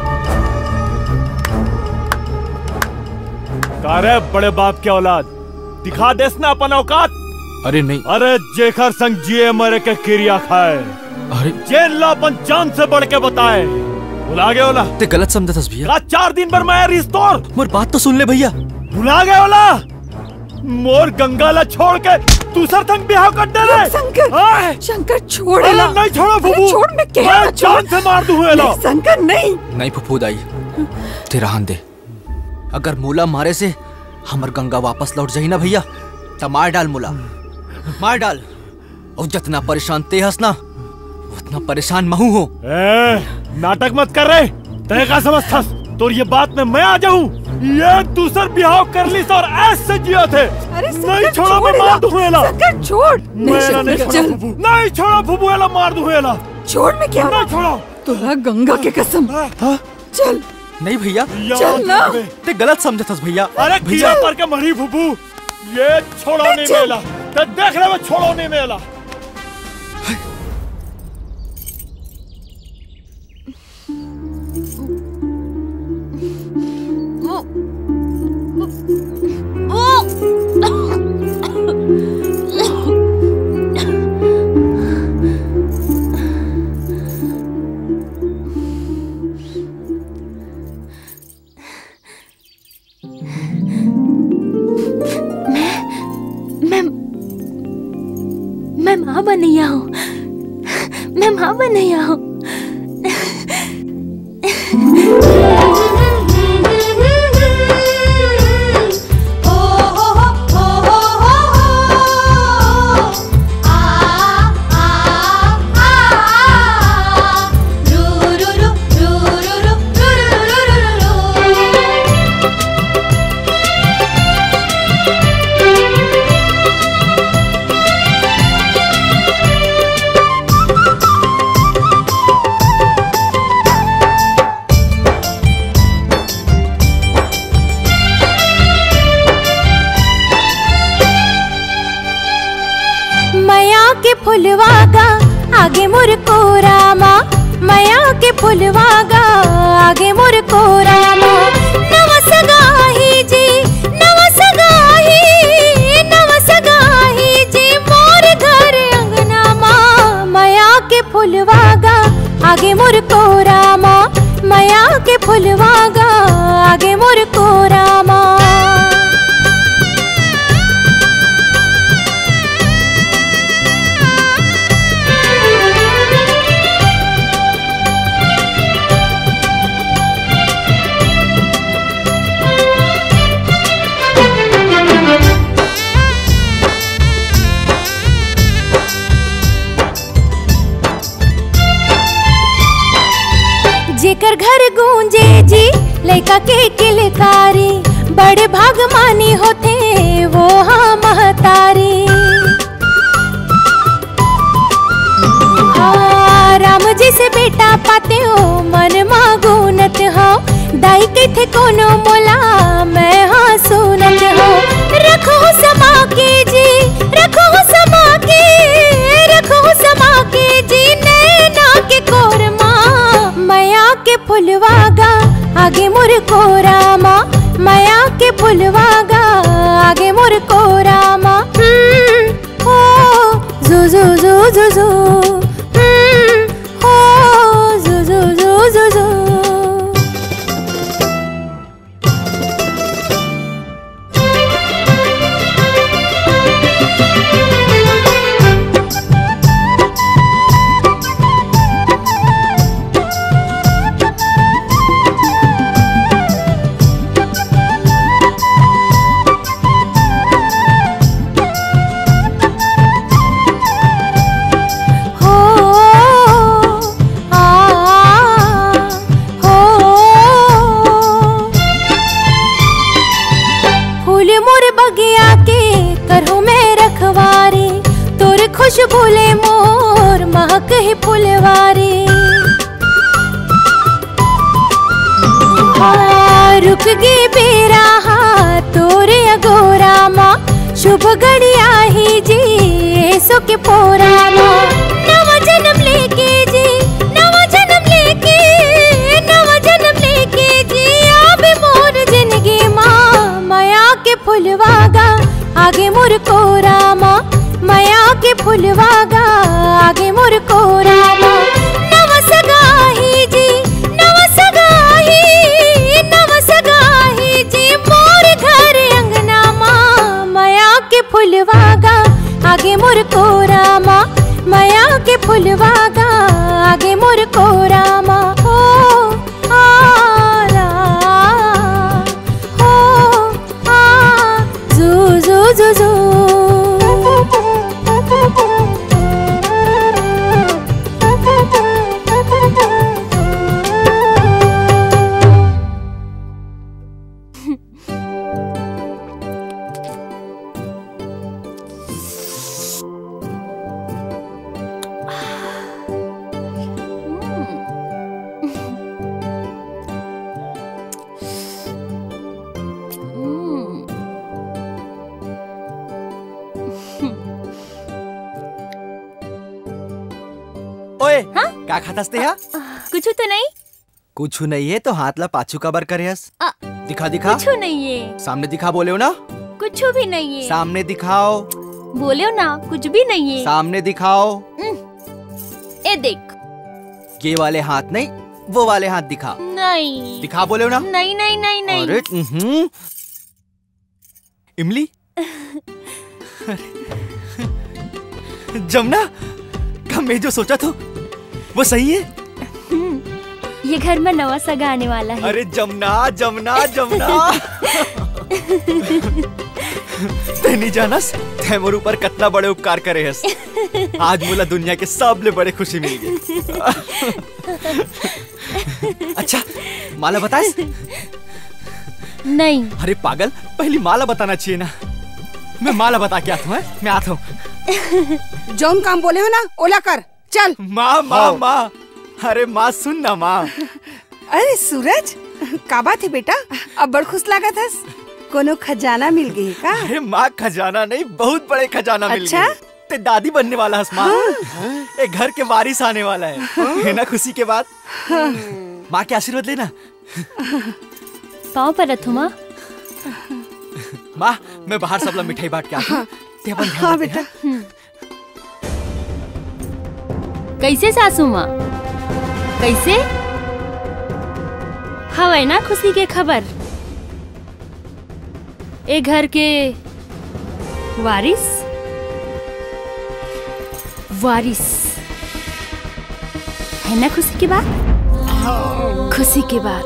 कारे बड़े बाप के औलाद, दिखा देस ना अपन औकात। अरे नहीं। अरे जेखर संग जिए मरे के क्रिया खाए। अरे जेल ला अपन जान से बढ़ के बताए। भुला गए ओला? ते गलत समझे भैया। 4 दिन पर मैं रिश्तोर। मोर बात तो सुन ले भैया। भुला गए ओला? मोर गंगा ला छोड़ के दूसर संग ब्याह कर दे रे। शंकर शंकर छोड़ ला। नहीं छोड़ो फूफू। छोड़ मैं कह रहा हूं, जान से मार दूं एला। शंकर नहीं। नहीं फूफू दाई, तेरा हाथ दे। अगर मूला मारे से हमर गंगा वापस लौट जाही ना भैया तो मार डाल मूला, मार डाल। और जितना परेशान ते हंस ना उतना परेशान महू हो। नाटक मत कर रहे। तय का समझता तो ये बात में मैं आ जाऊं? ये दूसर ब्याह कर ली और ऐसे जिया थे। नहीं छोड़ा मैं मार दूं एला। शंकर छोड़। नहीं छोड़ा फूफू एला, मार दूं एला। छोड़ मैं क्या? नहीं छोड़ा। तोरा गंगा के कसम। चल। नहीं भैया चल ना। ते गलत समझतस भैया। अरे भैया पर के मरी फूफू। ये छोड़ो नहीं मेला। ते देख रहे मैं छोड़ो नहीं मेला। मैं माँ बनैया हूँ। मैं माँ बनैया हूँ। फुलवागा आगे मुर को रामा, मया के फुलवागा आगे मुर को रामा। नवसगाही जी नवसगाही जी मोर घर अंगना माँ। मया के फुलवागा आगे मुर को रामा, मया के फुलवागा आगे मुर को रामा। जेकर घर गूंजे जी लड़का के किलकारी, बड़े भागमानी होते वो हाँ महतारी। हाँ राम जी से बेटा पाते लगे थे कोनो मोला मैं हाँ सुनत हो रखो समा के जी रखो समा के जी नैना के कोरमा माया के फुलवागा आगे मोर कोरामा माया के फुलवागा आगे मोर कोरामा हो जू जू जू जू जू हो जू जू जू जू जू खुशबूले मोर महक ही फुलवारी रुक गे बेरा तोरे अगोरा माँ शुभ घड़िया ही जी सो के पोरा माँ नवा जन्म लेके जी नवा जन्म लेके जी आबे मोर जिंदगी माँ माया के फुलवागा आगे मोर कोरा माँ माया के फुलवागा आगे मोर कोरामा नव सगाही जी मोर घर अंगना माँ माया के फुलवागा आगे मोर कोरामा माया के फुलवागा आगे मोर कोरामा हो आला हो आ जू जू जू जू ओए क्या खातास्ते है? कुछ तो नहीं। कुछ नहीं है तो हाथ ला पाछू कबर करे हस। दिखा दिखा। कुछ नहीं है। सामने दिखा बोले हो ना। कुछ भी नहीं है। सामने दिखाओ। बोले हो ना कुछ भी नहीं है। सामने दिखाओ। ए देख। ये वाले हाथ नहीं वो वाले हाथ दिखा। नहीं। दिखा बोले हो ना। नहीं नहीं नहीं नहीं। अरे इमली जमुना का मैं जो सोचा था वो सही है। ये घर में नवा सगा आने वाला है। अरे जमुना जमुना जमुना तेनी जानस ते मोर ऊपर कितना बड़े उपकार करे हस। आज मोला दुनिया के सबले बड़े खुशी मिल गई। अच्छा माला बताइस? नहीं। अरे पागल पहली माला बताना चाहिए ना। मैं माला बता के आता हूँ। मैं आता हूँ। जौन काम बोले हो ना ओला कर चल। माँ माँ माँ अरे माँ सुन ना माँ। अरे सूरज का बात है बेटा अब बड़ खुश लागत हस। कोनो खजाना मिल गई का? अरे माँ खजाना नहीं बहुत बड़े खजाना मिल गए। ते दादी बनने वाला हस माँ। एक घर के वारिस आने वाला है ना खुशी के बाद। माँ के आशीर्वाद लेना। पाँव पर रखो माँ। माँ मैं बाहर सब लोग मिठाई बांट के आता हूँ। हाँ बेटा। कैसे सासू माँ कैसे हवा ना खुशी के खबर। ए घर के वारिस वारिस है ना खुशी की बात। खुशी की बात।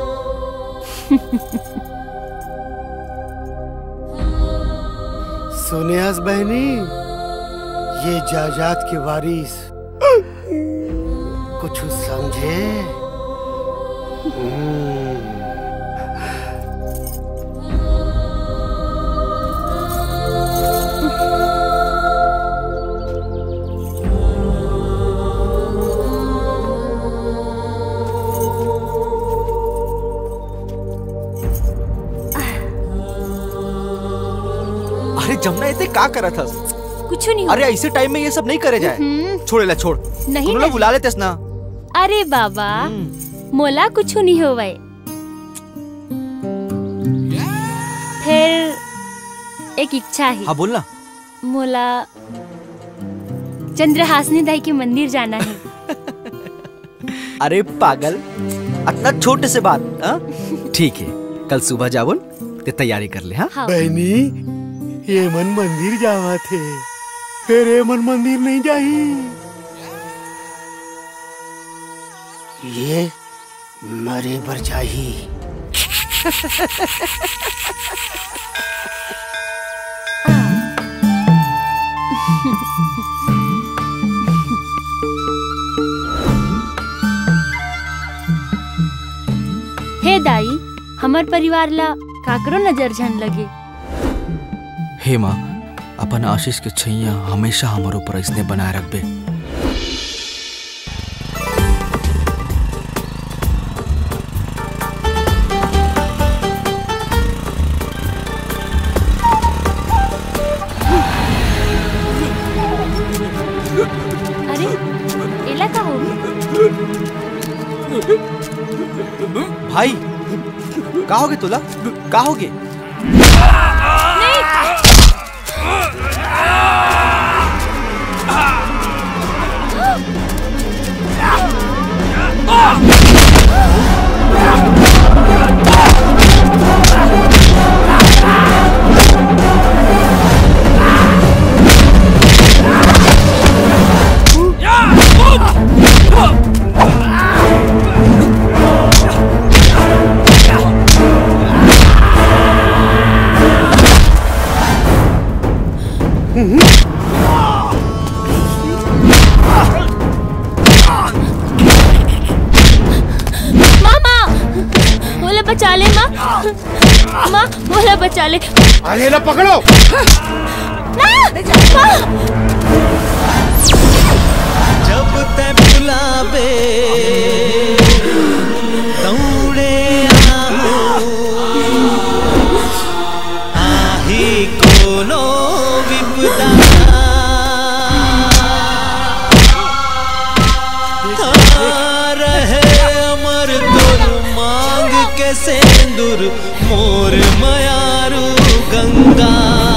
सोनियास बहनी ये जायदाद के वारिस कुछ समझे? जमुना इतने का करा था? कुछ नहीं। अरे ऐसे टाइम में ये सब नहीं करे जाए। छोड़ेला छोड़। नहीं तू बुला लेते ना। अरे बाबा मोला कुछ नहीं होवे। फिर एक इच्छा है। हाँ बोलना। मोला चंद्रहासिनी दाई के मंदिर जाना है। अरे पागल, इतना छोटे से बात। ठीक है, कल सुबह जावन ते तैयारी कर ले। हाँ बहनी, ये मन मंदिर जावा थे, फिर ये मन मंदिर नहीं जाही। ये मरे बर जाही। हे दाई, हमार परिवार ला काकरो नजर झन लगे। हे माँ, अपन आशीष के छैया हमेशा हमारे ऊपर इसने बनाए रखबे। अरे एला का हो? भाई का होगे तुला? का होगे? बचा ले माँ। माँ बोला बचा ले। अरे ला पकड़ो। जब ते बुलावे दौड़े आओ, आही कोनो विपदा रहे अमर तोर मांग के सेंदूर मोर मयारू गंगा।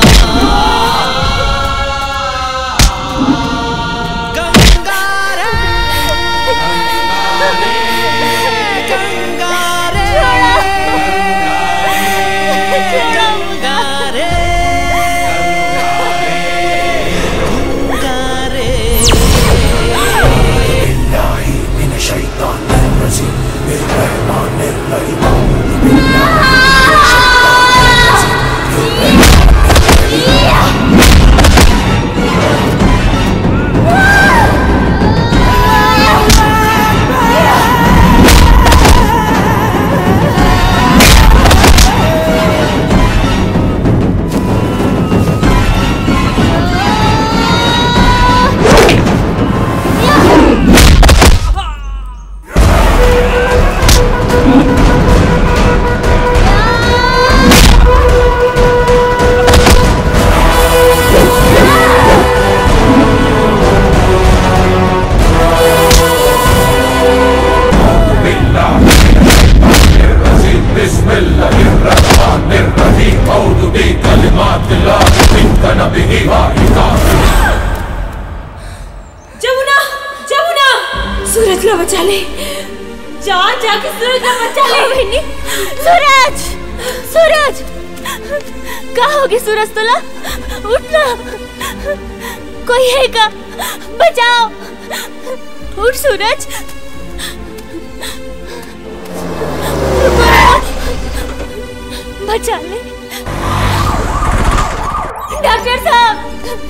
जमुना, जमुना, सूरज ला बचा ले। जा जाके सूरज ला बचा ले। बहनी, सूरज, सूरज, कहाँ होगी सूरज तुला? उठना, कोई है का? बचाओ, उठ सूरज। बचा ले। डॉक्टर साहब,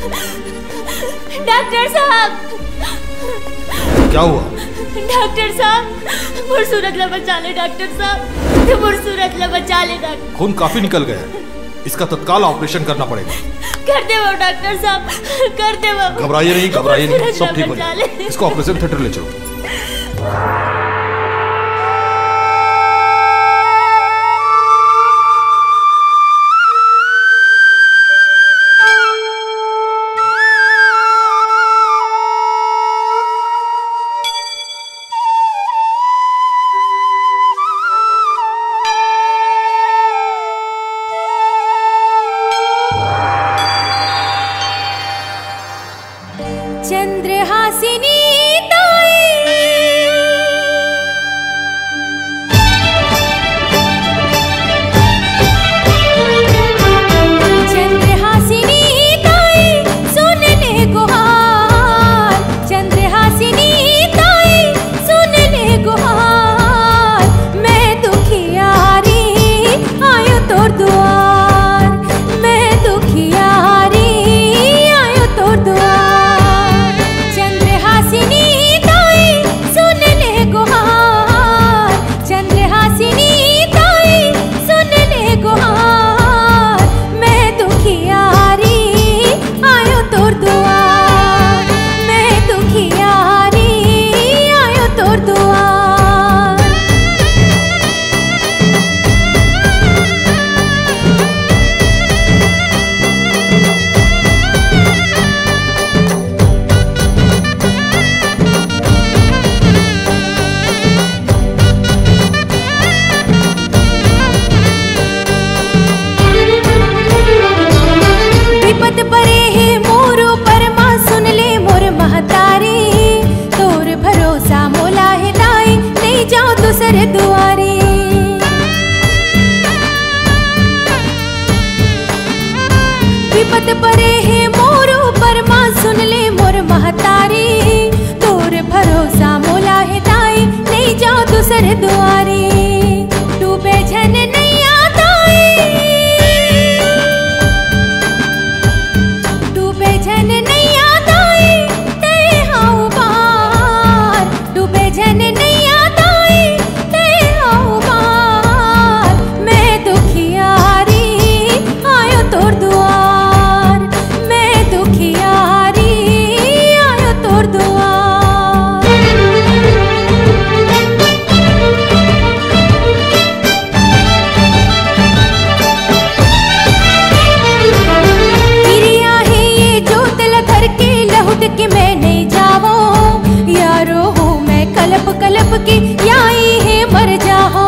डॉक्टर साहब। क्या हुआ? डॉक्टर साहब, मुर सूरज ला बचा ले। डॉक्टर साहब, मुर सूरज ला बचा ले। डॉक्टर, खून काफी निकल गया है, इसका तत्काल ऑपरेशन करना पड़ेगा। कर दे वो डॉक्टर साहब, कर दे वो। घबराइए नहीं, घबराइए नहीं, सब ठीक हो जाएगा। इसको ऑपरेशन थिएटर ले चलो। दूसरे दुआरे। विपत परे है मोर ऊपर माँ सुन ले मोर महतारी। तोर भरोसा मोला है दाई नहीं जाओ दूसरे दुआरे। डूबे झन नैया दाई, डूबे झन नैया दाई तय हाउ बार। डूबे झन नैया दाई तय हाउ बार। मैं दुखियारी आयो तोर दुआर। मैं दुखियारी आयो तोर दुआर। गिरिया है ये जो तिल धर के लहुट के मैं नहीं जावो। यारो हूँ मैं कलप कलप के याई है मर जाओ।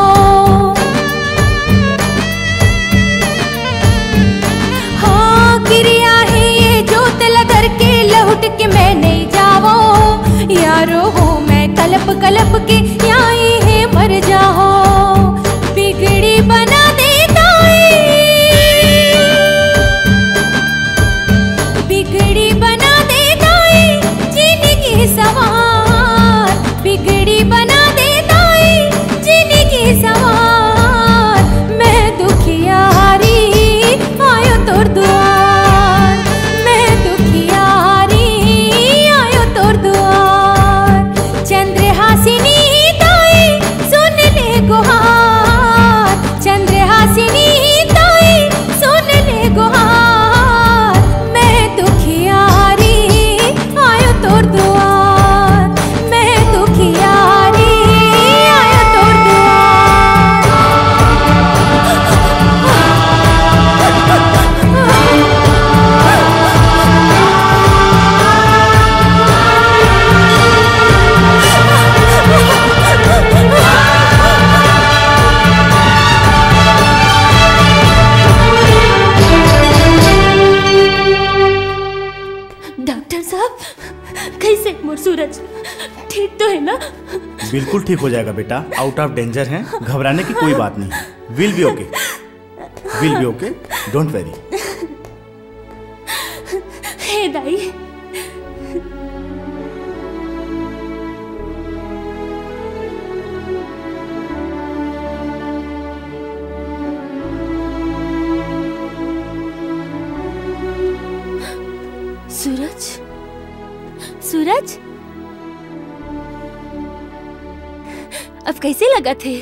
हाँ गिरिया है ये जो तिल धर के लहुट के मैं नहीं जावो। यारो हूँ मैं कलप कलप के याई है मर जाओ। बिगड़ी बना दे दाई, बिगड़ी बना दे दाई जिंदगी सवार। बिगड़ी बना दे दाई जिंदगी सवार। मैं दुखियारी आयो तोर दुआर। मैं दुखियारी आयो तोर दुआर। चंद्रहासिनी दाई सुन ले गुहार। चंद्रहासिनी दाई सुन ले गुहार। मैं दुखियारी आयो तोर दुआर। मैं दुखियारी आयो तोर डॉक्टर साहब कैसे मोर सूरज ठीक तो है ना? बिल्कुल ठीक हो जाएगा बेटा, आउट ऑफ डेंजर है, घबराने की कोई बात नहीं। Will be okay, will be okay, don't worry. हे दाई सूरज, सूरज अब कैसे लगा थे?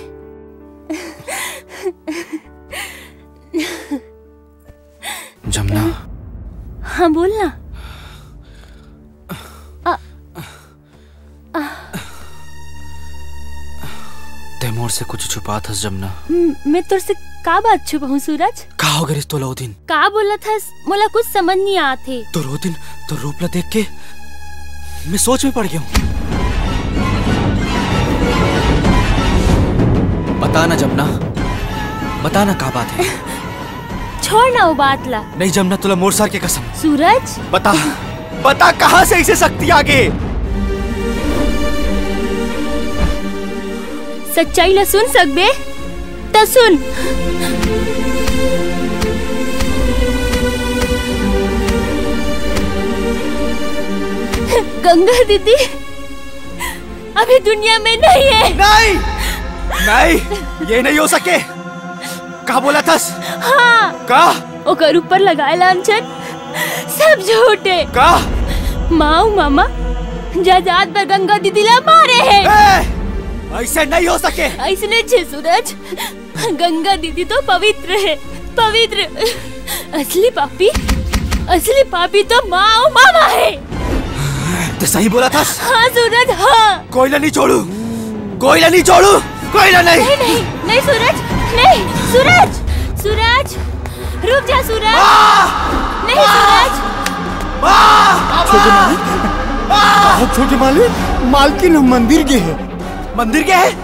जमुना हाँ बोलना। तैमूर से कुछ छुपा था जमुना। मैं तुझसे से का बात छुपाऊं सूरज? का हो गए तो दिन का बोला था मोला कुछ समझ नहीं आते। तो दिन तो रूपला देख के मैं सोच में पड़ गया हूँ। बताना जमुना, बताना का बात है? छोड़ ना वो बात ला। नहीं जमुना तुला मोर सर के कसम। सूरज बता, बता कहाँ से इसे शक्ति आ गई? सच्चाई ला सुन सकबे तो सुन। गंगा दीदी अभी दुनिया में नहीं है। नहीं नहीं ये नहीं हो सके। कहा बोला थस? हाँ का ओकर ऊपर लगाए लांछन सब झूठे। का माऊ मामा जायदाद पर गंगा दीदी ला मारे हैं। ऐसे नहीं हो सके। ऐसने छे सूरज, गंगा दीदी तो पवित्र है, पवित्र। असली पापी तो माँ मामा है। तो सही बोला था। हाँ सूरज हाँ। कोयला नहीं छोड़ू, कोयला नहीं छोड़ू, कोयला नहीं। नहीं नहीं नहीं सूरज, नहीं सूरज, सूरज रुक जा सूरज। नहीं सूरज। छोटे मालिक, छोटे मालिक, मालकिन मंदिर के है। मंदिर के है?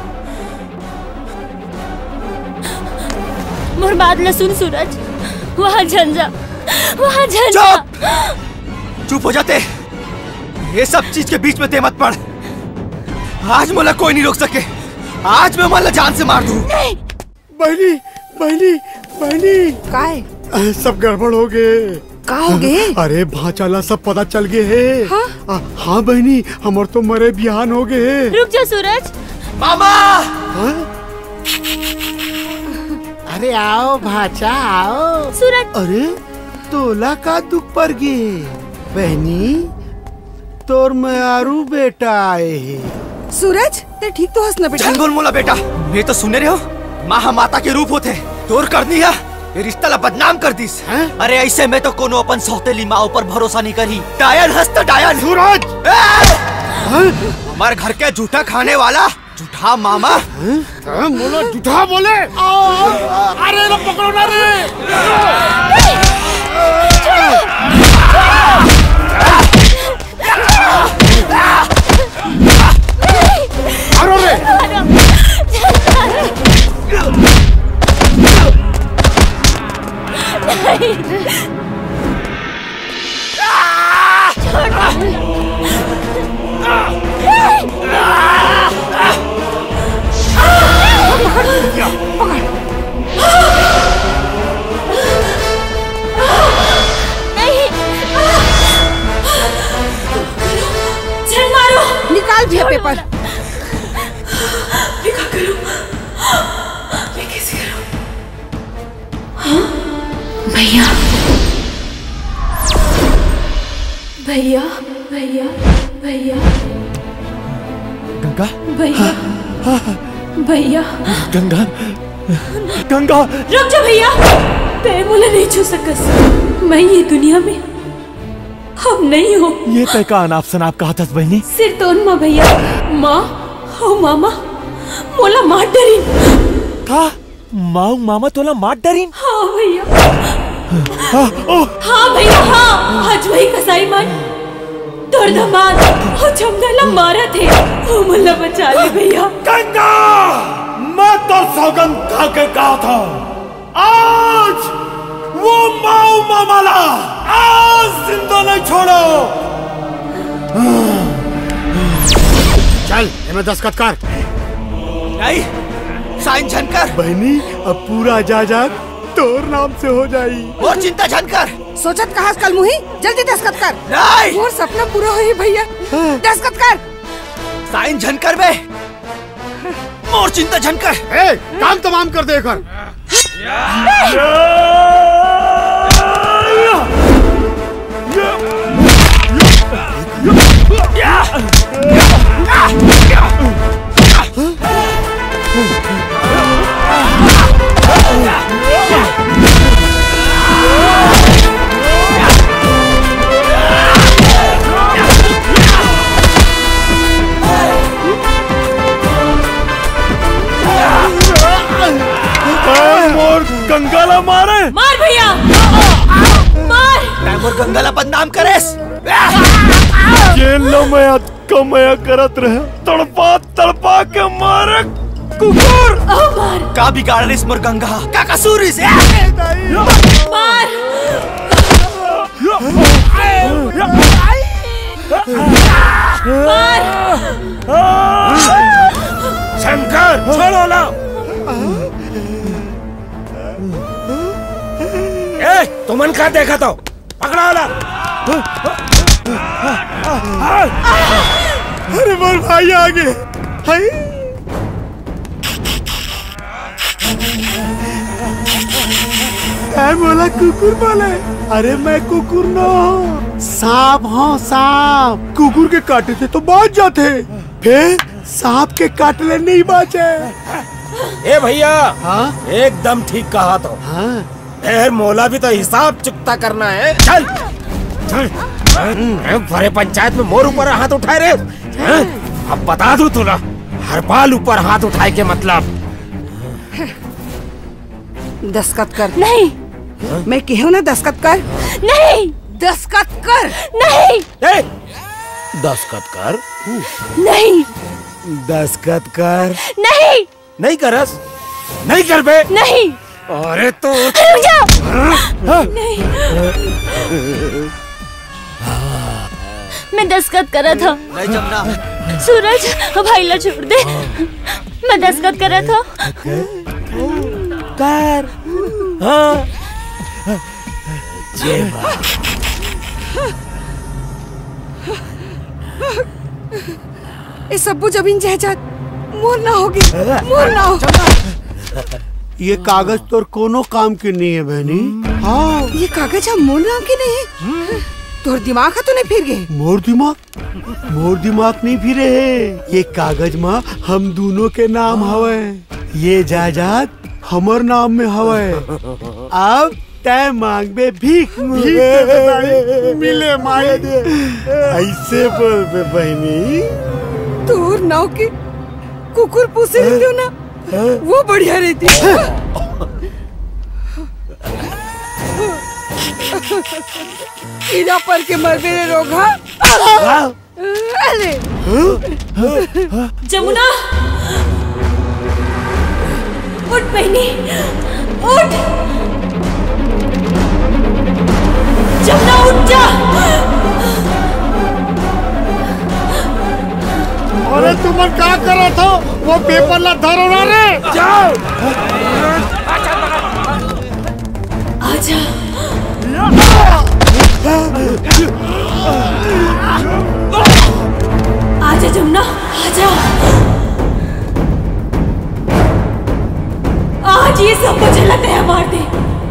मोर बात ल सुन सूरज, वहाँ झंझा, वहाँ झंझा। चुप हो जाते, ये सब चीज के बीच में ते मत पड़। आज मोला कोई नहीं रोक सके, आज मैं माला जान से मार दूं। बहनी बहनी बहनी काय सब गड़बड़ हो गए। का हो गए? अरे भाचाला सब पता चल गए है। हाँ बहनी हमर तो मरे बिहान हो गए। रुक जा सूरज। मामा अरे आओ भाचा आओ। सूरज अरे तोला का दुख पर गे बहनी तोर मयारू बेटा आए है। सूरज ते ठीक तो हंस न बेटा। झन बोल मोला बेटा, मैं तो सुने रहे हो माँ माता के रूप होते तोर कर दिया ये रिश्ता ला बदनाम कर दिस। अरे ऐसे में तो कोनो अपन सौतेली माँ ऊपर भरोसा नहीं करी। डायन हस्त डायन। सूरज हमारे घर के जूठा खाने वाला जूठा मामा। बोलो जूठा बोले। अरे ना पकड़ो ना रे। मारो रे। निकाल दिया पेपर। भैया भैया भैया भैया गंगा भैया भैया गंगा गंगा रुक जा भैया। पैर मुझे नहीं छू सकस। मैं ये दुनिया में हम नहीं हो। ये तय का अनाप शनाप कहा था बहनी। सिर तो माँ भैया माँ हो मामा मोला मार डरी। का माँ मामा तोला मार डरी। हाँ भैया हाँ भैया हाँ। आज वही कसाई मान तोड़ दमाद और चमदला मारा थे वो मुल्ला बचा ले भैया। गंगा मैं तो सौगंध खा के कहा था आज वो माऊ मामाला आज जिंदा नहीं छोड़ो। चल हमें दस्तखत कर। नहीं साइन झनकर। बहनी अब पूरा जायदाद तोर नाम से हो जाई। और चिंता झनकर। सोचत कहा कल मुही जल्दी दस्तखत कर। नहीं और सपना पूरा हो ही भैया। दस्तखत कर। साइन झनकर बे और चिंता झनकर। काम तमाम कर दे कर। गंगाला मारे। मार भैया मार। और गंगाला बदनाम करेस। जेल में कमया करत रहे तड़पा तड़पा के मारे कुकुर। मार का बिगाड़ इस मोर गंगा का कसूर इस। मार शंकर छोड़ो ना। तुमन का देखा तो पकड़ा ला। अरे मोर भाई आ गए। बोला कुकुर बोले। अरे मैं कुकुर ना सांप हूँ सांप। कुकुर के काटे थे तो बच जाते फिर सांप के काटले नहीं बचे। ए भैया हाँ एकदम ठीक कहा तो। हाँ फिर मोला भी तो हिसाब चुकता करना है। चल चल भरे पंचायत में मोर ऊपर हाथ उठाए रे। अब बता दूं तुला हरपाल ऊपर हाथ उठाए के मतलब। दस्तखत कर। नहीं मैं कहूँ ना दस्तखत कर। नहीं दस्तखत कर। नहीं दस्तखत कर। नहीं दस्तखत कर। नहीं नहीं करस नहीं कर बे। नहीं अरे तो नहीं मैं दस्तखत करा था। नहीं जमना। सूरज भाई ला छोड़ दे। मैं दस्तखत कर रहा था। कर हाँ जय माँ। ये सब्बू जमीन जायदाद मोर ना होगी, मोर ना हो। ये कागज तोर कोनो काम के नहीं है बहनी। हाँ ये कागज हम मोर नाम के नहीं है। तोर दिमाग है तो नहीं फिर गए? मोर दिमाग नहीं फिरे है। ये कागज में हम दोनों के नाम हवे। ये जायदाद हमर नाम में हवे। अब तय मांगबे भीख मिले माई। ऐसे बोल बे बहनी। तोर नाव के कुकुर पूसे रहते हो ना, वो बढ़िया रहती। कीड़ा पर के मर मेरे रोग। अरे जमुना उठ बहनी उठ। जमुना उठ जा। अरे तुम क्या कर रहा था? वो पेपर ला धरो ना रे। जाओ आजा। आजा जमुना आजा। आज ये सबको झलक है मार दे।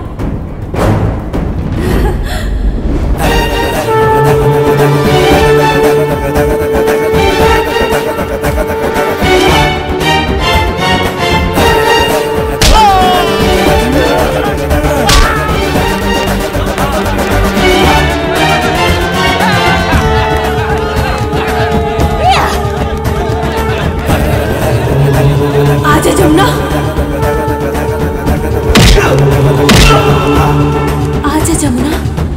आजा जमुना। आजा जमुना।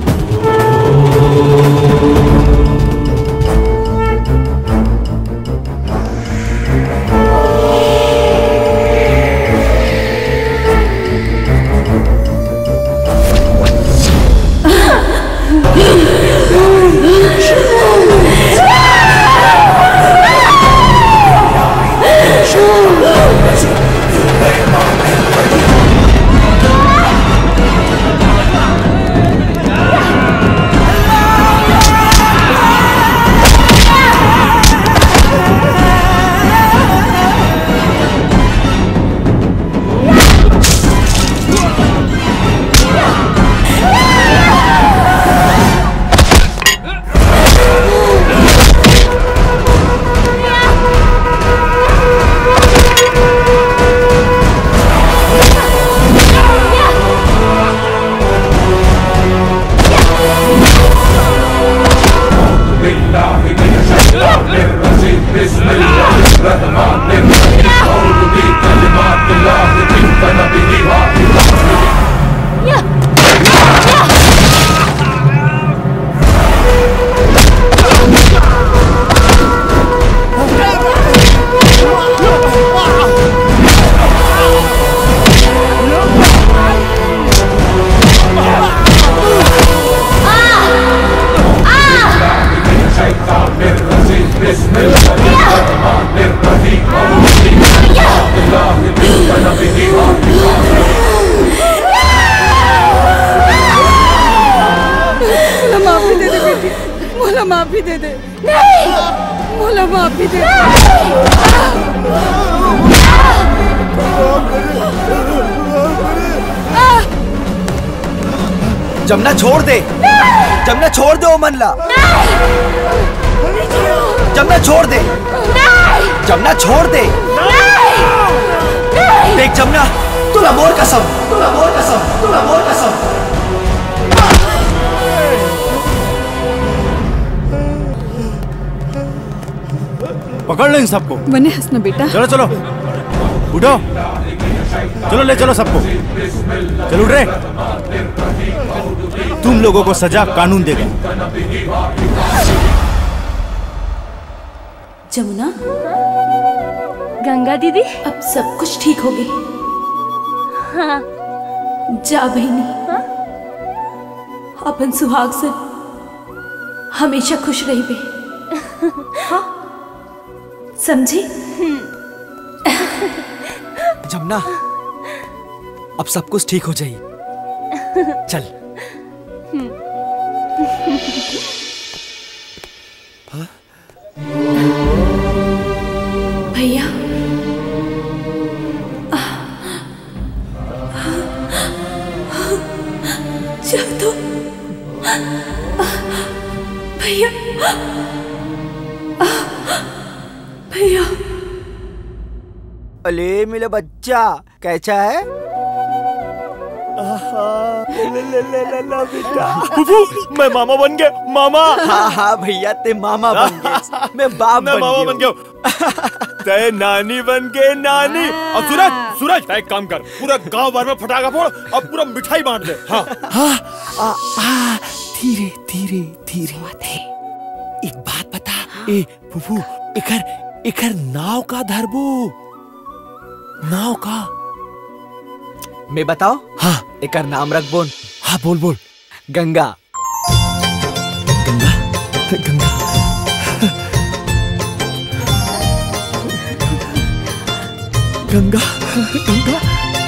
माफी दे दे। मोला माफी दे। जमुना छोड़ दे। जमुना छोड़ दे ओमन ला। जमुना छोड़ दे। जमुना छोड़ दे। देख जमुना तुला मोर कसम, तुला मोर कसम, तुला मोर कसम। पकड़ लो इन सबको। बने हंसना बेटा। चलो चलो उठो, चलो ले चलो सबको। चलो उठ रहे। तुम लोगों को सजा कानून देगा। जमुना, गंगा दीदी, अब सब कुछ ठीक हो गई। हाँ। जा बहनी। हाँ? अपन सुहाग से हमेशा खुश रही बे। हाँ? समझी? जमुना, अब सब कुछ ठीक हो जाई। चल। भैया जा तो भैया भैया। अले मेरा बच्चा कैसा है? बेटा मैं मामा बन गया। मामा। हाँ हाँ भैया ते मामा बन गए, मैं बाप बन गया। ते नानी बन गए नानी। और सूरज सूरज एक काम कर, पूरा गांव भर में फटाका फोड़ और पूरा मिठाई बांट दे। हाँ हाँ धीरे धीरे धीरे। एक बात बता ए फूफू, एकर नाव का धरबू, नाव का मैं बताओ। हाँ एकर नाम रख बोल। हाँ बोल बोल। गंगा। गंगा गंगा गंगा गंगा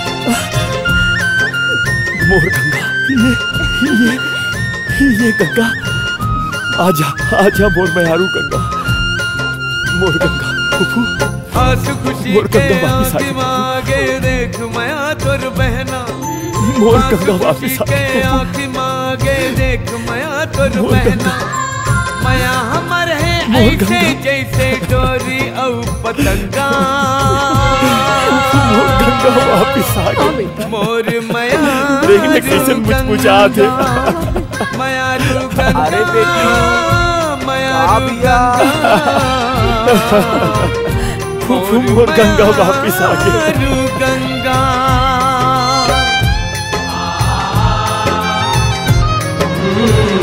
मोर गंगा। ये गंगा। आजा आजा मोर मयारू गंगा, मोर गंगा। फूफू हंस खुशी के आंख मांगे देख माया तोर बहना, मोर गंगा वापिस के आंख मांगे देख माया तोर बहना। माया हमर है ऐसे जैसे डोरी और पतंगा। मोर गंगा वापिस आ गई। मोर माया देखने कैसे मुझमुझा थे। माया गंगा। अरे बेटी माया मोर गंगा वापिस आ गए। गंगा